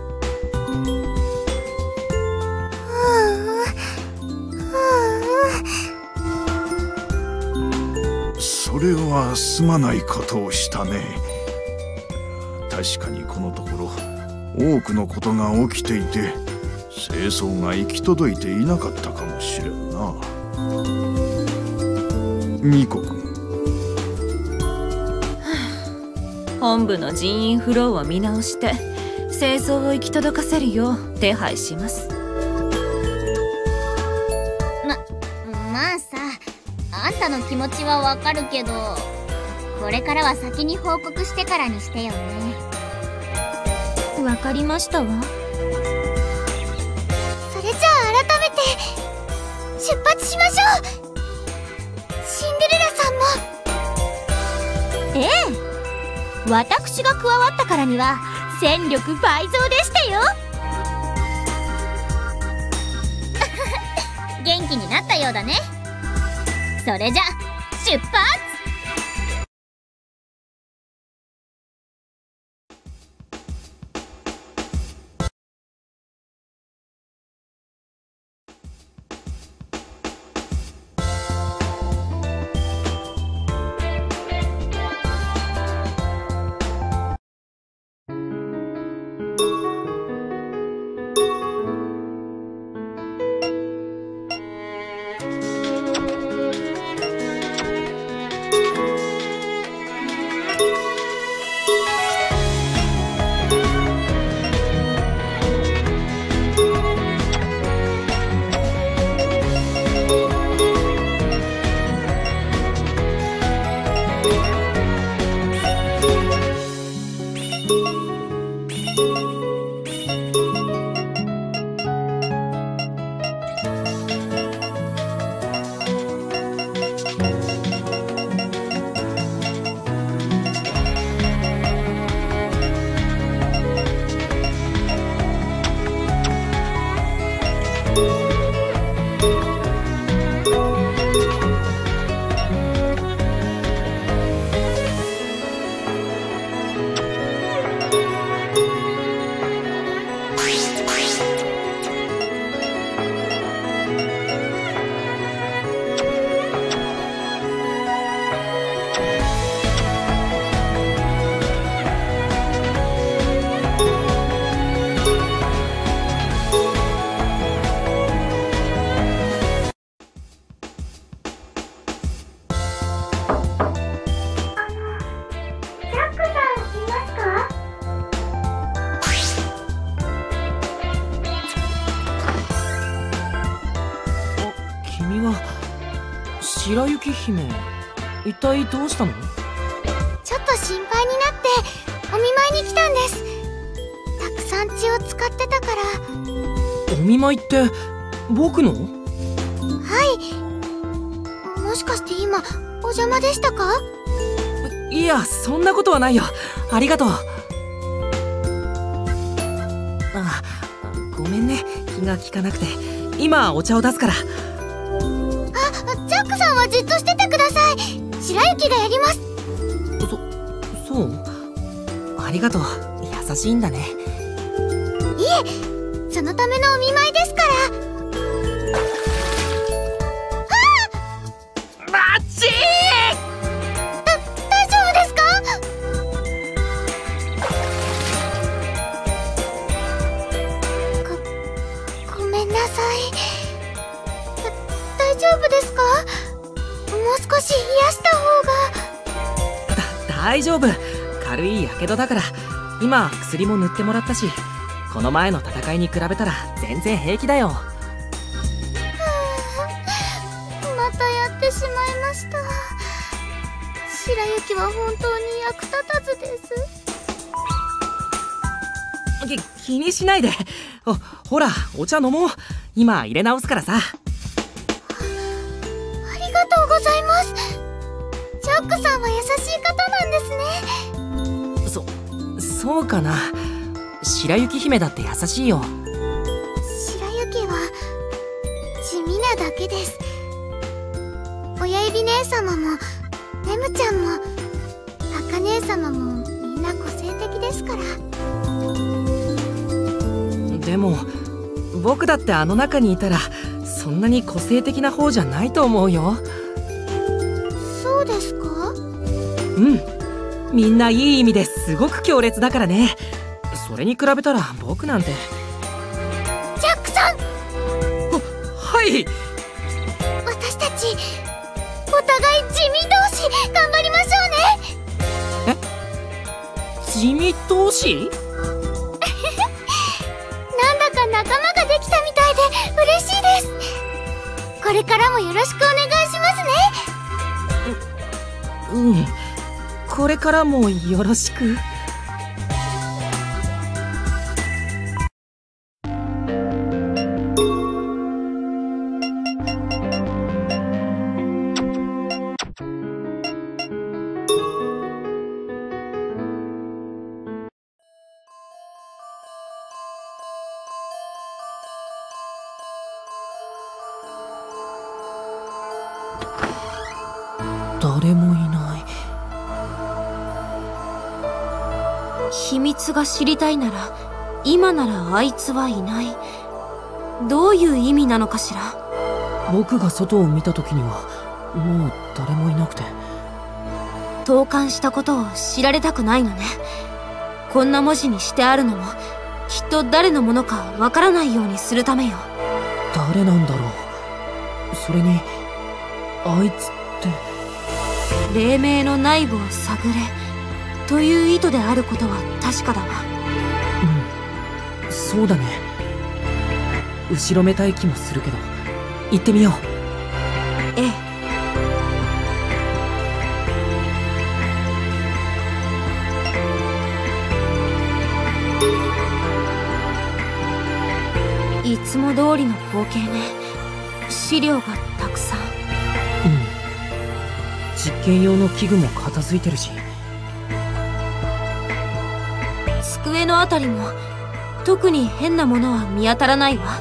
それはすまないことをしたね。確かにこのところ多くのことが起きていて清掃が行き届いていなかったかもしれんな。ニコ君、 本部の人員フローを見直して清掃を行き届かせるよう手配します。 まあさ、あんたの気持ちはわかるけど、これからは先に報告してからにしてよね。 わかりましたわ。 それじゃあ改めて出発しましょう。シンデレラさんも。 ええ、私が加わったからには戦力倍増でしたよ。 元気になったようだね。それじゃ出発。 白雪姫、一体どうしたの？ ちょっと心配になってお見舞いに来たんです。たくさん血を使ってたから。 お見舞いって僕の？ はい。もしかして今お邪魔でしたか？ いや、そんなことはないよ。ありがとう。あ、ごめんね、気が利かなくて。今お茶を出すから。 ジャックさんはじっとしててください。白雪がやります。 そう？ありがとう。優しいんだね。 いえ、そのためのお見舞いですから。 マッチー！ 大丈夫ですか？ごめんなさい。大丈夫ですか？もう少し冷やした方が。 大丈夫。軽いやけどだから。今薬も塗ってもらったし、この前の戦いに比べたら全然平気だよ。 またやってしまいました。白雪は本当に役立たずです。 気にしないで。ほら、お茶飲もう。今入れ直すからさ。 ありがとうございます。ジャックさんは優しい方なんですね。 そうかな。白雪姫だって優しいよ。 白雪は地味なだけです。親指姉様もネムちゃんも姉様もみんな個性的ですから。 でも僕だってあの中にいたらそんなに個性的な方じゃないと思うよ。 そうですか？ うん、みんないい意味ですごく強烈だからね。それに比べたら僕なんて。 ジャックさん。 はい。 私たちお互い地味同士頑張りましょうね。 え？地味同士？ なんだか仲間ができたみたいで嬉しいです。これからもよろしくお願いしますね。 うん、これからもよろしく。誰もいない。 秘密が知りたいなら今ならあいつはいない。どういう意味なのかしら。 僕が外を見た時にはもう誰もいなくて。 投函したことを知られたくないのね。こんな文字にしてあるのもきっと誰のものかわからないようにするためよ。 誰なんだろう。それにあいつって黎明の内部を探れという意図であることは確かだわ。 うん、そうだね。後ろめたい気もするけど行ってみよう。 ええ。いつも通りの光景ね。資料がたくさん。 実験用の器具も片付いてるし。 机のあたりも特に変なものは見当たらないわ。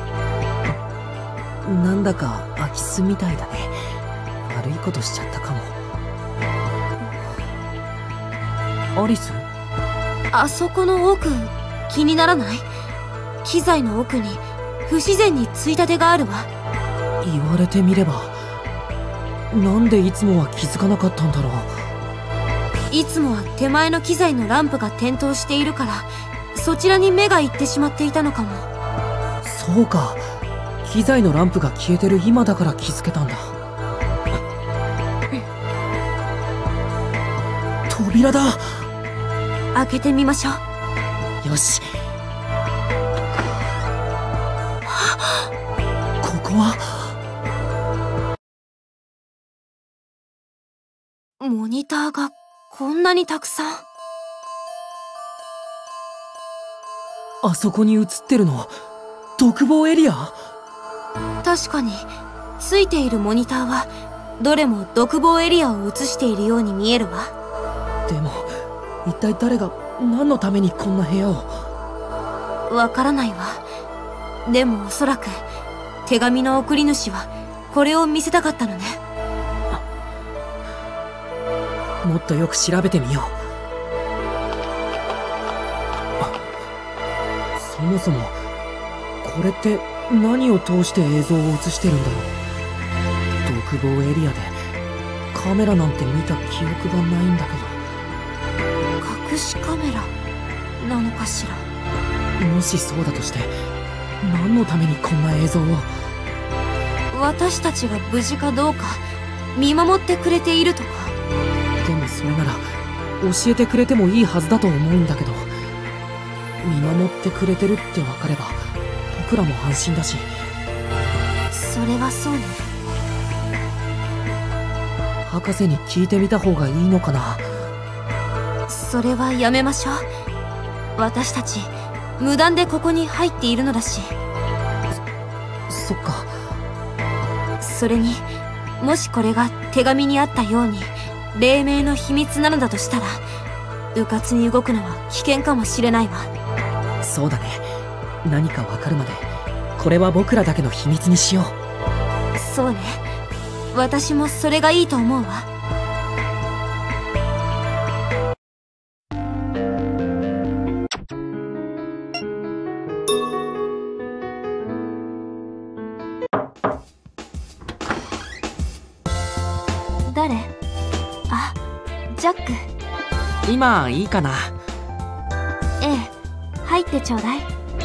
なんだか空き巣みたいだね。悪いことしちゃったかも。アリス？ あそこの奥気にならない？機材の奥に不自然についたてがあるわ。 言われてみればなんでいつもは気づかなかったんだろう。 いつもは手前の機材のランプが点灯しているからそちらに目がいってしまっていたのかも。 そうか、機材のランプが消えてる今だから気づけたんだ。扉だ。 開けてみましょう。 よし。ここはモニターがこんなにたくさん。 あそこに映ってるの独房エリア？ 確かについているモニターはどれも独房エリアを映しているように見えるわ。 でも一体誰が何のためにこんな部屋を。 わからないわ。でもおそらく手紙の送り主はこれを見せたかったのね。 もっとよく調べてみよう。そもそもこれって何を通して映像を映してるんだろう。独房エリアでカメラなんて見た記憶がないんだけど。 隠しカメラなのかしら。 もしそうだとして何のためにこんな映像を。 私たちが無事かどうか見守ってくれているとか。 でもそれなら教えてくれてもいいはずだと思うんだけど、見守ってくれてるって分かれば僕らも安心だし。 それはそうね。 博士に聞いてみた方がいいのかな。 それはやめましょう。私たち無断でここに入っているのだし。 そっか。 それにもしこれが手紙にあったように黎明の秘密なのだとしたら迂闊に動くのは危険かもしれないわ。 そうだね。何か分かるまでこれは僕らだけの秘密にしよう。 そうね。私もそれがいいと思うわ。 誰？あ、ジャック。 今いいかな？ ええ、入ってちょうだい。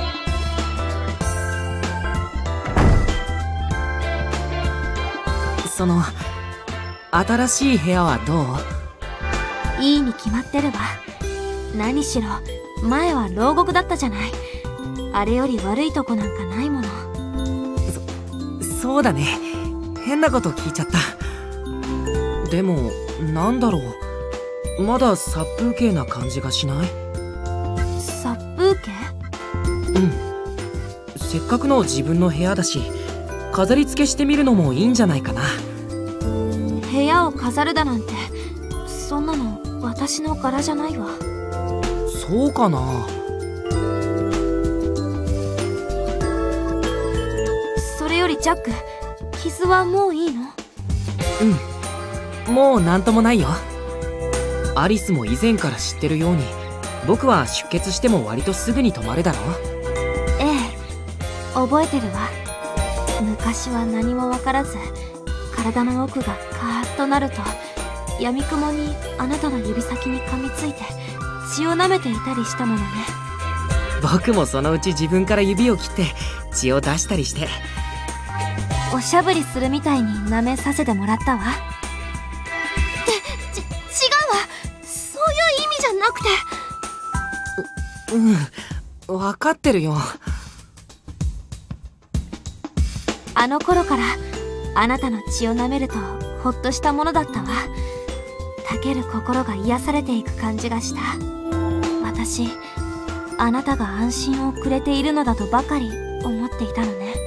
その新しい部屋はどう？ いいに決まってるわ。何しろ前は牢獄だったじゃない。あれより悪いとこなんかないもの。 そうだね。変なこと聞いちゃった。でもなんだろう、まだ殺風景な感じがしない？ 殺風景？ うん。せっかくの自分の部屋だし、飾り付けしてみるのもいいんじゃないかな。 部屋を飾るだなんて、そんなの私の柄じゃないわ。 そうかな。 それよりジャック、傷はもういいの？ うん、もうなんともないよ。アリスも以前から知ってるように、僕は出血しても割とすぐに止まるだろ。 ええ、覚えてるわ。昔は何も分からず、体の奥がカーッとなると闇雲にあなたの指先に噛みついて血を舐めていたりしたものね。 僕もそのうち自分から指を切って血を出したりして。 おしゃぶりするみたいに舐めさせてもらったわ。違うわ。そういう意味じゃなくて。分かってるよ。 あの頃からあなたの血を舐めるとほっとしたものだったわ。たける心が癒されていく感じがした。私、あなたが安心をくれているのだとばかり思っていたのね。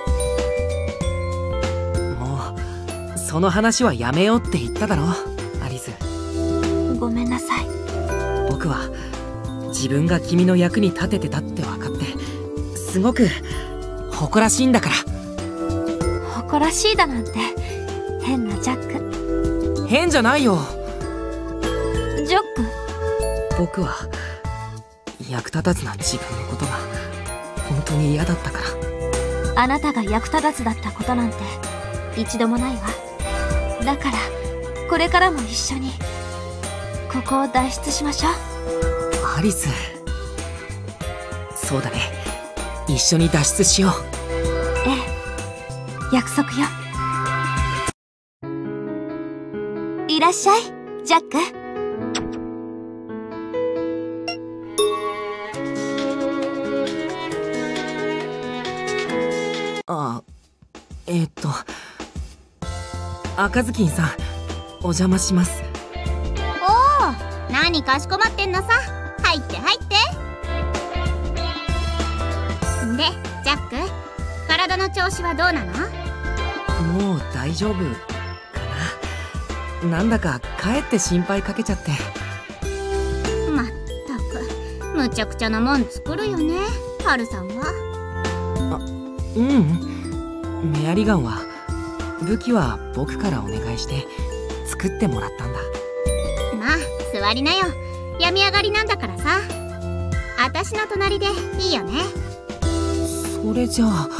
もうその話はやめようって言っただろ、アリス。 ごめんなさい。 僕は自分が君の役に立ててたって分かってすごく誇らしいんだから。 誇らしいだなんて変なジャック。 変じゃないよ。 ジャック、 僕は役立たずな自分のことが本当に嫌だったから。 あなたが役立たずだったことなんて一度もないわ。だからこれからも一緒にここを脱出しましょう。 アリス、そうだね、一緒に脱出しよう。 ええ、約束よ。いらっしゃい、ジャック。 赤ずきんさん、お邪魔します。 おお、何かしこまってんのさ。入って入って。で、ジャック、体の調子はどうなの？ もう大丈夫かな。なんだかかえって心配かけちゃって。 まったく、むちゃくちゃなもん作るよね、ハルさんは。 メアリガンは武器は僕からお願いして作ってもらったんだ。 まあ座りなよ、病み上がりなんだからさ。私の隣でいいよね。 それじゃあ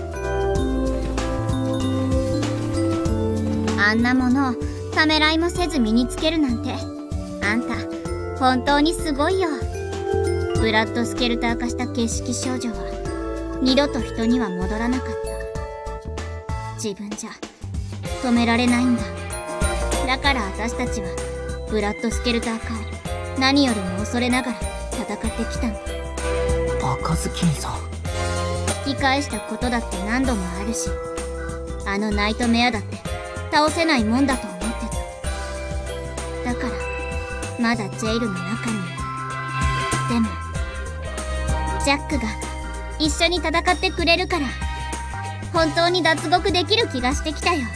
あんなものをためらいもせず身につけるなんて、あんた本当にすごいよ。ブラッドスケルター化した景色少女は二度と人には戻らなかった。自分じゃ止められないんだ。だから私たちはブラッドスケルター化を何よりも恐れながら戦ってきたの。 赤ずきんさん、 引き返したことだって何度もあるし、あのナイトメアだって倒せないもんだと思ってた。だからまだジェイルの中に。でもジャックが一緒に戦ってくれるから本当に脱獄できる気がしてきたよ。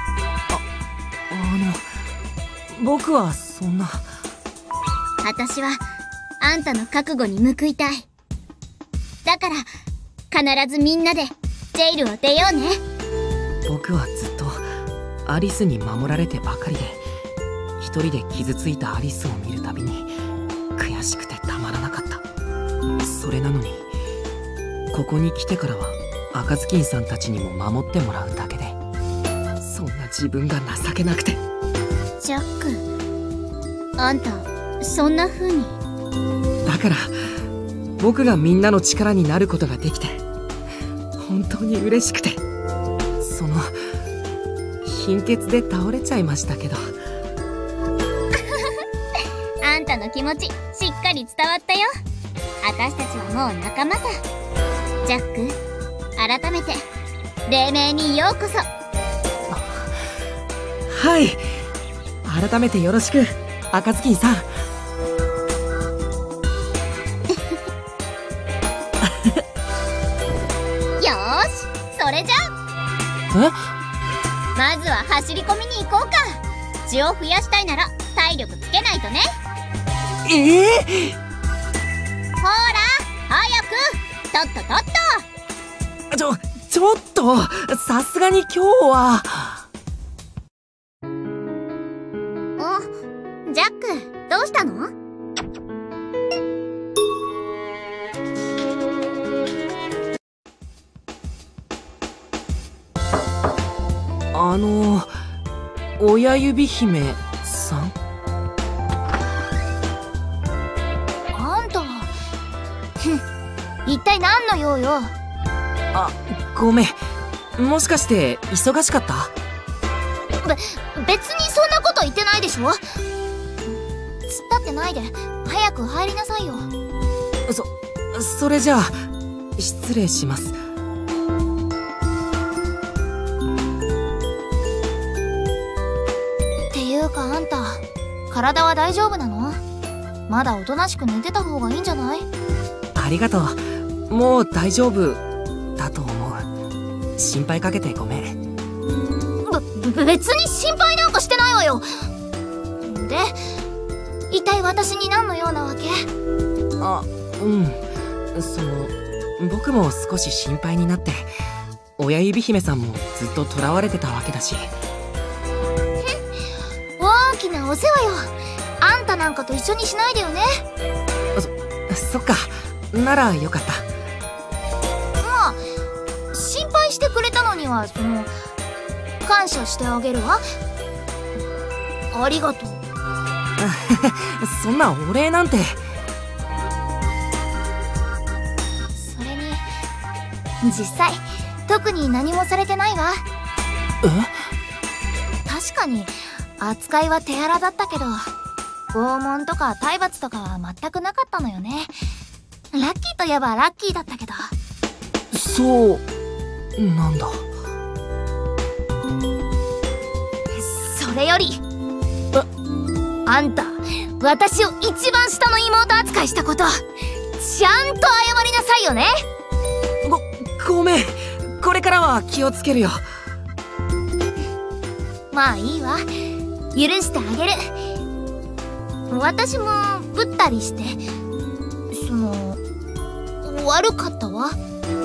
僕はそんな。 私はあんたの覚悟に報いたい。だから必ずみんなでジェイルを出ようね。 僕はずっとアリスに守られてばかりで、一人で傷ついたアリスを見るたびに悔しくてたまらなかった。それなのにここに来てからは赤ずきんさんたちにも守ってもらうだけで、そんな自分が情けなくて。 ジャック、あんたそんな風に。 だから僕がみんなの力になることができて本当に嬉しくて、その貧血で倒れちゃいましたけど。 あんたの気持ちしっかり伝わったよ。私たちはもう仲間さ。ジャック、改めて黎明にようこそ。 はい、改めてよろしく赤ずきんさん。 よーし、それじゃまずは走り込みに行こうか。血を増やしたいなら体力つけないとね。ほら早く、とっととっと。 ちょっとさすがに今日は。 ジャック、どうしたの？ 親指姫さん？ あんた一体何の用よ。 あ、ごめん、もしかして忙しかった？ 別にそんなこと言ってないでしょ。突っ立ってないで早く入りなさいよ。 それじゃあ失礼します。 っていうかあんた、体は大丈夫なの？まだおとなしく寝てた方がいいんじゃない？ ありがとう。もう大丈夫だと思う。心配かけてごめん。 別に心配なんかしてないわよ。で、一体私に何のようなわけ？ 僕も少し心配になって、親指姫さんもずっと囚われてたわけだし。 大きなお世話よ。あんたなんかと一緒にしないでよね。 そっか、ならよかった。 まあ心配してくれたのには感謝してあげるわ。ありがとう。 そんなお礼なんて。 それに実際特に何もされてないわ。確かに扱いは手荒だったけど、拷問とか体罰とかは全くなかったのよね。ラッキーといえばラッキーだったけど。 そうなんだ。 それよりあんた、私を一番下の妹扱いしたこと、ちゃんと謝りなさいよね。 ごめん、これからは気をつけるよ。 まあいいわ、許してあげる。私もぶったりして悪かったわ。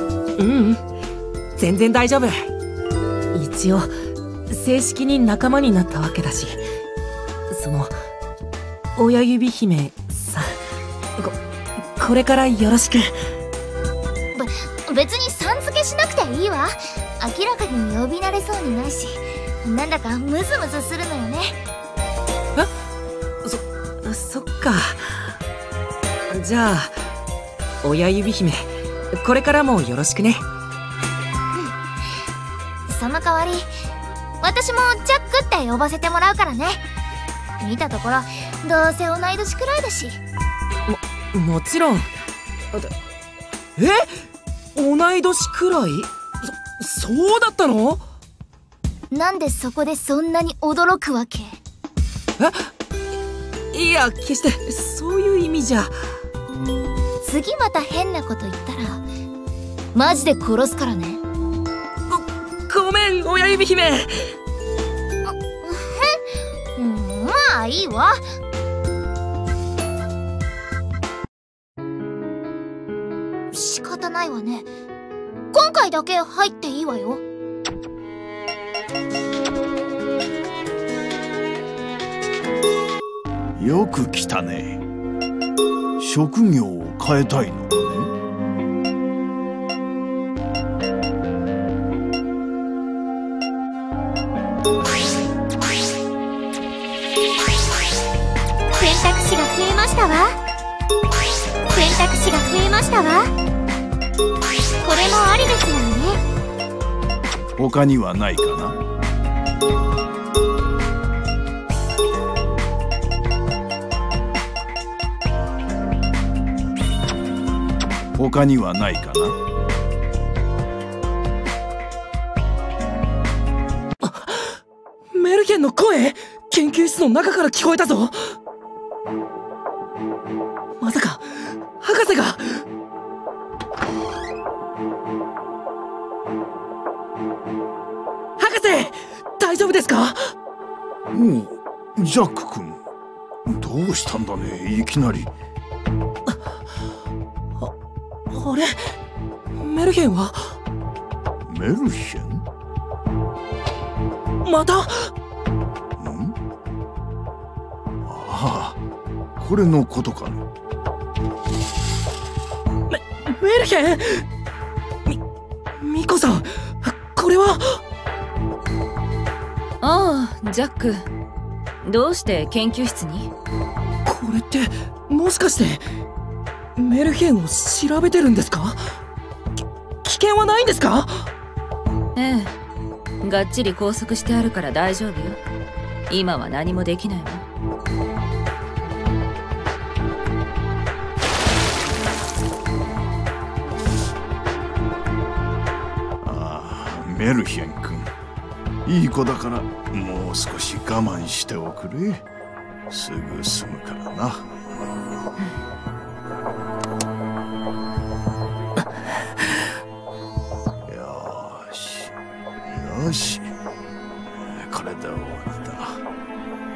全然大丈夫。一応正式に仲間になったわけだし。親指姫さん、これからよろしく。 別にさん付けしなくていいわ。明らかに呼び慣れそうにないし、なんだかムズムズするのよね。 そっか。じゃあ親指姫、これからもよろしくね。 その代わり私もジャックって呼ばせてもらうからね。見たところどうせ同い年くらいだし。 もちろん。同い年くらい？そうだったの？ なんでそこでそんなに驚くわけ？ いや、決してそういう意味じゃ。 次また変なこと言ったらマジで殺すからね。 ごめん、親指姫。 まあいいわ。仕方ないわね。今回だけ入っていいわよ。 よく来たね。職業を変えたいのかね？ したわ。選択肢が増えましたわ。これもありですわね。 他にはないかな。他にはないかな。 メルヘンの声、研究室の中から聞こえたぞ。まさか博士が。博士、大丈夫ですか？ おう、ジャック君、どうしたんだね、いきなり。 あれ、メルヘンは？ メルヘン？ また？ ああ、これのことかね。 メルヘン？ミコさん、これは？ ああ、ジャック。どうして研究室に？ これってもしかしてメルヘンを調べてるんですか？危険はないんですか？ ええ、がっちり拘束してあるから大丈夫よ。今は何もできないわ。 ああ、メルヘン君、いい子だからもう少し我慢しておくれ。すぐ済むからな。よしよし、これで終わった。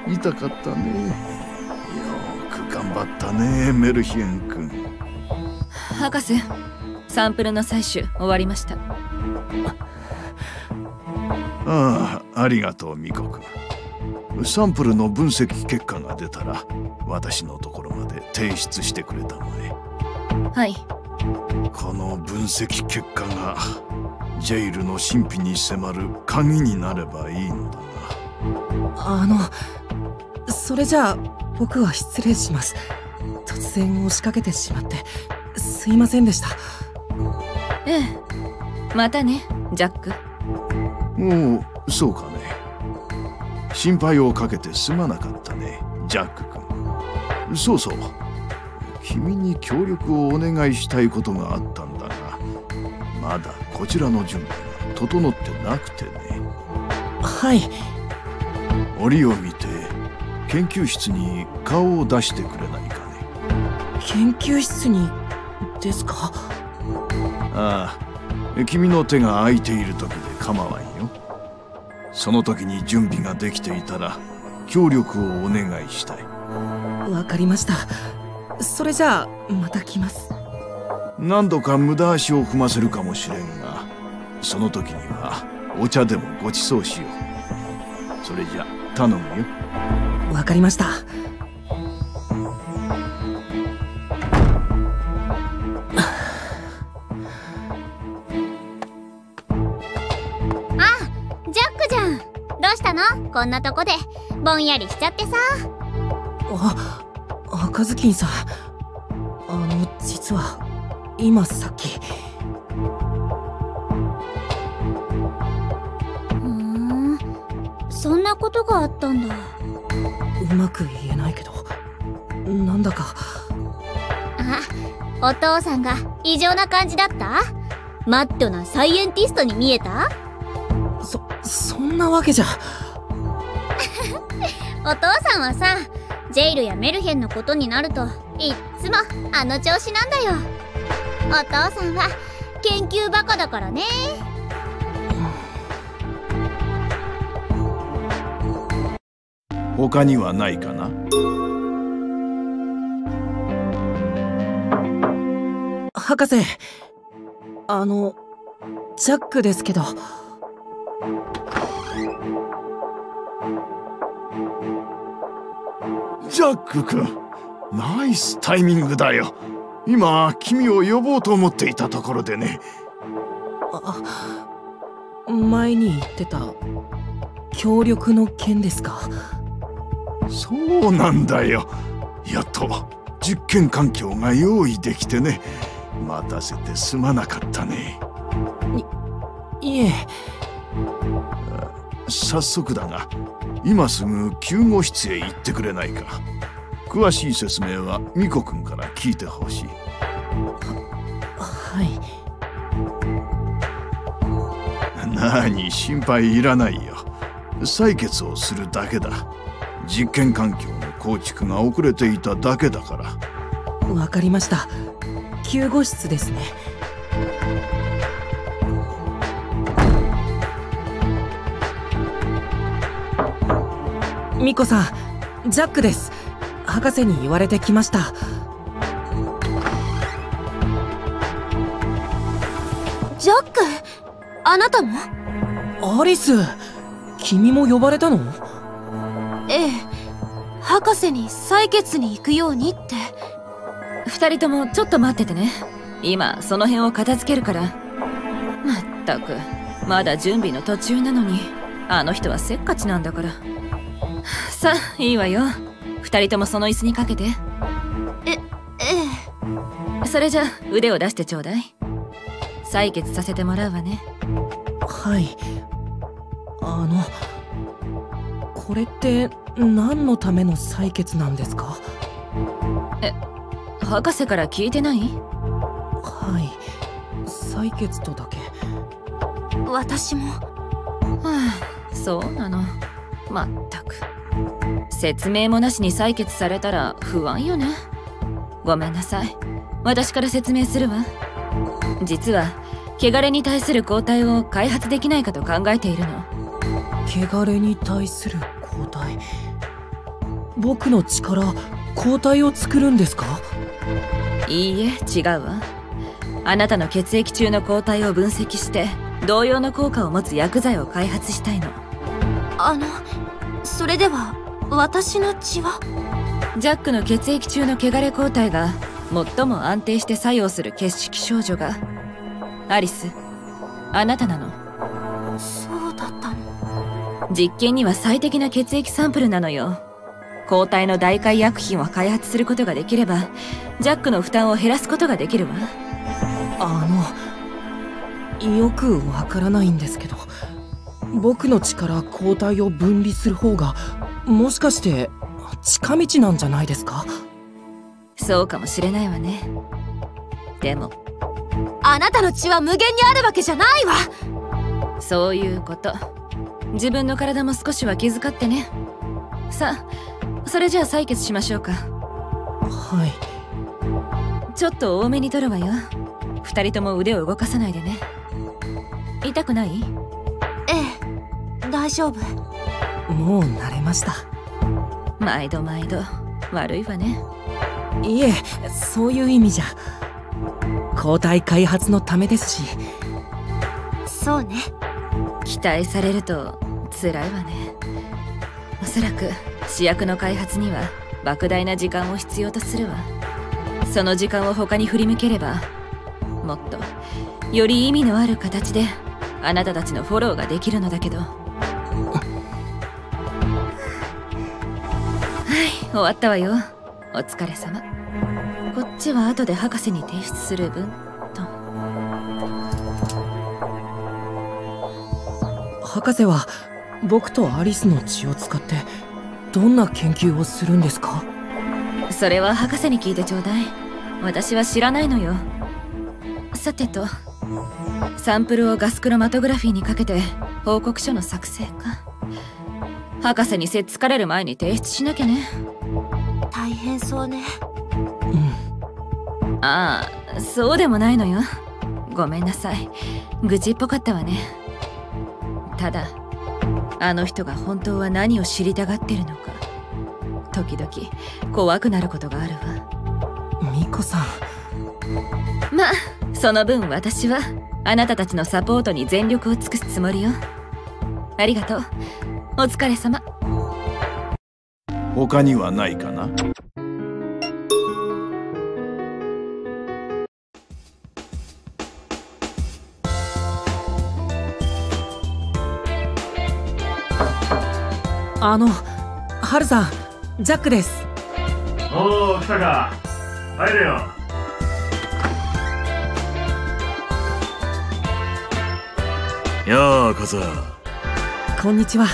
痛かったね。よく頑張ったね、メルヒエン君。 博士、サンプルの採取終わりました。 ああ、ありがとう、ミコ君。サンプルの分析結果が出たら私のところまで提出してくれたまえ。 はい。 この分析結果がジェイルの神秘に迫る鍵になればいいのだが。 それじゃあ僕は失礼します。突然押しかけてしまってすいませんでした。 ええ、またね、ジャック。 おう、そうかね。心配をかけてすまなかったね、ジャック君。そうそう、君に協力をお願いしたいことがあったんだが、まだこちらの準備が整ってなくてね。 はい。 折を見て研究室に顔を出してくれないかね。 研究室にですか？ ああ、君の手が空いている時で構わんよ。その時に準備ができていたら協力をお願いしたい。 わかりました。それじゃあまた来ます。 何度か無駄足を踏ませるかもしれんが、その時にはお茶でもご馳走しよう。それじゃ頼むよ。 わかりました。 こんなとこでぼんやりしちゃってさ。 赤ずきんさん、実は今さっき。 そんなことがあったんだ。 うまく言えないけど、なんだか。 お父さんが異常な感じだった？マットなサイエンティストに見えた？ そんなわけじゃ。 お父さんはさ、ジェイルやメルヘンのことになるといっつもあの調子なんだよ。お父さんは研究バカだからね。 他にはないかな？ 博士、ジャックですけど。 ジャック君、ナイスタイミングだよ。今君を呼ぼうと思っていたところでね。 前に言ってた協力の件ですか？ そうなんだよ。やっと実験環境が用意できてね。待たせてすまなかったね。 いえ。 早速だが、今すぐ救護室へ行ってくれないか。詳しい説明はミコ君から聞いてほしい。 はい。 何、心配いらないよ。採血をするだけだ。実験環境の構築が遅れていただけだから。 わかりました。救護室ですね。ミコさん、ジャックです。博士に言われてきました。 ジャック、あなたも？ アリス、君も呼ばれたの？ ええ、博士に採血に行くようにって。 二人ともちょっと待っててね。今その辺を片付けるから。まったく、まだ準備の途中なのに、あの人はせっかちなんだから。さあ、いいわよ。二人ともその椅子にかけて。 ええ。 それじゃ腕を出してちょうだい。採血させてもらうわね。 はい。これって何のための採血なんですか？ 博士から聞いてない？ はい、採血とだけ。 私も。 はあ、そうなの。まったく、説明もなしに採血されたら不安よね。ごめんなさい、私から説明するわ。実は汚れに対する抗体を開発できないかと考えているの。 汚れに対する抗体？僕の力、抗体を作るんですか？ いいえ、違うわ。あなたの血液中の抗体を分析して同様の効果を持つ薬剤を開発したいの。 それでは私の血は？ ジャックの血液中の汚れ抗体が最も安定して作用する血色少女がアリス、あなたなの。 そうだったの。 実験には最適な血液サンプルなのよ。抗体の代替薬品を開発することができればジャックの負担を減らすことができるわ。 よくわからないんですけど、僕の血から抗体を分離する方がもしかして近道なんじゃないですか？ そうかもしれないわね。でもあなたの血は無限にあるわけじゃないわ。 そういうこと。自分の体も少しは気遣ってね。さあ、それじゃあ採血しましょうか。 はい。 ちょっと多めに取るわよ。二人とも腕を動かさないでね。痛くない？ ええ、大丈夫。 もう慣れました。 毎度毎度悪いわね。 いえ、そういう意味じゃ。抗体開発のためですし。 そうね。 期待されると辛いわね。おそらく試薬の開発には莫大な時間を必要とするわ。その時間を他に振り向ければもっとより意味のある形であなたたちのフォローができるのだけど。はい、終わったわよ。お疲れ様。こっちは後で博士に提出する分と。 博士は僕とアリスの血を使ってどんな研究をするんですか？ それは博士に聞いてちょうだい。私は知らないのよ。さてと、サンプルをガスクロマトグラフィーにかけて報告書の作成か。博士にせっつかれる前に提出しなきゃね。 大変そうね。 ああ、そうでもないのよ。ごめんなさい、愚痴っぽかったわね。ただあの人が本当は何を知りたがってるのか時々怖くなることがあるわ。 ミコさん。 まあその分私はあなたたちのサポートに全力を尽くすつもりよ。ありがとう。お疲れ様。 他にはないかな？ ハルさん、ジャックです。 おお、来たか。 入れよ。ようこそ。 こんにちは。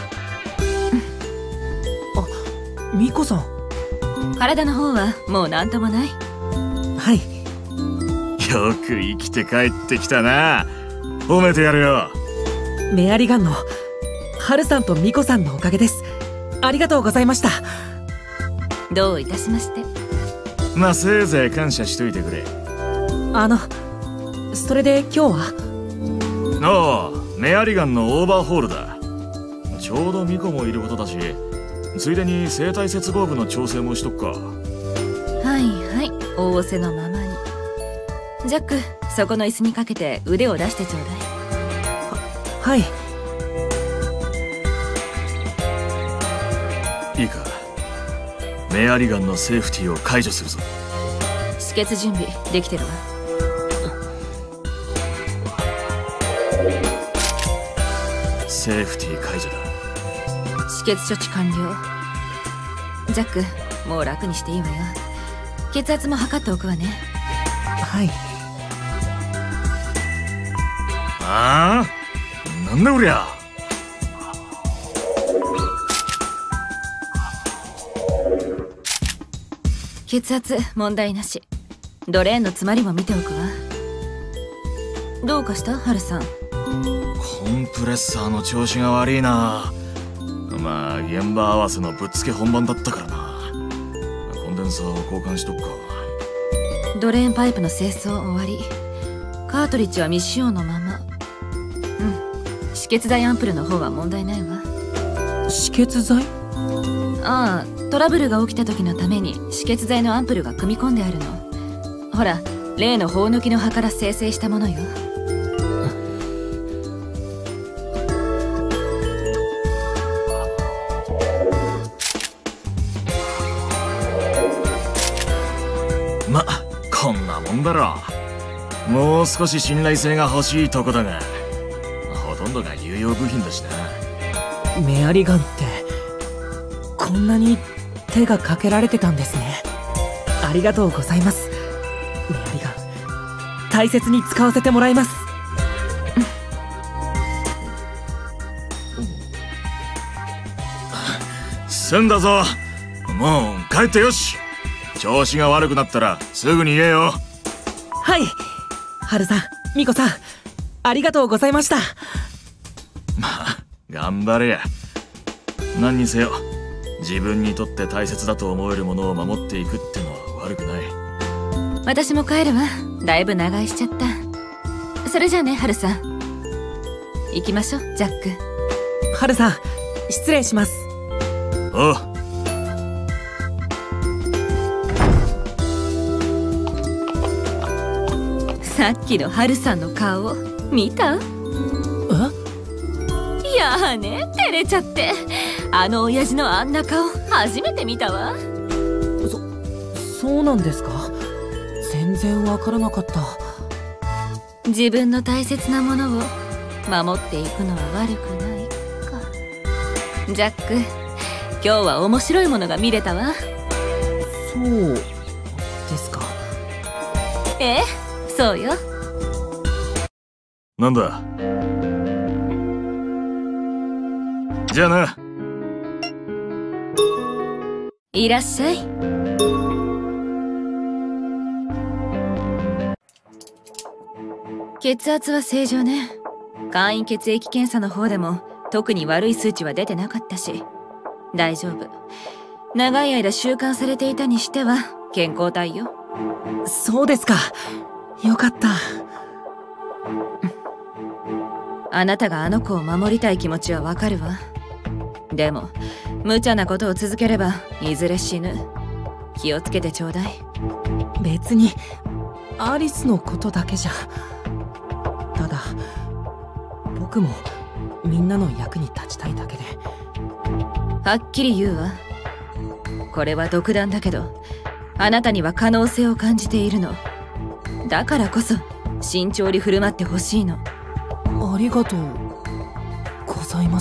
あ、ミコさん。 体の方はもうなんともない。 はい。 よく生きて帰ってきたな。褒めてやるよ。 メアリガンのハルさんとミコさんのおかげです。ありがとうございました。 どういたしまして。 まあせいぜい感謝しといてくれ。 それで今日は？ ああ、メアリガンのオーバーホールだ。ちょうどミコもいることだし、ついでに生体接合部の調整もしとくか。 はいはい、仰せのままに。ジャック、そこの椅子にかけて腕を出してちょうだい。 はい。 いいか、メアリガンのセーフティーを解除するぞ。 止血準備できてるわ。 セーフティー解除だ。 止血処置完了。ジャック、もう楽にしていいわよ。血圧も測っておくわね。 はい。 ああ、なんだこりゃ。 血圧問題なし。ドレーンの詰まりも見ておくわ。どうかしたハルさん。 コンプレッサーの調子が悪いな。まあ現場合わせのぶっつけ本番だったからな。コンデンサーを交換しとくか。 ドレーンパイプの清掃終わり。カートリッジは未使用のまま。止血剤アンプルの方は問題ないわ。 止血剤？ ああ、トラブルが起きた時のために止血剤のアンプルが組み込んであるの。ほら、例の砲抜きの葉から生成したものよ。 ま、こんなもんだろ。もう少し信頼性が欲しいとこだが、ほとんどが有用部品だしな。 メアリガンってこんなに手がかけられてたんですね。ありがとうございます。メアリガン大切に使わせてもらいます。 済んだぞ。もう帰ってよし。調子が悪くなったらすぐに言えよ。 はい。ハルさん、ミコさん、ありがとうございました。 まあ頑張れや。何にせよ自分にとって大切だと思えるものを守っていくってのは悪くない。 私も帰るわ。だいぶ長居しちゃった。それじゃあね、ハルさん。行きましょう、ジャック。 ハルさん、失礼します。 おう。 さっきのハルさんの顔見た？いやーね、照れちゃって。あの親父のあんな顔初めて見たわ。 そうなんですか？全然わからなかった。 自分の大切なものを守っていくのは悪くないか。ジャック、今日は面白いものが見れたわ。 そうですか。 ええ、そうよ。 なんだ。じゃあな。 いらっしゃい。血圧は正常ね。簡易血液検査の方でも特に悪い数値は出てなかったし大丈夫。長い間習慣されていたにしては健康体よ。 そうですか。よかった。 あなたがあの子を守りたい気持ちはわかるわ。でも無茶なことを続ければいずれ死ぬ。気をつけてちょうだい。 別にアリスのことだけじゃ。ただ僕もみんなの役に立ちたいだけで。 はっきり言うわ。これは独断だけどあなたには可能性を感じているの。だからこそ慎重に振る舞ってほしいの。 ありがとうございます。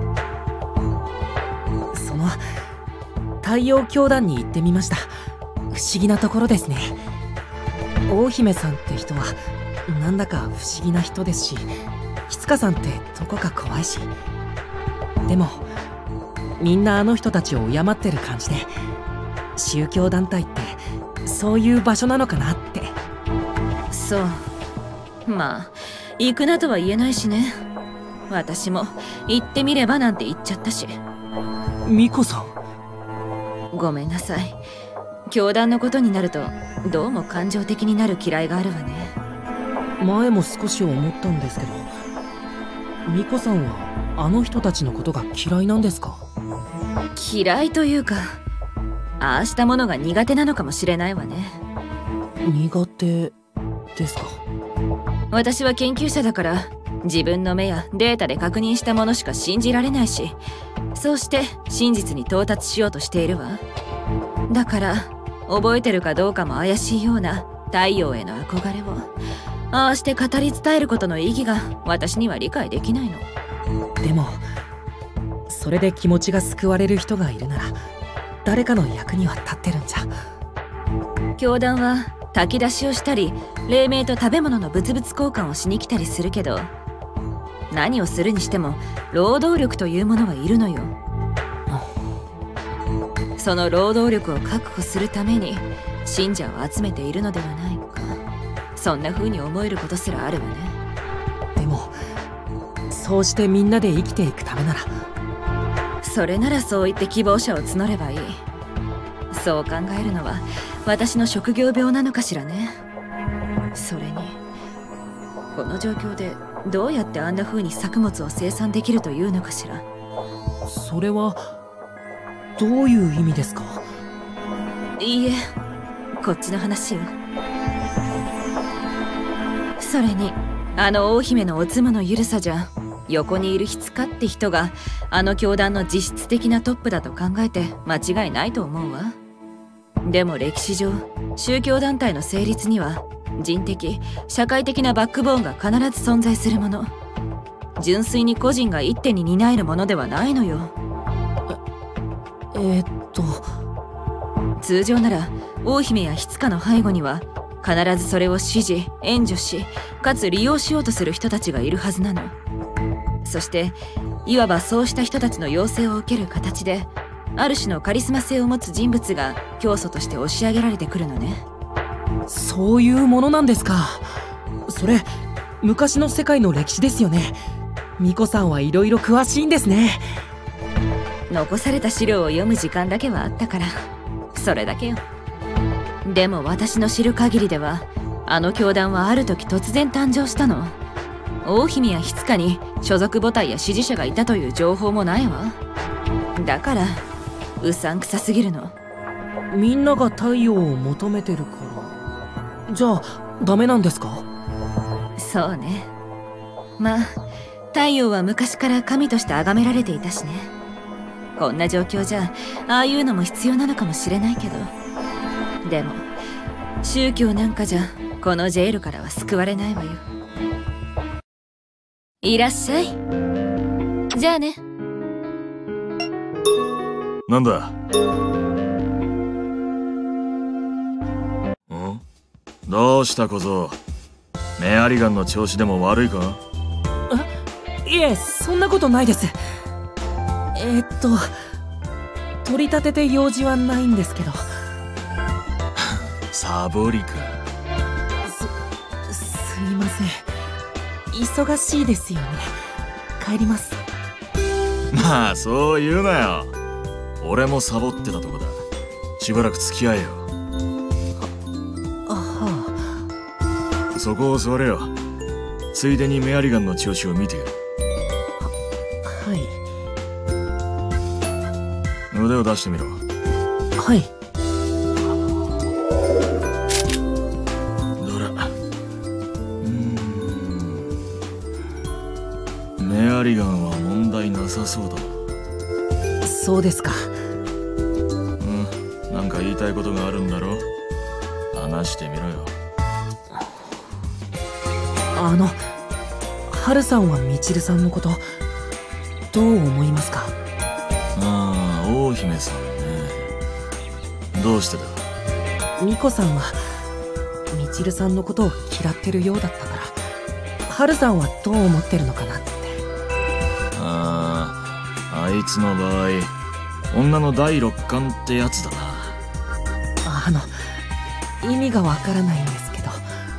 その太陽教団に行ってみました。 不思議なところですね。大姫さんって人はなんだか不思議な人ですし、ひつかさんってどこか怖いし、でもみんなあの人たちを敬ってる感じで、宗教団体ってそういう場所なのかなって。 そう、まあ行くなとは言えないしね。私も行ってみればなんて言っちゃったし。 ミコさん、 ごめんなさい。教団のことになるとどうも感情的になる嫌いがあるわね。 前も少し思ったんですけど、ミコさんはあの人たちのことが嫌いなんですか？ 嫌いというか、ああしたものが苦手なのかもしれないわね。 苦手ですか？ 私は研究者だから、自分の目やデータで確認したものしか信じられないし、そうして真実に到達しようとしているわ。だから覚えてるかどうかも怪しいような太陽への憧れをああして語り伝えることの意義が私には理解できないの。 でもそれで気持ちが救われる人がいるなら、誰かの役には立ってるんじゃ。 教団は炊き出しをしたり、黎明と食べ物の物々交換をしに来たりするけど、何をするにしても労働力というものはいるのよ。その労働力を確保するために信者を集めているのではないか、そんな風に思えることすらあるわね。 でもそうしてみんなで生きていくためなら。 それならそう言って希望者を募ればいい。そう考えるのは私の職業病なのかしらね。それにこの状況でどうやってあんな風に作物を生産できるというのかしら。 それはどういう意味ですか？ いいえ、こっちの話よ。それにあの大姫のお妻のゆるさじゃ、横にいるひつかって人があの教団の実質的なトップだと考えて間違いないと思うわ。でも歴史上、宗教団体の成立には人的社会的なバックボーンが必ず存在するもの。純粋に個人が一手に担えるものではないのよ。通常なら大姫やひつかの背後には必ずそれを支持援助し、かつ利用しようとする人たちがいるはずなの。そしていわばそうした人たちの要請を受ける形で、ある種のカリスマ性を持つ人物が教祖として押し上げられてくるのね。 そういうものなんですか。それ昔の世界の歴史ですよね。ミコさんはいろいろ詳しいんですね。 残された資料を読む時間だけはあったから、それだけよ。でも私の知る限りでは、あの教団はある時突然誕生したの。大姫やひつかに所属母体や支持者がいたという情報もないわ。だからうさんくさすぎるの。 みんなが太陽を求めてるから、じゃあダメなんですか？ そうね。まあ太陽は昔から神として崇められていたしね。こんな状況じゃああいうのも必要なのかもしれないけど、でも宗教なんかじゃこのジェイルからは救われないわよ。いらっしゃい。じゃあね。 なんだ？どうした小僧？メアリガンの調子でも悪いか？ いえ、そんなことないです。取り立てて用事はないんですけど。 サボりか。 すいません。忙しいですよね。帰ります。 まあそう言うなよ。俺もサボってたとこだ。しばらく付き合えよ。そこを座れよ。ついでにメアリガンの調子を見てやる。 はい。 腕を出してみろ。 はい。 どれ？メアリガンは問題なさそうだ。 そうですか。 なんか言いたいことがあるんだろ？話してみろよ。 ハルさんはミチルさんのことどう思いますか？ 大姫さんね。どうしてだ？ ミコさんはみちるさんのことを嫌ってるようだったから、ハルさんはどう思ってるのかなって。 あいつの場合、女の第六感ってやつだな。 意味がわからないんですけど。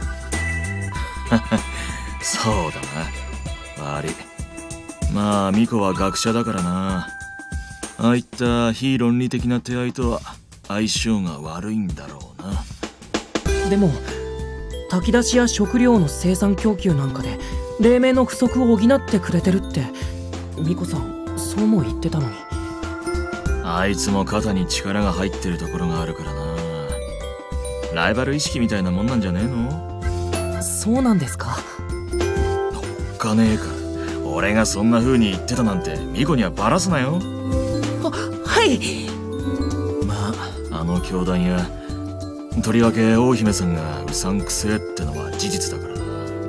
そうだな、悪い。まあミコは学者だからな。ああいった非論理的な手合いとは相性が悪いんだろうな。 でも炊き出しや食料の生産供給なんかで黎明の不足を補ってくれてるってミコさんそうも言ってたのに。 あいつも肩に力が入ってるところがあるからな。ライバル意識みたいなもんなんじゃねえの？ そうなんですか。 おっかねえか。俺がそんな風に言ってたなんてミコにはバラすなよ。 はい。 まああの教団やとりわけ大姫さんがうさんくせえってのは事実だから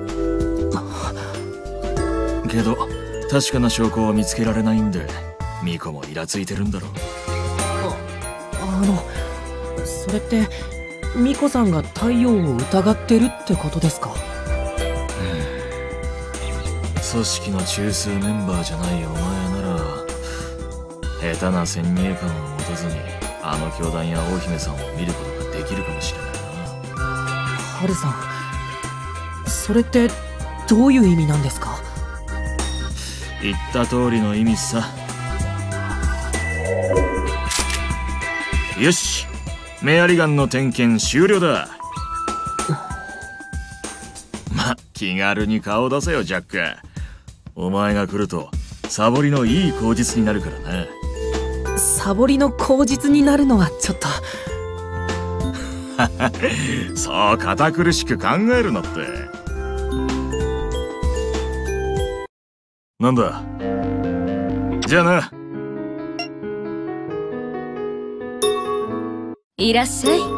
な。けど確かな証拠を見つけられないんでミコもイラついてるんだろう。 それってミコさんが太陽を疑ってるってことですか？ 組織の中枢メンバーじゃないお前なら下手な先入観を持たずにあの教団や大姫さんを見ることができるかもしれないな。 ハルさん、それってどういう意味なんですか？ 言った通りの意味さ。よし、メアリガンの点検終了だ。ま、気軽に顔出せよジャック。お前が来るとサボりのいい口実になるからな。 サボりの口実になるのはちょっとそう堅苦しく考えるなって。なんだじゃあな。 いらっしゃい。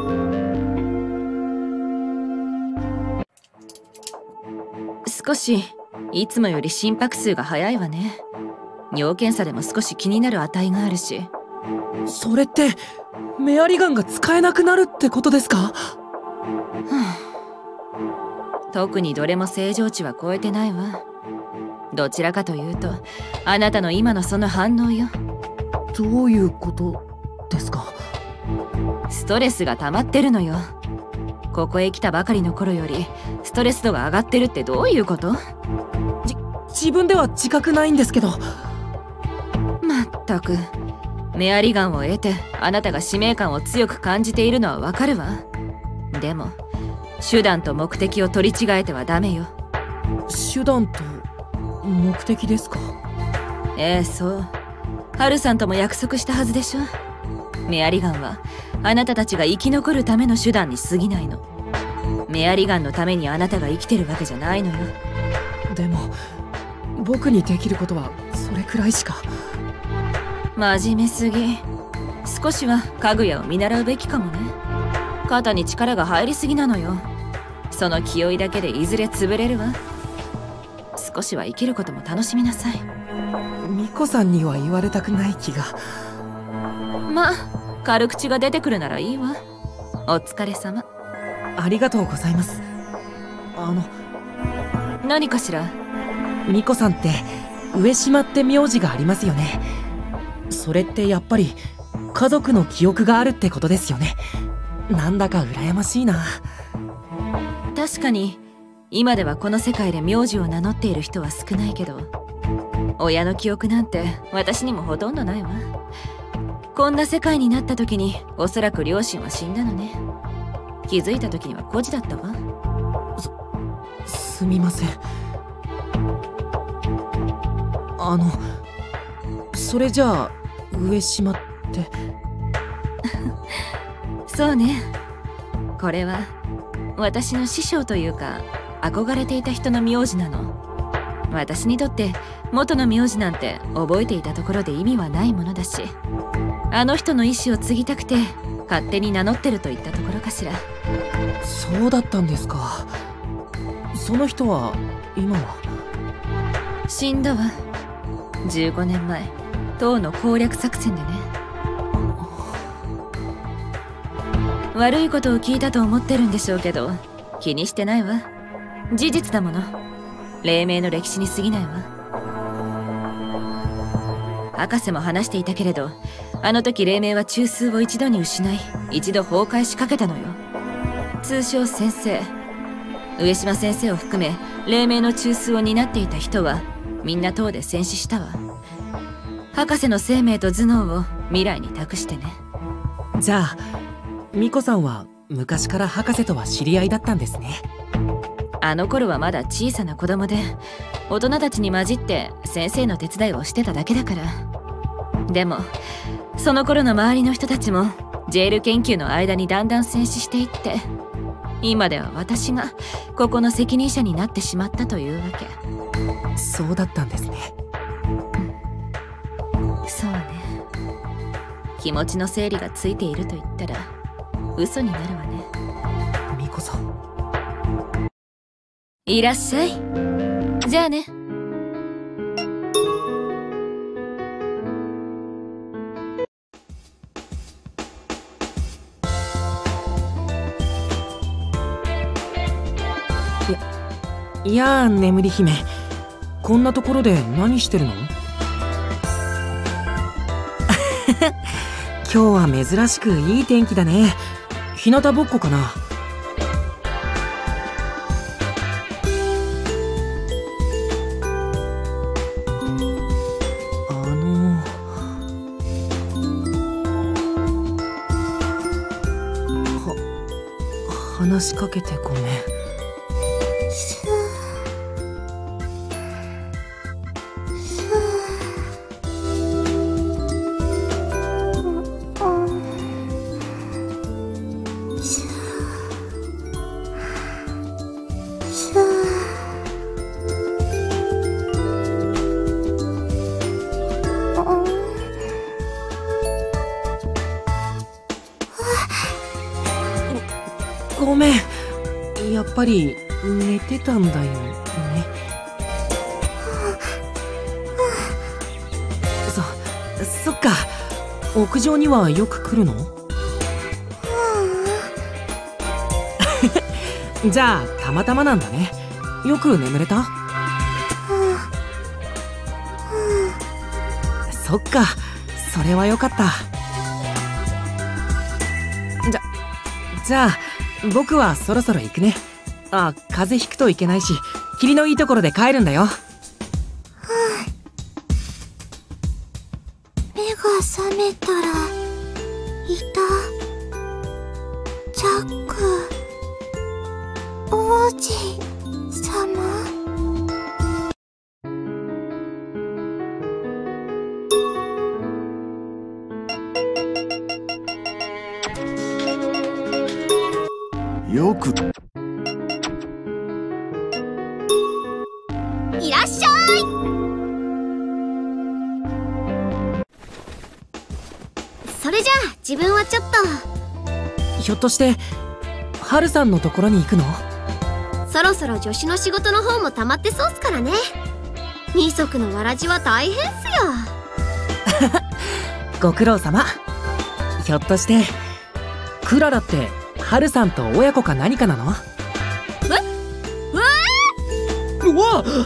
少しいつもより心拍数が早いわね。尿検査でも少し気になる値があるし。 それってメアリガンが使えなくなるってことですか？ 特にどれも正常値は超えてないわ。どちらかというとあなたの今のその反応よ。 どういうことですか？ ストレスが溜まってるのよ。ここへ来たばかりの頃よりストレス度が上がってるってどういうこと？ 自分では自覚ないんですけど。 まったく、メアリガンを得てあなたが使命感を強く感じているのはわかるわ。でも手段と目的を取り違えてはダメよ。 手段と目的ですか？ ええ、そう。ハルさんとも約束したはずでしょ。メアリガンはあなたたちが生き残るための手段に過ぎないの。メアリガンのためにあなたが生きてるわけじゃないのよ。 でも僕にできることはそれくらいしか。 真面目すぎ。少しはかぐやを見習うべきかもね。肩に力が入りすぎなのよ。その気負いだけでいずれ潰れるわ。少しは生きることも楽しみなさい。 ミコさんには言われたくない気が。 まあ軽口が出てくるならいいわ。お疲れ様。 ありがとうございます。 何かしら？ ミコさんって上島って名字がありますよね。それってやっぱり家族の記憶があるってことですよね。なんだか羨ましいな。 確かに今ではこの世界で名字を名乗っている人は少ないけど、親の記憶なんて私にもほとんどないわ。こんな世界になった時におそらく両親は死んだのね。気づいた時には孤児だったわ。 すみません。それじゃあ上島ってそうね。これは私の師匠というか憧れていた人の名字なの。私にとって元の名字なんて覚えていたところで意味はないものだし、あの人の意志を継ぎたくて勝手に名乗ってるといったところかしら。 そうだったんですか。その人は今は？ 死んだわ。15年前、党の攻略作戦でね。 悪いことを聞いたと思ってるんでしょうけど、気にしてないわ。事実だもの。黎明の歴史に過ぎないわ。博士も話していたけれど、あの時黎明は中枢を一度に失い、一度崩壊しかけたのよ。通称先生。上島先生を含め黎明の中枢を担っていた人はみんな塔で戦死したわ。博士の生命と頭脳を未来に託してね。 じゃあミコさんは昔から博士とは知り合いだったんですね。 あの頃はまだ小さな子供で、大人たちに混じって先生の手伝いをしてただけだから。でもその頃の周りの人たちもジェール研究の間にだんだん戦死していって、今では私がここの責任者になってしまったというわけ。 そうだったんですね。 そうね。気持ちの整理がついていると言ったら嘘になるわね。 ミコさん、 いらっしゃい。じゃあね。 いやー、眠り姫、こんなところで何してるの？今日は珍しくいい天気だね。日向ぼっこかな？話しかけてごめん。ごめん、やっぱり寝てたんだよね。そっか。屋上にはよく来るの？じゃあたまたまなんだね。よく眠れた？そっか、それはよかった。じゃあ僕はそろそろ行くね。あ、風邪ひくといけないし、霧のいいところで帰るんだよ。 目が覚めたらいた。ジャック王子様。 よくいらっしゃい。それじゃあ自分はちょっと。 ひょっとしてハルさんのところに行くの？ そろそろ助手の仕事の方も溜まってそうっすからね。二足のわらじは大変っすよ。 ご苦労様。ひょっとしてクララってハルさんと親子か何かなの？うわ！ そん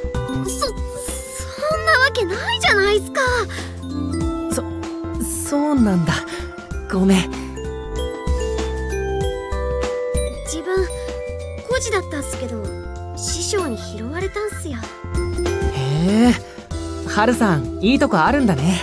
なわけないじゃないっすか。 そうなんだ。ごめん。 自分孤児だったっすけど師匠に拾われたんすよ。 へえ、ハルさんいいとこあるんだね。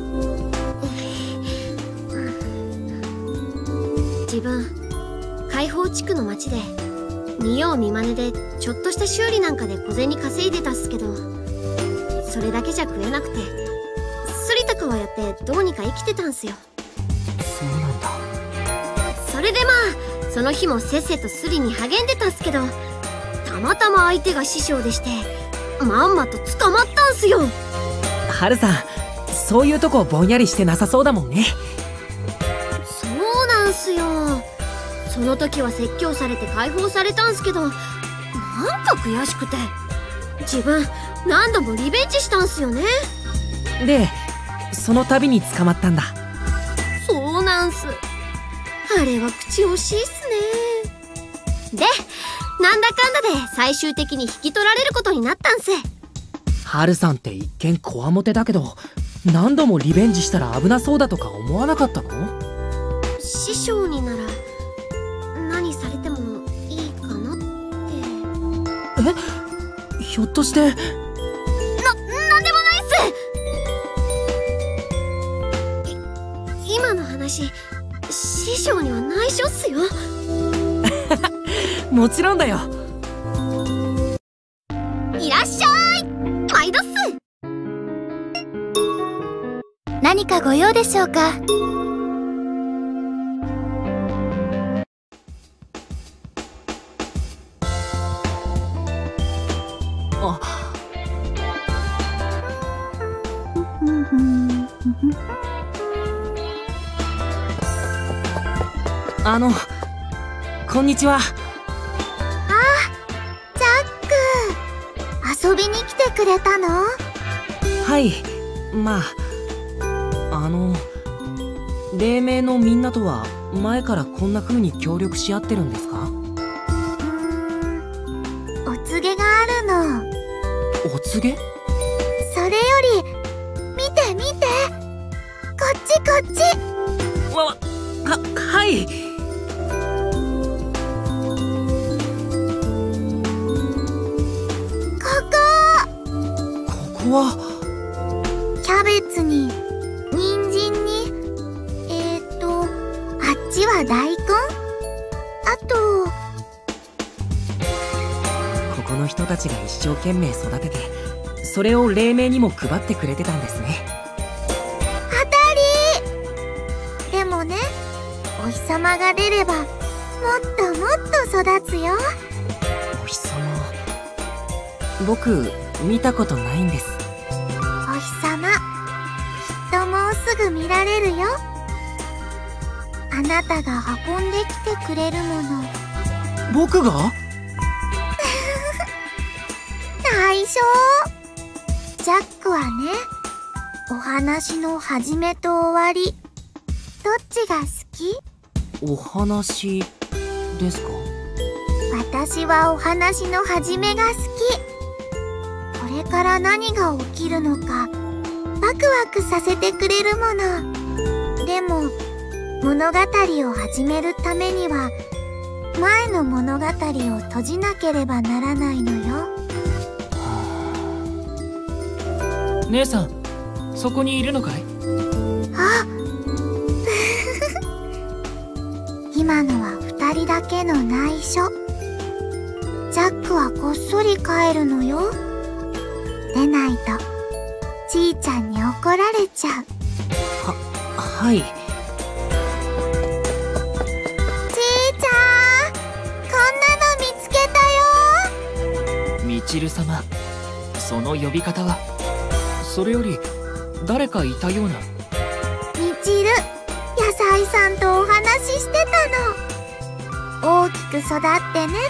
自分開放地区の町で見よう見まねでちょっとした修理なんかで小銭稼いでたっすけど、それだけじゃ食えなくてスリとかはやってどうにか生きてたんすよ。 そうなんだ。 それでまあその日もせっせとスリに励んでたっすけど、たまたま相手が師匠でしてまんまと捕まったんすよ。 ハルさん、そういうとこぼんやりしてなさそうだもんね。 そうなんすよ。その時は説教されて解放されたんすけど、なんか悔しくて自分何度もリベンジしたんすよね。 でその度に捕まったんだ。 そうなんす。 あれは口惜しいっすね。で、なんだかんだで最終的に引き取られることになったんす。 ハルさんって一見こわもてだけど、何度もリベンジしたら危なそうだとか思わなかったの？ 師匠になら何されてもいいかなって。 え？ひょっとしてなんでもないっす。今の話、師匠には内緒っすよ。 もちろんだよ。 いらっしゃい、毎度っす。 何かご用でしょうか？ こんにちは。 ジャック、遊びに来てくれたの？ はい、まあ黎明のみんなとは前からこんな風に協力し合ってるんですか？ お告げがあるの。 お告げ？ それより見て見て、こっちこっち。 はい。ここはキャベツに人参にあっちは大根、あとここの人たちが一生懸命育てて、それを黎明にも配ってくれてたんですね。 当たり。でもね、お日様が出ればもっともっと育つよ。 お日様、僕見たことないんです。 お日様、きっともうすぐ見られるよ。あなたが運んできてくれるもの。 僕が？ 内緒。ジャックはね、お話の始めと終わり、どっちが好き？ お話ですか？ 私はお話の始めが好き。これから何が起きるのかワクワクさせてくれるもの。でも物語を始めるためには前の物語を閉じなければならないのよ。 姉さん、そこにいるのかい？ あ今のは2人だけの内緒。ジャックはこっそり帰るのよ。でないとちいちゃんに怒られちゃう。 はい。 ちいちゃん、こんなの見つけたよ。 みちる様、その呼び方は。それより誰かいたような。 みちる、野菜さんとお話ししてたの。大きく育ってねって。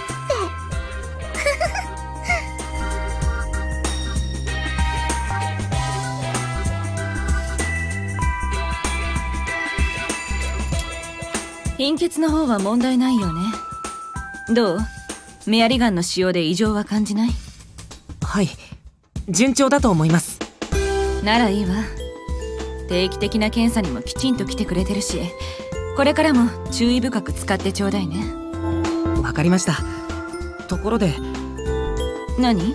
貧血の方は問題ないよね。どう？メアリガンの使用で異常は感じない？ はい、順調だと思います。 ならいいわ。定期的な検査にもきちんと来てくれてるし、これからも注意深く使ってちょうだいね。 わかりました。ところで。 何？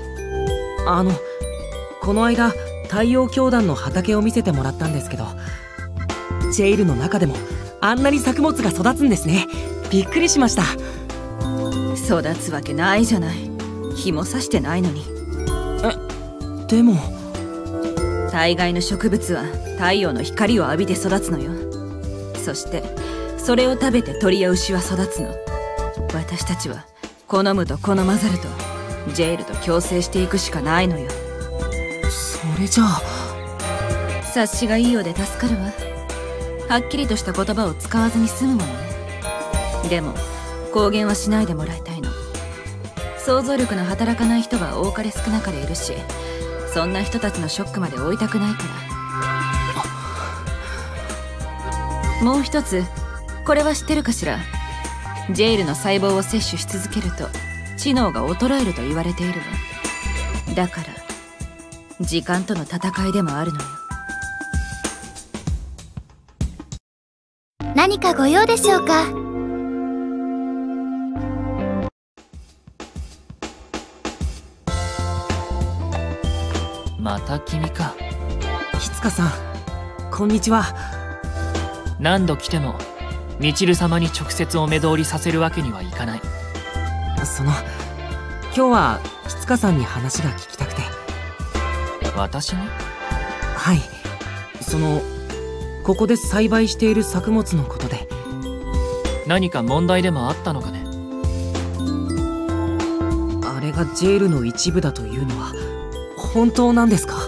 この間太陽教団の畑を見せてもらったんですけど、ジェイルの中でもあんなに作物が育つんですね。びっくりしました。 育つわけないじゃない。日も差してないのに。 でも大概の植物は太陽の光を浴びて育つのよ。そしてそれを食べて鳥や牛は育つの。私たちは好むと好まざるとジェイルと共生していくしかないのよ。 それじゃあ察しがいいようで助かるわ。はっきりとした言葉を使わずに済むものね。でも公言はしないでもらいたいの。想像力の働かない人が多かれ少なかれいるし、そんな人たちのショックまで負いたくないから。もう一つ、 これは知ってるかしら。ジェイルの細胞を摂取し続けると知能が衰えると言われているわ。だから時間との戦いでもあるのよ。 何かご用でしょうか？ また君か。 ひつかさん、こんにちは。 何度来てもみちる様に直接お目通りさせるわけにはいかない。 今日はひつかさんに話が聞きたくて。 私に？ はい、ここで栽培している作物のことで。 何か問題でもあったのかね。 あれがジェールの一部だというのは本当なんですか？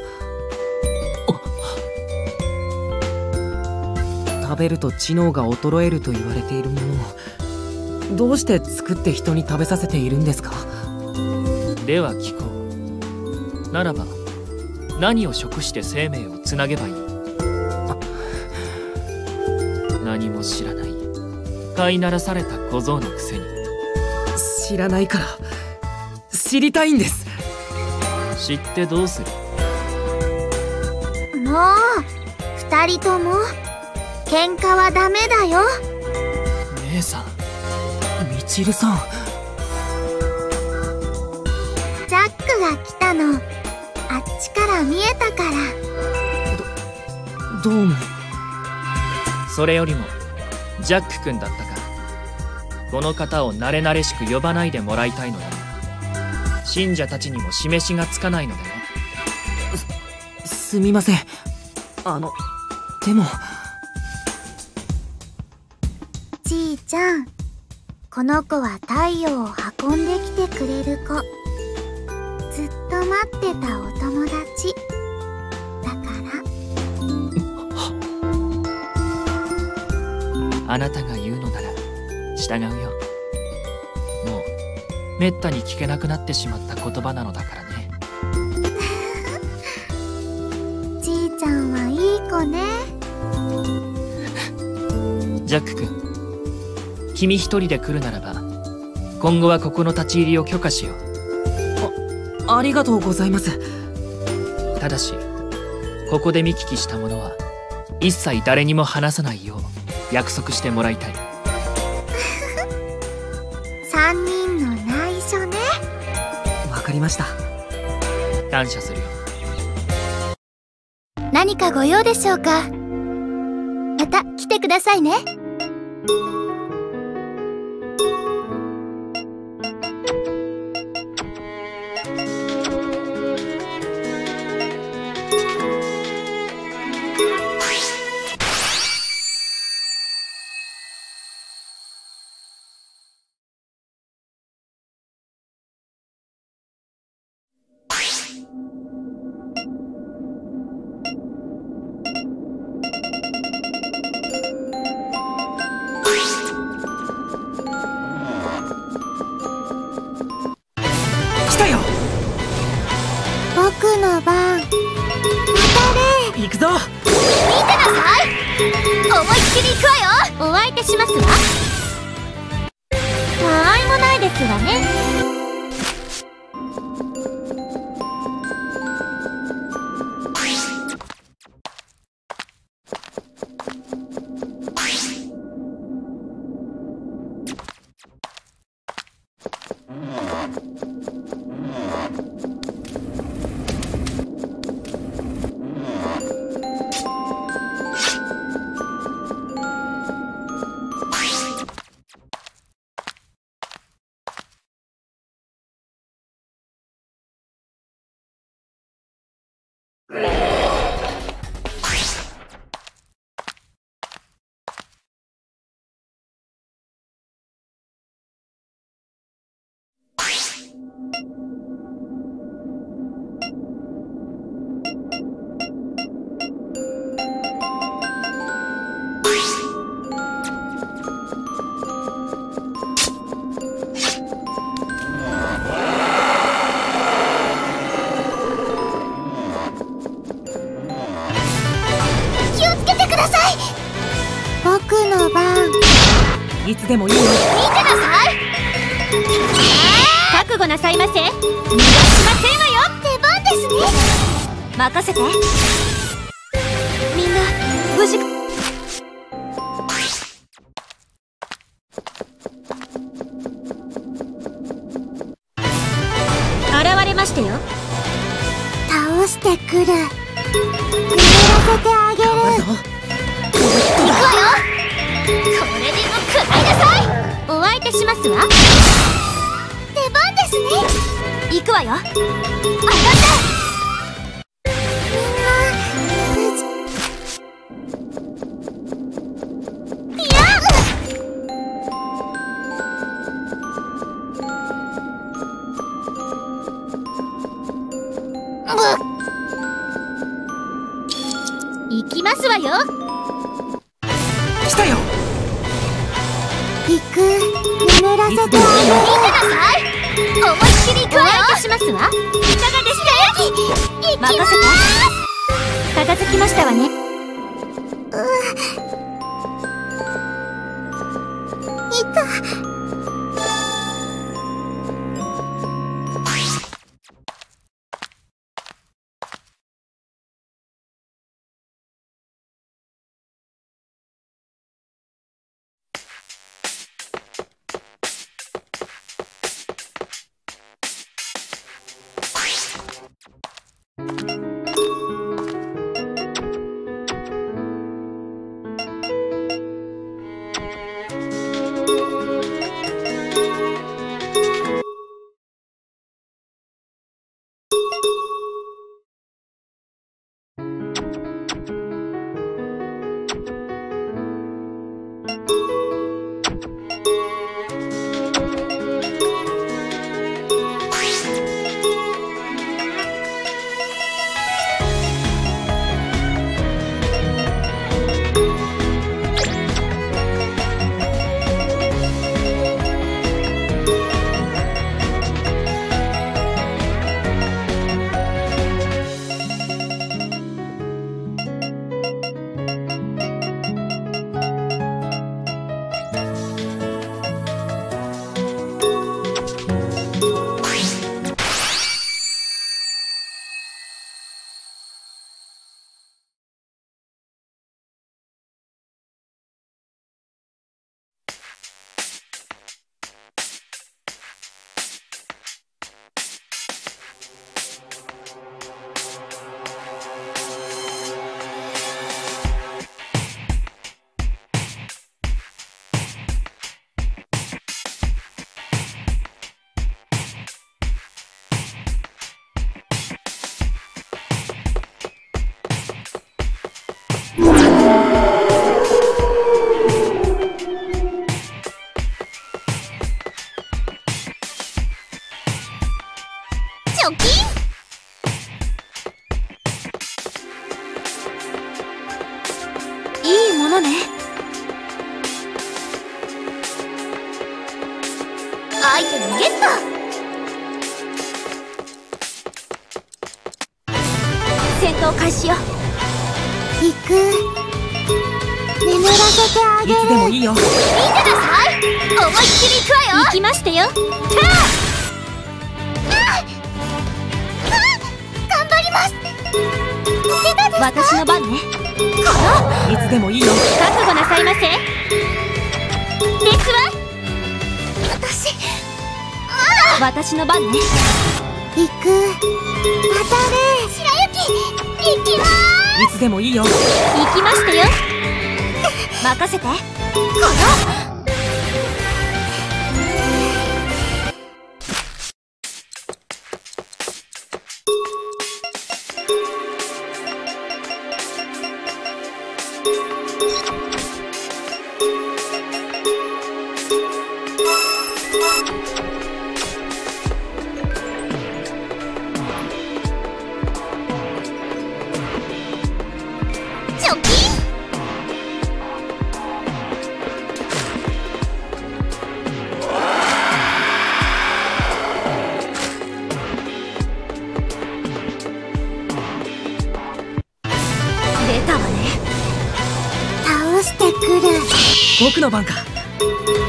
食べると知能が衰えると言われているものをどうして作って人に食べさせているんですか？ では聞こう。ならば何を食して生命をつなげばいい？何も知らない飼いならされた小僧のくせに。 知らないから知りたいんです。 知ってどうする？ もう二人とも喧嘩はダメだよ。 姉さん。 みちるさん。 ジャックが来たの、あっちから見えたから。 どうも。 それよりもジャック君だったか。この方を慣れ慣れしく呼ばないでもらいたいのだ。信者たちにも示しがつかないのでね。 すみません。でも。 じいちゃん、この子は太陽を運んできてくれる子。ずっと待ってたお友達だから。 あなたが言うのなら従うよ。もうめったに聞けなくなってしまった言葉なのだからね。 じいちゃんはいい子ね。 ジャック君、君一人で来るならば今後はここの立ち入りを許可しよう。 ありがとうございます。 ただしここで見聞きしたものは一切誰にも話さないよう約束してもらいたい。 3人の内緒ね。 わかりました。 感謝するよ。 何かご用でしょうか？また来てくださいね。僕の番。またね。 行くぞ。 見てなさい。思いっきり行くわよ。お相手しますわ。たわいもないですわね。 いつでもいいよ。 見てなさい。覚悟なさいませ。逃がしませんわよ。出番ですね。任せて。みんな無事。現れましたよ。 倒してくる。眠らせてあげる。 行くわよ。これでも食らいなさい。お相手しますわ。出番ですね。行くわよ。あがった。行きますわよ。 来たよ。 行く。眠らせてあげる。 見てなさい。思いっきり行くわよ。お相手しますわ。いかがでした？任せて。片付きましたわね。 いた。 いいものね。アイテムゲット。戦闘開始よ。 行く。眠らせてあげる。 いつでもいいよ。 見てなさい。思いっきり行くわよ。行きましたよ。頑張ります。私の番ね。 いつでもいいよ。 覚悟なさいませ。ですわ。私の番ね。 行く。当たれ。 白雪、行きまーす。 いつでもいいよ。 行きましたよ。任せて。 僕の番か。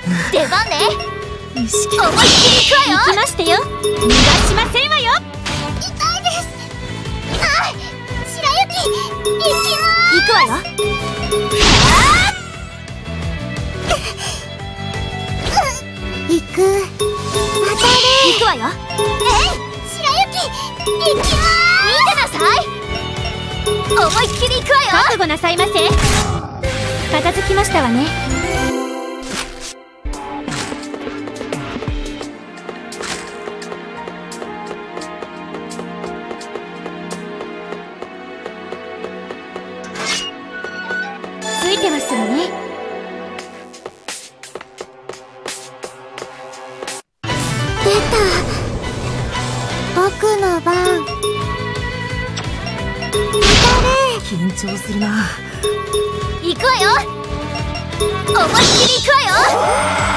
出番ね。 意識思いっきり行くわよ。 行きましたよ。逃がしませんわよ。 痛いです。あ、白雪行きます。行くわよ。 行く。当たる。 行くわよ。白雪行きます。見てなさい。思いっきり行くわよ。 覚悟なさいませ。片付きましたわね。ついてますわね。出た。僕の番。 緊張するな。 行くわよ。思いっきり行くわよ。